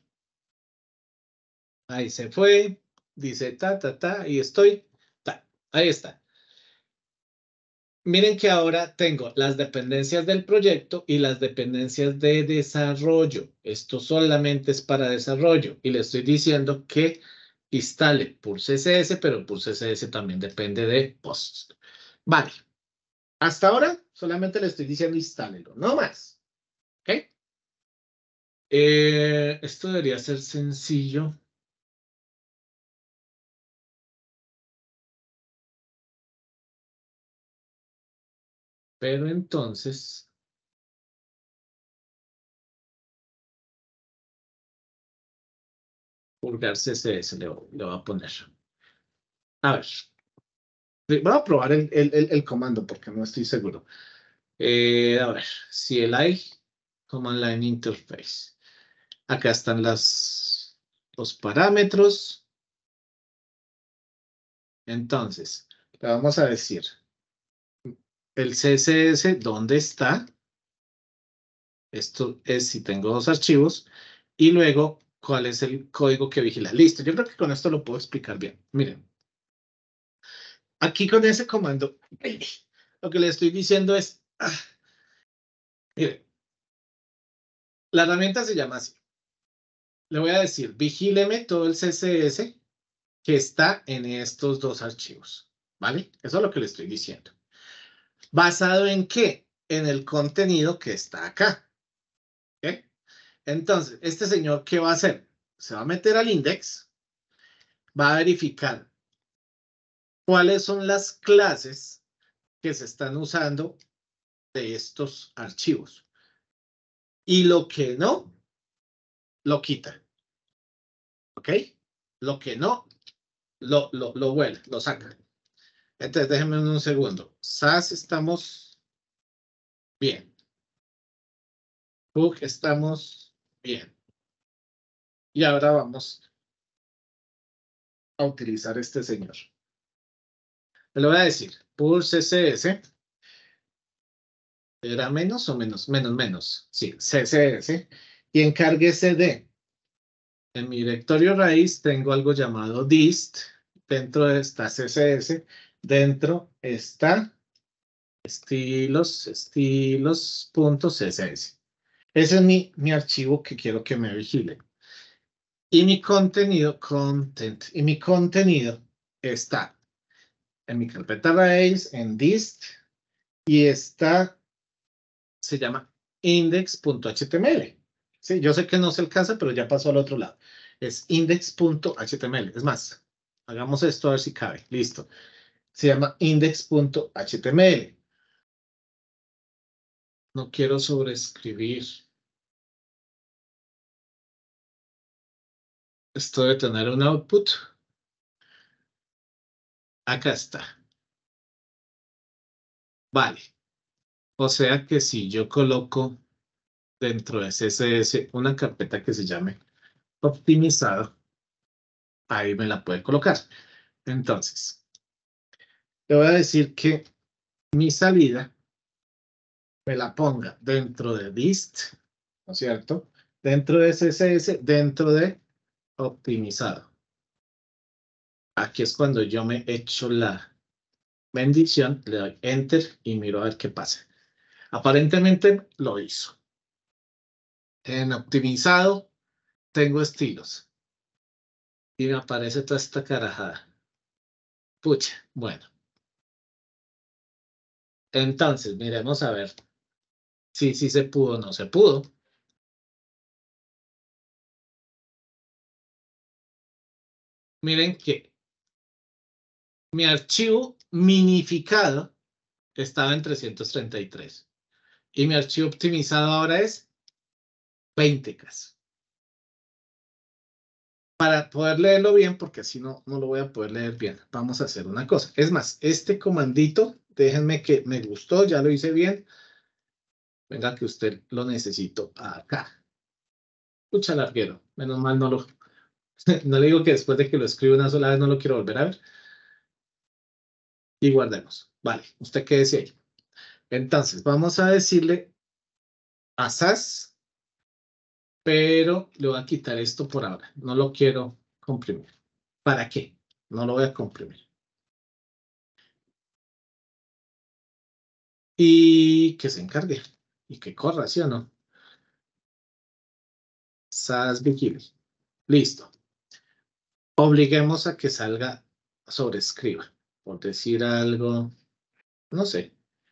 Ahí se fue. Dice ta, ta, ta. Y estoy. Ta. Ahí está. Miren que ahora tengo las dependencias del proyecto y las dependencias de desarrollo. Esto solamente es para desarrollo. Y le estoy diciendo que instale Pulse C S S, pero Pulse C S S también depende de Post. Vale. Hasta ahora solamente le estoy diciendo instálelo, no más. ¿Ok? Eh, esto debería ser sencillo. Pero entonces, Purgar C S S le, le voy a poner. A ver. Voy a probar el, el, el, el comando porque no estoy seguro. Eh, a ver, C L I, Command Line Interface. Acá están las, los parámetros. Entonces, le vamos a decir el C S S, ¿dónde está? Esto es si tengo dos archivos. Y luego, ¿cuál es el código que vigila? Listo, yo creo que con esto lo puedo explicar bien. Miren. Aquí con ese comando, lo que le estoy diciendo es, ah, miren, la herramienta se llama así. Le voy a decir, vigíleme todo el C S S que está en estos dos archivos, ¿vale? Eso es lo que le estoy diciendo. ¿Basado en qué? En el contenido que está acá. ¿Ok? Entonces, este señor, ¿qué va a hacer? Se va a meter al index, va a verificar cuáles son las clases que se están usando de estos archivos. Y lo que no, lo quita. ¿Ok? Lo que no, lo, lo, lo vuelve, lo saca. Entonces, déjenme un segundo. S A S estamos bien. Book estamos bien. Y ahora vamos a utilizar este señor. Le voy a decir, Pulse C S S. ¿Era menos o menos? Menos, menos. Sí, C S S. Y encárguese de. En mi directorio raíz tengo algo llamado dist. Dentro de esta C S S. Dentro está estilos, estilos.css. Ese es mi, mi archivo que quiero que me vigile. Y mi contenido, content, y mi contenido está en mi carpeta raíz, en dist, y está, se llama index.html. Sí, yo sé que no se alcanza, pero ya pasó al otro lado. Es index.html. Es más, hagamos esto a ver si cabe. Listo. Se llama index.html. No quiero sobreescribir. Esto debe tener un output. Acá está. Vale. O sea que si yo coloco dentro de C S S una carpeta que se llame optimizado, ahí me la puede colocar. Entonces, le voy a decir que mi salida me la ponga dentro de dist, ¿no es cierto? Dentro de C S S, dentro de optimizado. Aquí es cuando yo me echo la bendición, le doy enter y miro a ver qué pasa. Aparentemente lo hizo. En optimizado tengo estilos. Y me aparece toda esta carajada. Pucha, bueno. Entonces, miremos a ver si sí, sí se pudo o no se pudo. Miren que mi archivo minificado estaba en trescientos treinta y tres. Y mi archivo optimizado ahora es veinte K. Para poder leerlo bien, porque así no, no lo voy a poder leer bien, vamos a hacer una cosa. Es más, este comandito, déjenme que me gustó, ya lo hice bien. Venga que usted lo necesito acá. Pucha larguero, menos mal no lo... No le digo que después de que lo escribo una sola vez no lo quiero volver a ver. Y guardemos. Vale, usted quédese ahí. Entonces, vamos a decirle a S A S, pero le voy a quitar esto por ahora. No lo quiero comprimir. ¿Para qué? No lo voy a comprimir. Y que se encargue. Y que corra, ¿sí o no? S A S Bikini. Listo. Obliguemos a que salga sobrescriba. Por decir algo, no sé.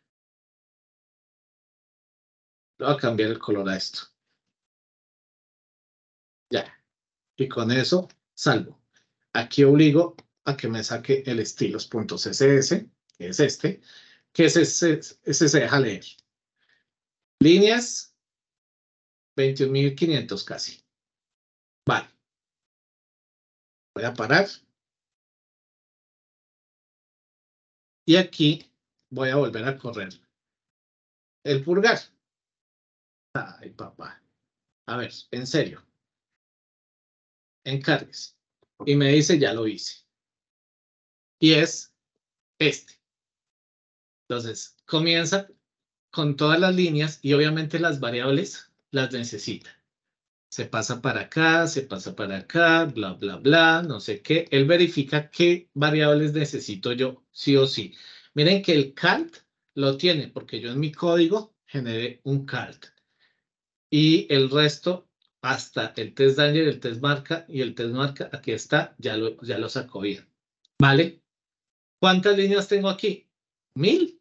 Le voy a cambiar el color a esto. Ya. Y con eso salvo. Aquí obligo a que me saque el estilos.css, que es este, que ese, ese, ese se deja leer. Líneas, veintiún mil quinientos casi. Vale. Voy a parar. Y aquí voy a volver a correr el purgar. Ay, papá. A ver, en serio. Encargues. Y me dice, ya lo hice. Y es este. Entonces, comienza con todas las líneas y obviamente las variables las necesita. Se pasa para acá, se pasa para acá, bla, bla, bla, no sé qué. Él verifica qué variables necesito yo, sí o sí. Miren que el calt lo tiene, porque yo en mi código generé un calt. Y el resto, hasta el test danger, el test marca y el test marca, aquí está, ya lo, ya lo sacó bien. ¿Vale? ¿Cuántas líneas tengo aquí? Mil.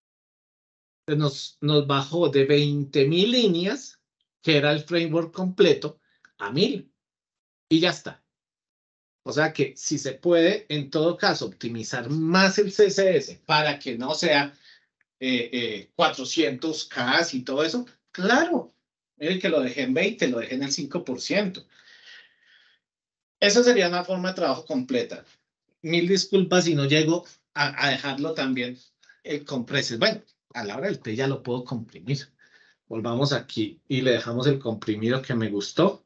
Nos, nos bajó de veinte mil líneas, que era el framework completo, a mil. Y ya está. O sea que si se puede, en todo caso, optimizar más el C S S para que no sea eh, eh, cuatrocientos K y todo eso, claro. Miren que lo dejé en veinte, lo dejé en el cinco por ciento. Eso sería una forma de trabajo completa. Mil disculpas si no llego a, a dejarlo también eh, con precios. Bueno, a la hora del té ya lo puedo comprimir. Volvamos aquí y le dejamos el comprimido que me gustó.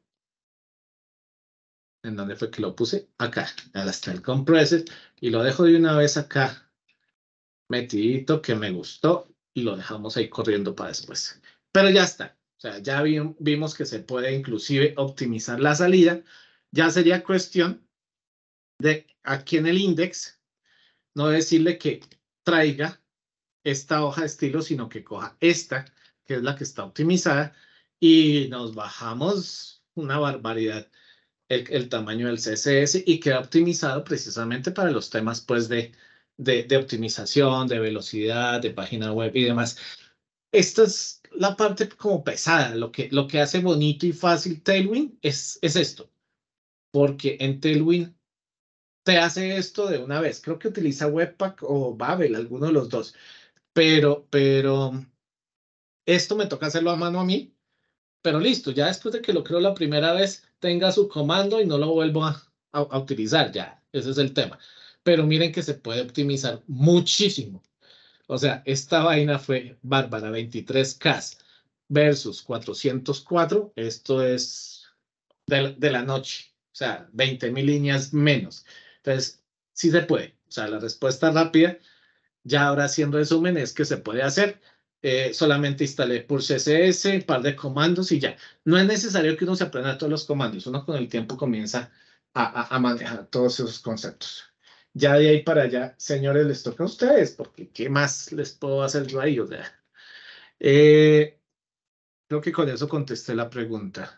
¿En dónde fue que lo puse? Acá, hasta el compressor. Y lo dejo de una vez acá, metidito, que me gustó. Y lo dejamos ahí corriendo para después. Pero ya está. O sea, ya vi, vimos que se puede inclusive optimizar la salida. Ya sería cuestión de aquí en el index, no decirle que traiga esta hoja de estilo, sino que coja esta, que es la que está optimizada. Y nos bajamos una barbaridad. El, el tamaño del C S S y queda optimizado precisamente para los temas pues de, de, de optimización, de velocidad, de página web y demás. esta es la parte como pesada. Lo que, lo que hace bonito y fácil Tailwind es, es esto. Porque en Tailwind te hace esto de una vez. Creo que utiliza Webpack o Babel, alguno de los dos. Pero, pero esto me toca hacerlo a mano a mí. Pero listo, ya después de que lo creo la primera vez, tenga su comando y no lo vuelvo a, a, a utilizar ya. Ese es el tema. Pero miren que se puede optimizar muchísimo. O sea, esta vaina fue bárbara, veintitrés K versus cuatrocientos cuatro. Esto es de, de la noche. O sea, veinte mil líneas menos. Entonces, sí se puede. O sea, la respuesta rápida, ya ahora haciendo resumen, es que se puede hacer. Eh, solamente instalé por C S S, un par de comandos y ya. No es necesario que uno se aprenda todos los comandos. Uno con el tiempo comienza a, a, a manejar todos esos conceptos. Ya de ahí para allá, señores, les toca a ustedes, porque ¿qué más les puedo hacer yo ahí? O sea, eh, creo que con eso contesté la pregunta.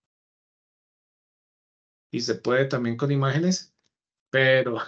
Y se puede también con imágenes, pero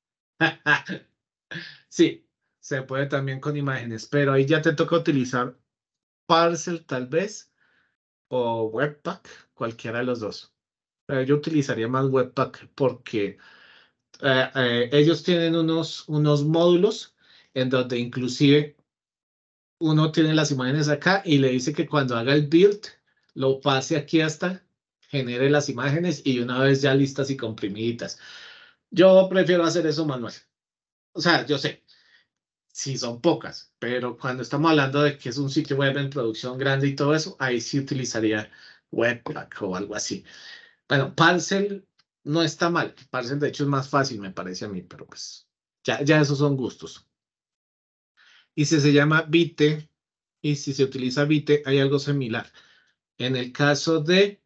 sí, se puede también con imágenes, pero ahí ya te toca utilizar Parcel tal vez o Webpack, cualquiera de los dos. Pero yo utilizaría más Webpack porque eh, eh, ellos tienen unos, unos módulos en donde inclusive uno tiene las imágenes acá y le dice que cuando haga el build lo pase aquí hasta genere las imágenes y una vez ya listas y comprimiditas. Yo prefiero hacer eso manual. O sea, yo sé, sí son pocas, pero cuando estamos hablando de que es un sitio web en producción grande y todo eso, ahí sí utilizaría Webpack o algo así. Bueno, Parcel no está mal. Parcel de hecho es más fácil, me parece a mí, pero pues ya, ya esos son gustos. Y si se llama Vite, y si se utiliza Vite, hay algo similar. En el caso de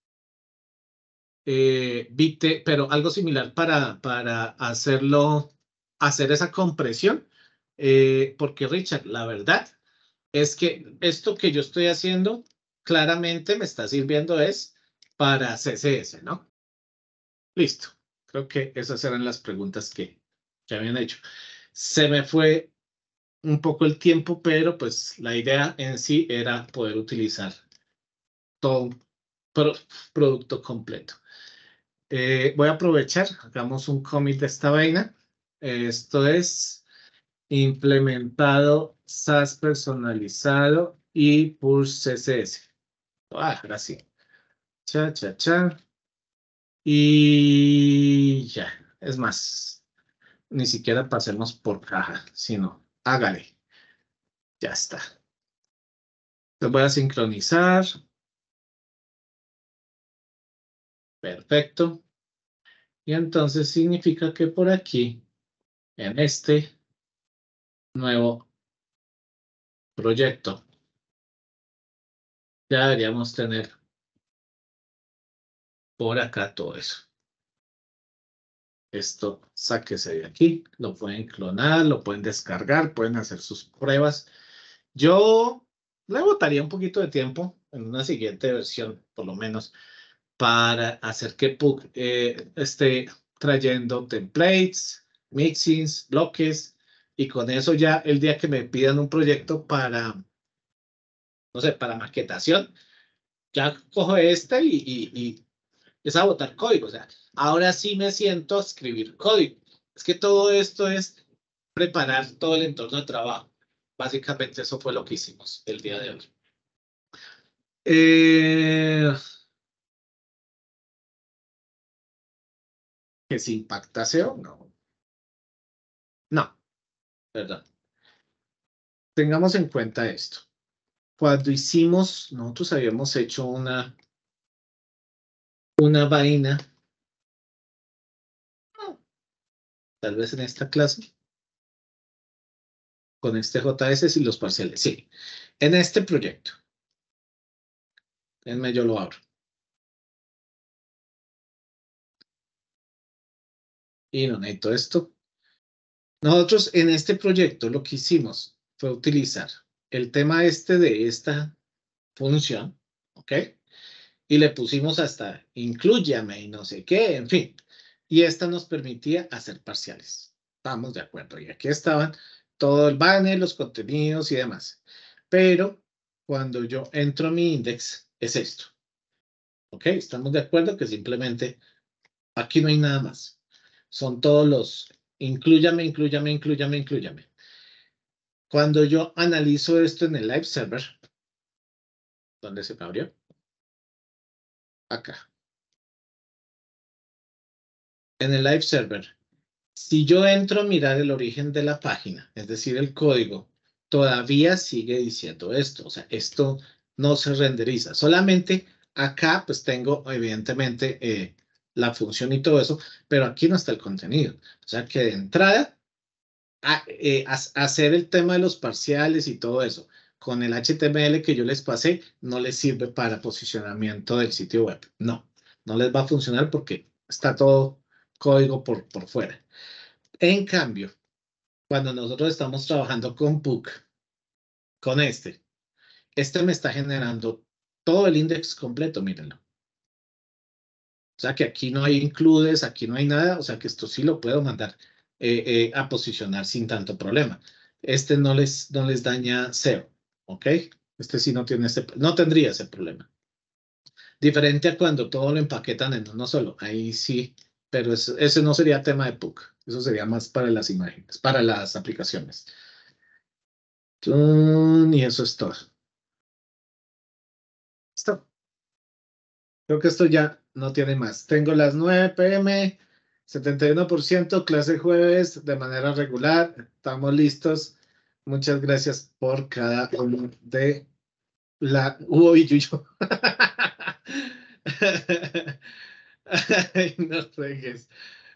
eh, Vite, pero algo similar para, para hacerlo, hacer esa compresión, eh, porque Richard, la verdad es que esto que yo estoy haciendo claramente me está sirviendo es para C S S, ¿no? Listo. Creo que esas eran las preguntas que, que habían hecho. Se me fue un poco el tiempo, pero pues la idea en sí era poder utilizar todo un pro producto completo. Eh, voy a aprovechar, hagamos un commit de esta vaina. Esto es implementado S A S personalizado y push C S S. Ah, ahora sí. Cha, cha, cha. Y ya, es más, ni siquiera pasemos por caja, sino hágale. Ya está. Lo voy a sincronizar. Perfecto. Y entonces significa que por aquí, en este nuevo proyecto, ya deberíamos tener por acá todo eso. Esto, sáquese de aquí, lo pueden clonar, lo pueden descargar, pueden hacer sus pruebas. Yo le botaría un poquito de tiempo en una siguiente versión, por lo menos, para hacer que Pug eh, esté trayendo templates, mixins, bloques, y con eso ya el día que me pidan un proyecto para, no sé, para maquetación, ya cojo este y, y, y es a botar código. O sea, ahora sí me siento a escribir código. Es que todo esto es preparar todo el entorno de trabajo. Básicamente eso fue lo que hicimos el día de hoy. Eh, ¿Que si impacta S E O? No. No, ¿verdad? Tengamos en cuenta esto. Cuando hicimos, nosotros habíamos hecho una, una vaina, tal vez en esta clase, con este J S y los parciales. Sí, en este proyecto. Déjenme, yo lo abro. Y no necesito esto. Nosotros en este proyecto lo que hicimos fue utilizar el tema este de esta función, ¿ok? Y le pusimos hasta inclúyame y no sé qué, en fin. Y esta nos permitía hacer parciales. Estamos de acuerdo. Y aquí estaban todo el banner, los contenidos y demás. pero cuando yo entro a mi index es esto. ¿Ok? Estamos de acuerdo que simplemente aquí no hay nada más. Son todos los inclúyame, inclúyame, inclúyame, inclúyame. Cuando yo analizo esto en el live server, ¿dónde se me abrió? Acá. En el live server, si yo entro a mirar el origen de la página, es decir, el código, todavía sigue diciendo esto. O sea, esto no se renderiza. Solamente acá, pues tengo, evidentemente, eh, la función y todo eso, pero aquí no está el contenido. O sea, que de entrada, a, eh, a, a hacer el tema de los parciales y todo eso, con el H T M L que yo les pasé, no les sirve para posicionamiento del sitio web. No, no les va a funcionar porque está todo código por, por fuera. En cambio, cuando nosotros estamos trabajando con P U C, con este, este me está generando todo el index completo, mírenlo. O sea que aquí no hay includes, aquí no hay nada, o sea que esto sí lo puedo mandar eh, eh, a posicionar sin tanto problema. Este no les, no les daña S E O, ¿ok? Este sí no tiene ese, no tendría ese problema. Diferente a cuando todo lo empaquetan en uno solo, ahí sí, pero eso, ese no sería tema de P U C, eso sería más para las imágenes, para las aplicaciones. Y eso es todo. Listo. Creo que esto ya no tiene más. Tengo las nueve p m, setenta y uno por ciento, clase jueves de manera regular. Estamos listos. Muchas gracias por cada uno de la... Uy, Yuyo. Ay, no fregues.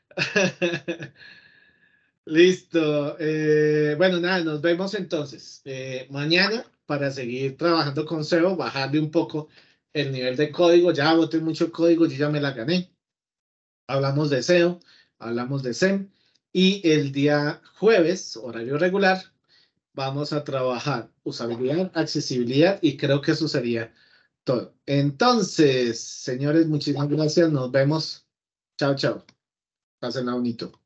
Listo. Eh, bueno, nada, nos vemos entonces eh, mañana para seguir trabajando con S E O, bajarle un poco el nivel de código. Ya boté mucho código, yo ya me la gané. Hablamos de S E O, hablamos de S E M y el día jueves, horario regular, vamos a trabajar usabilidad, accesibilidad y creo que eso sería todo. Entonces, señores, muchísimas gracias. Nos vemos. Chao, chao. Pásenla bonito.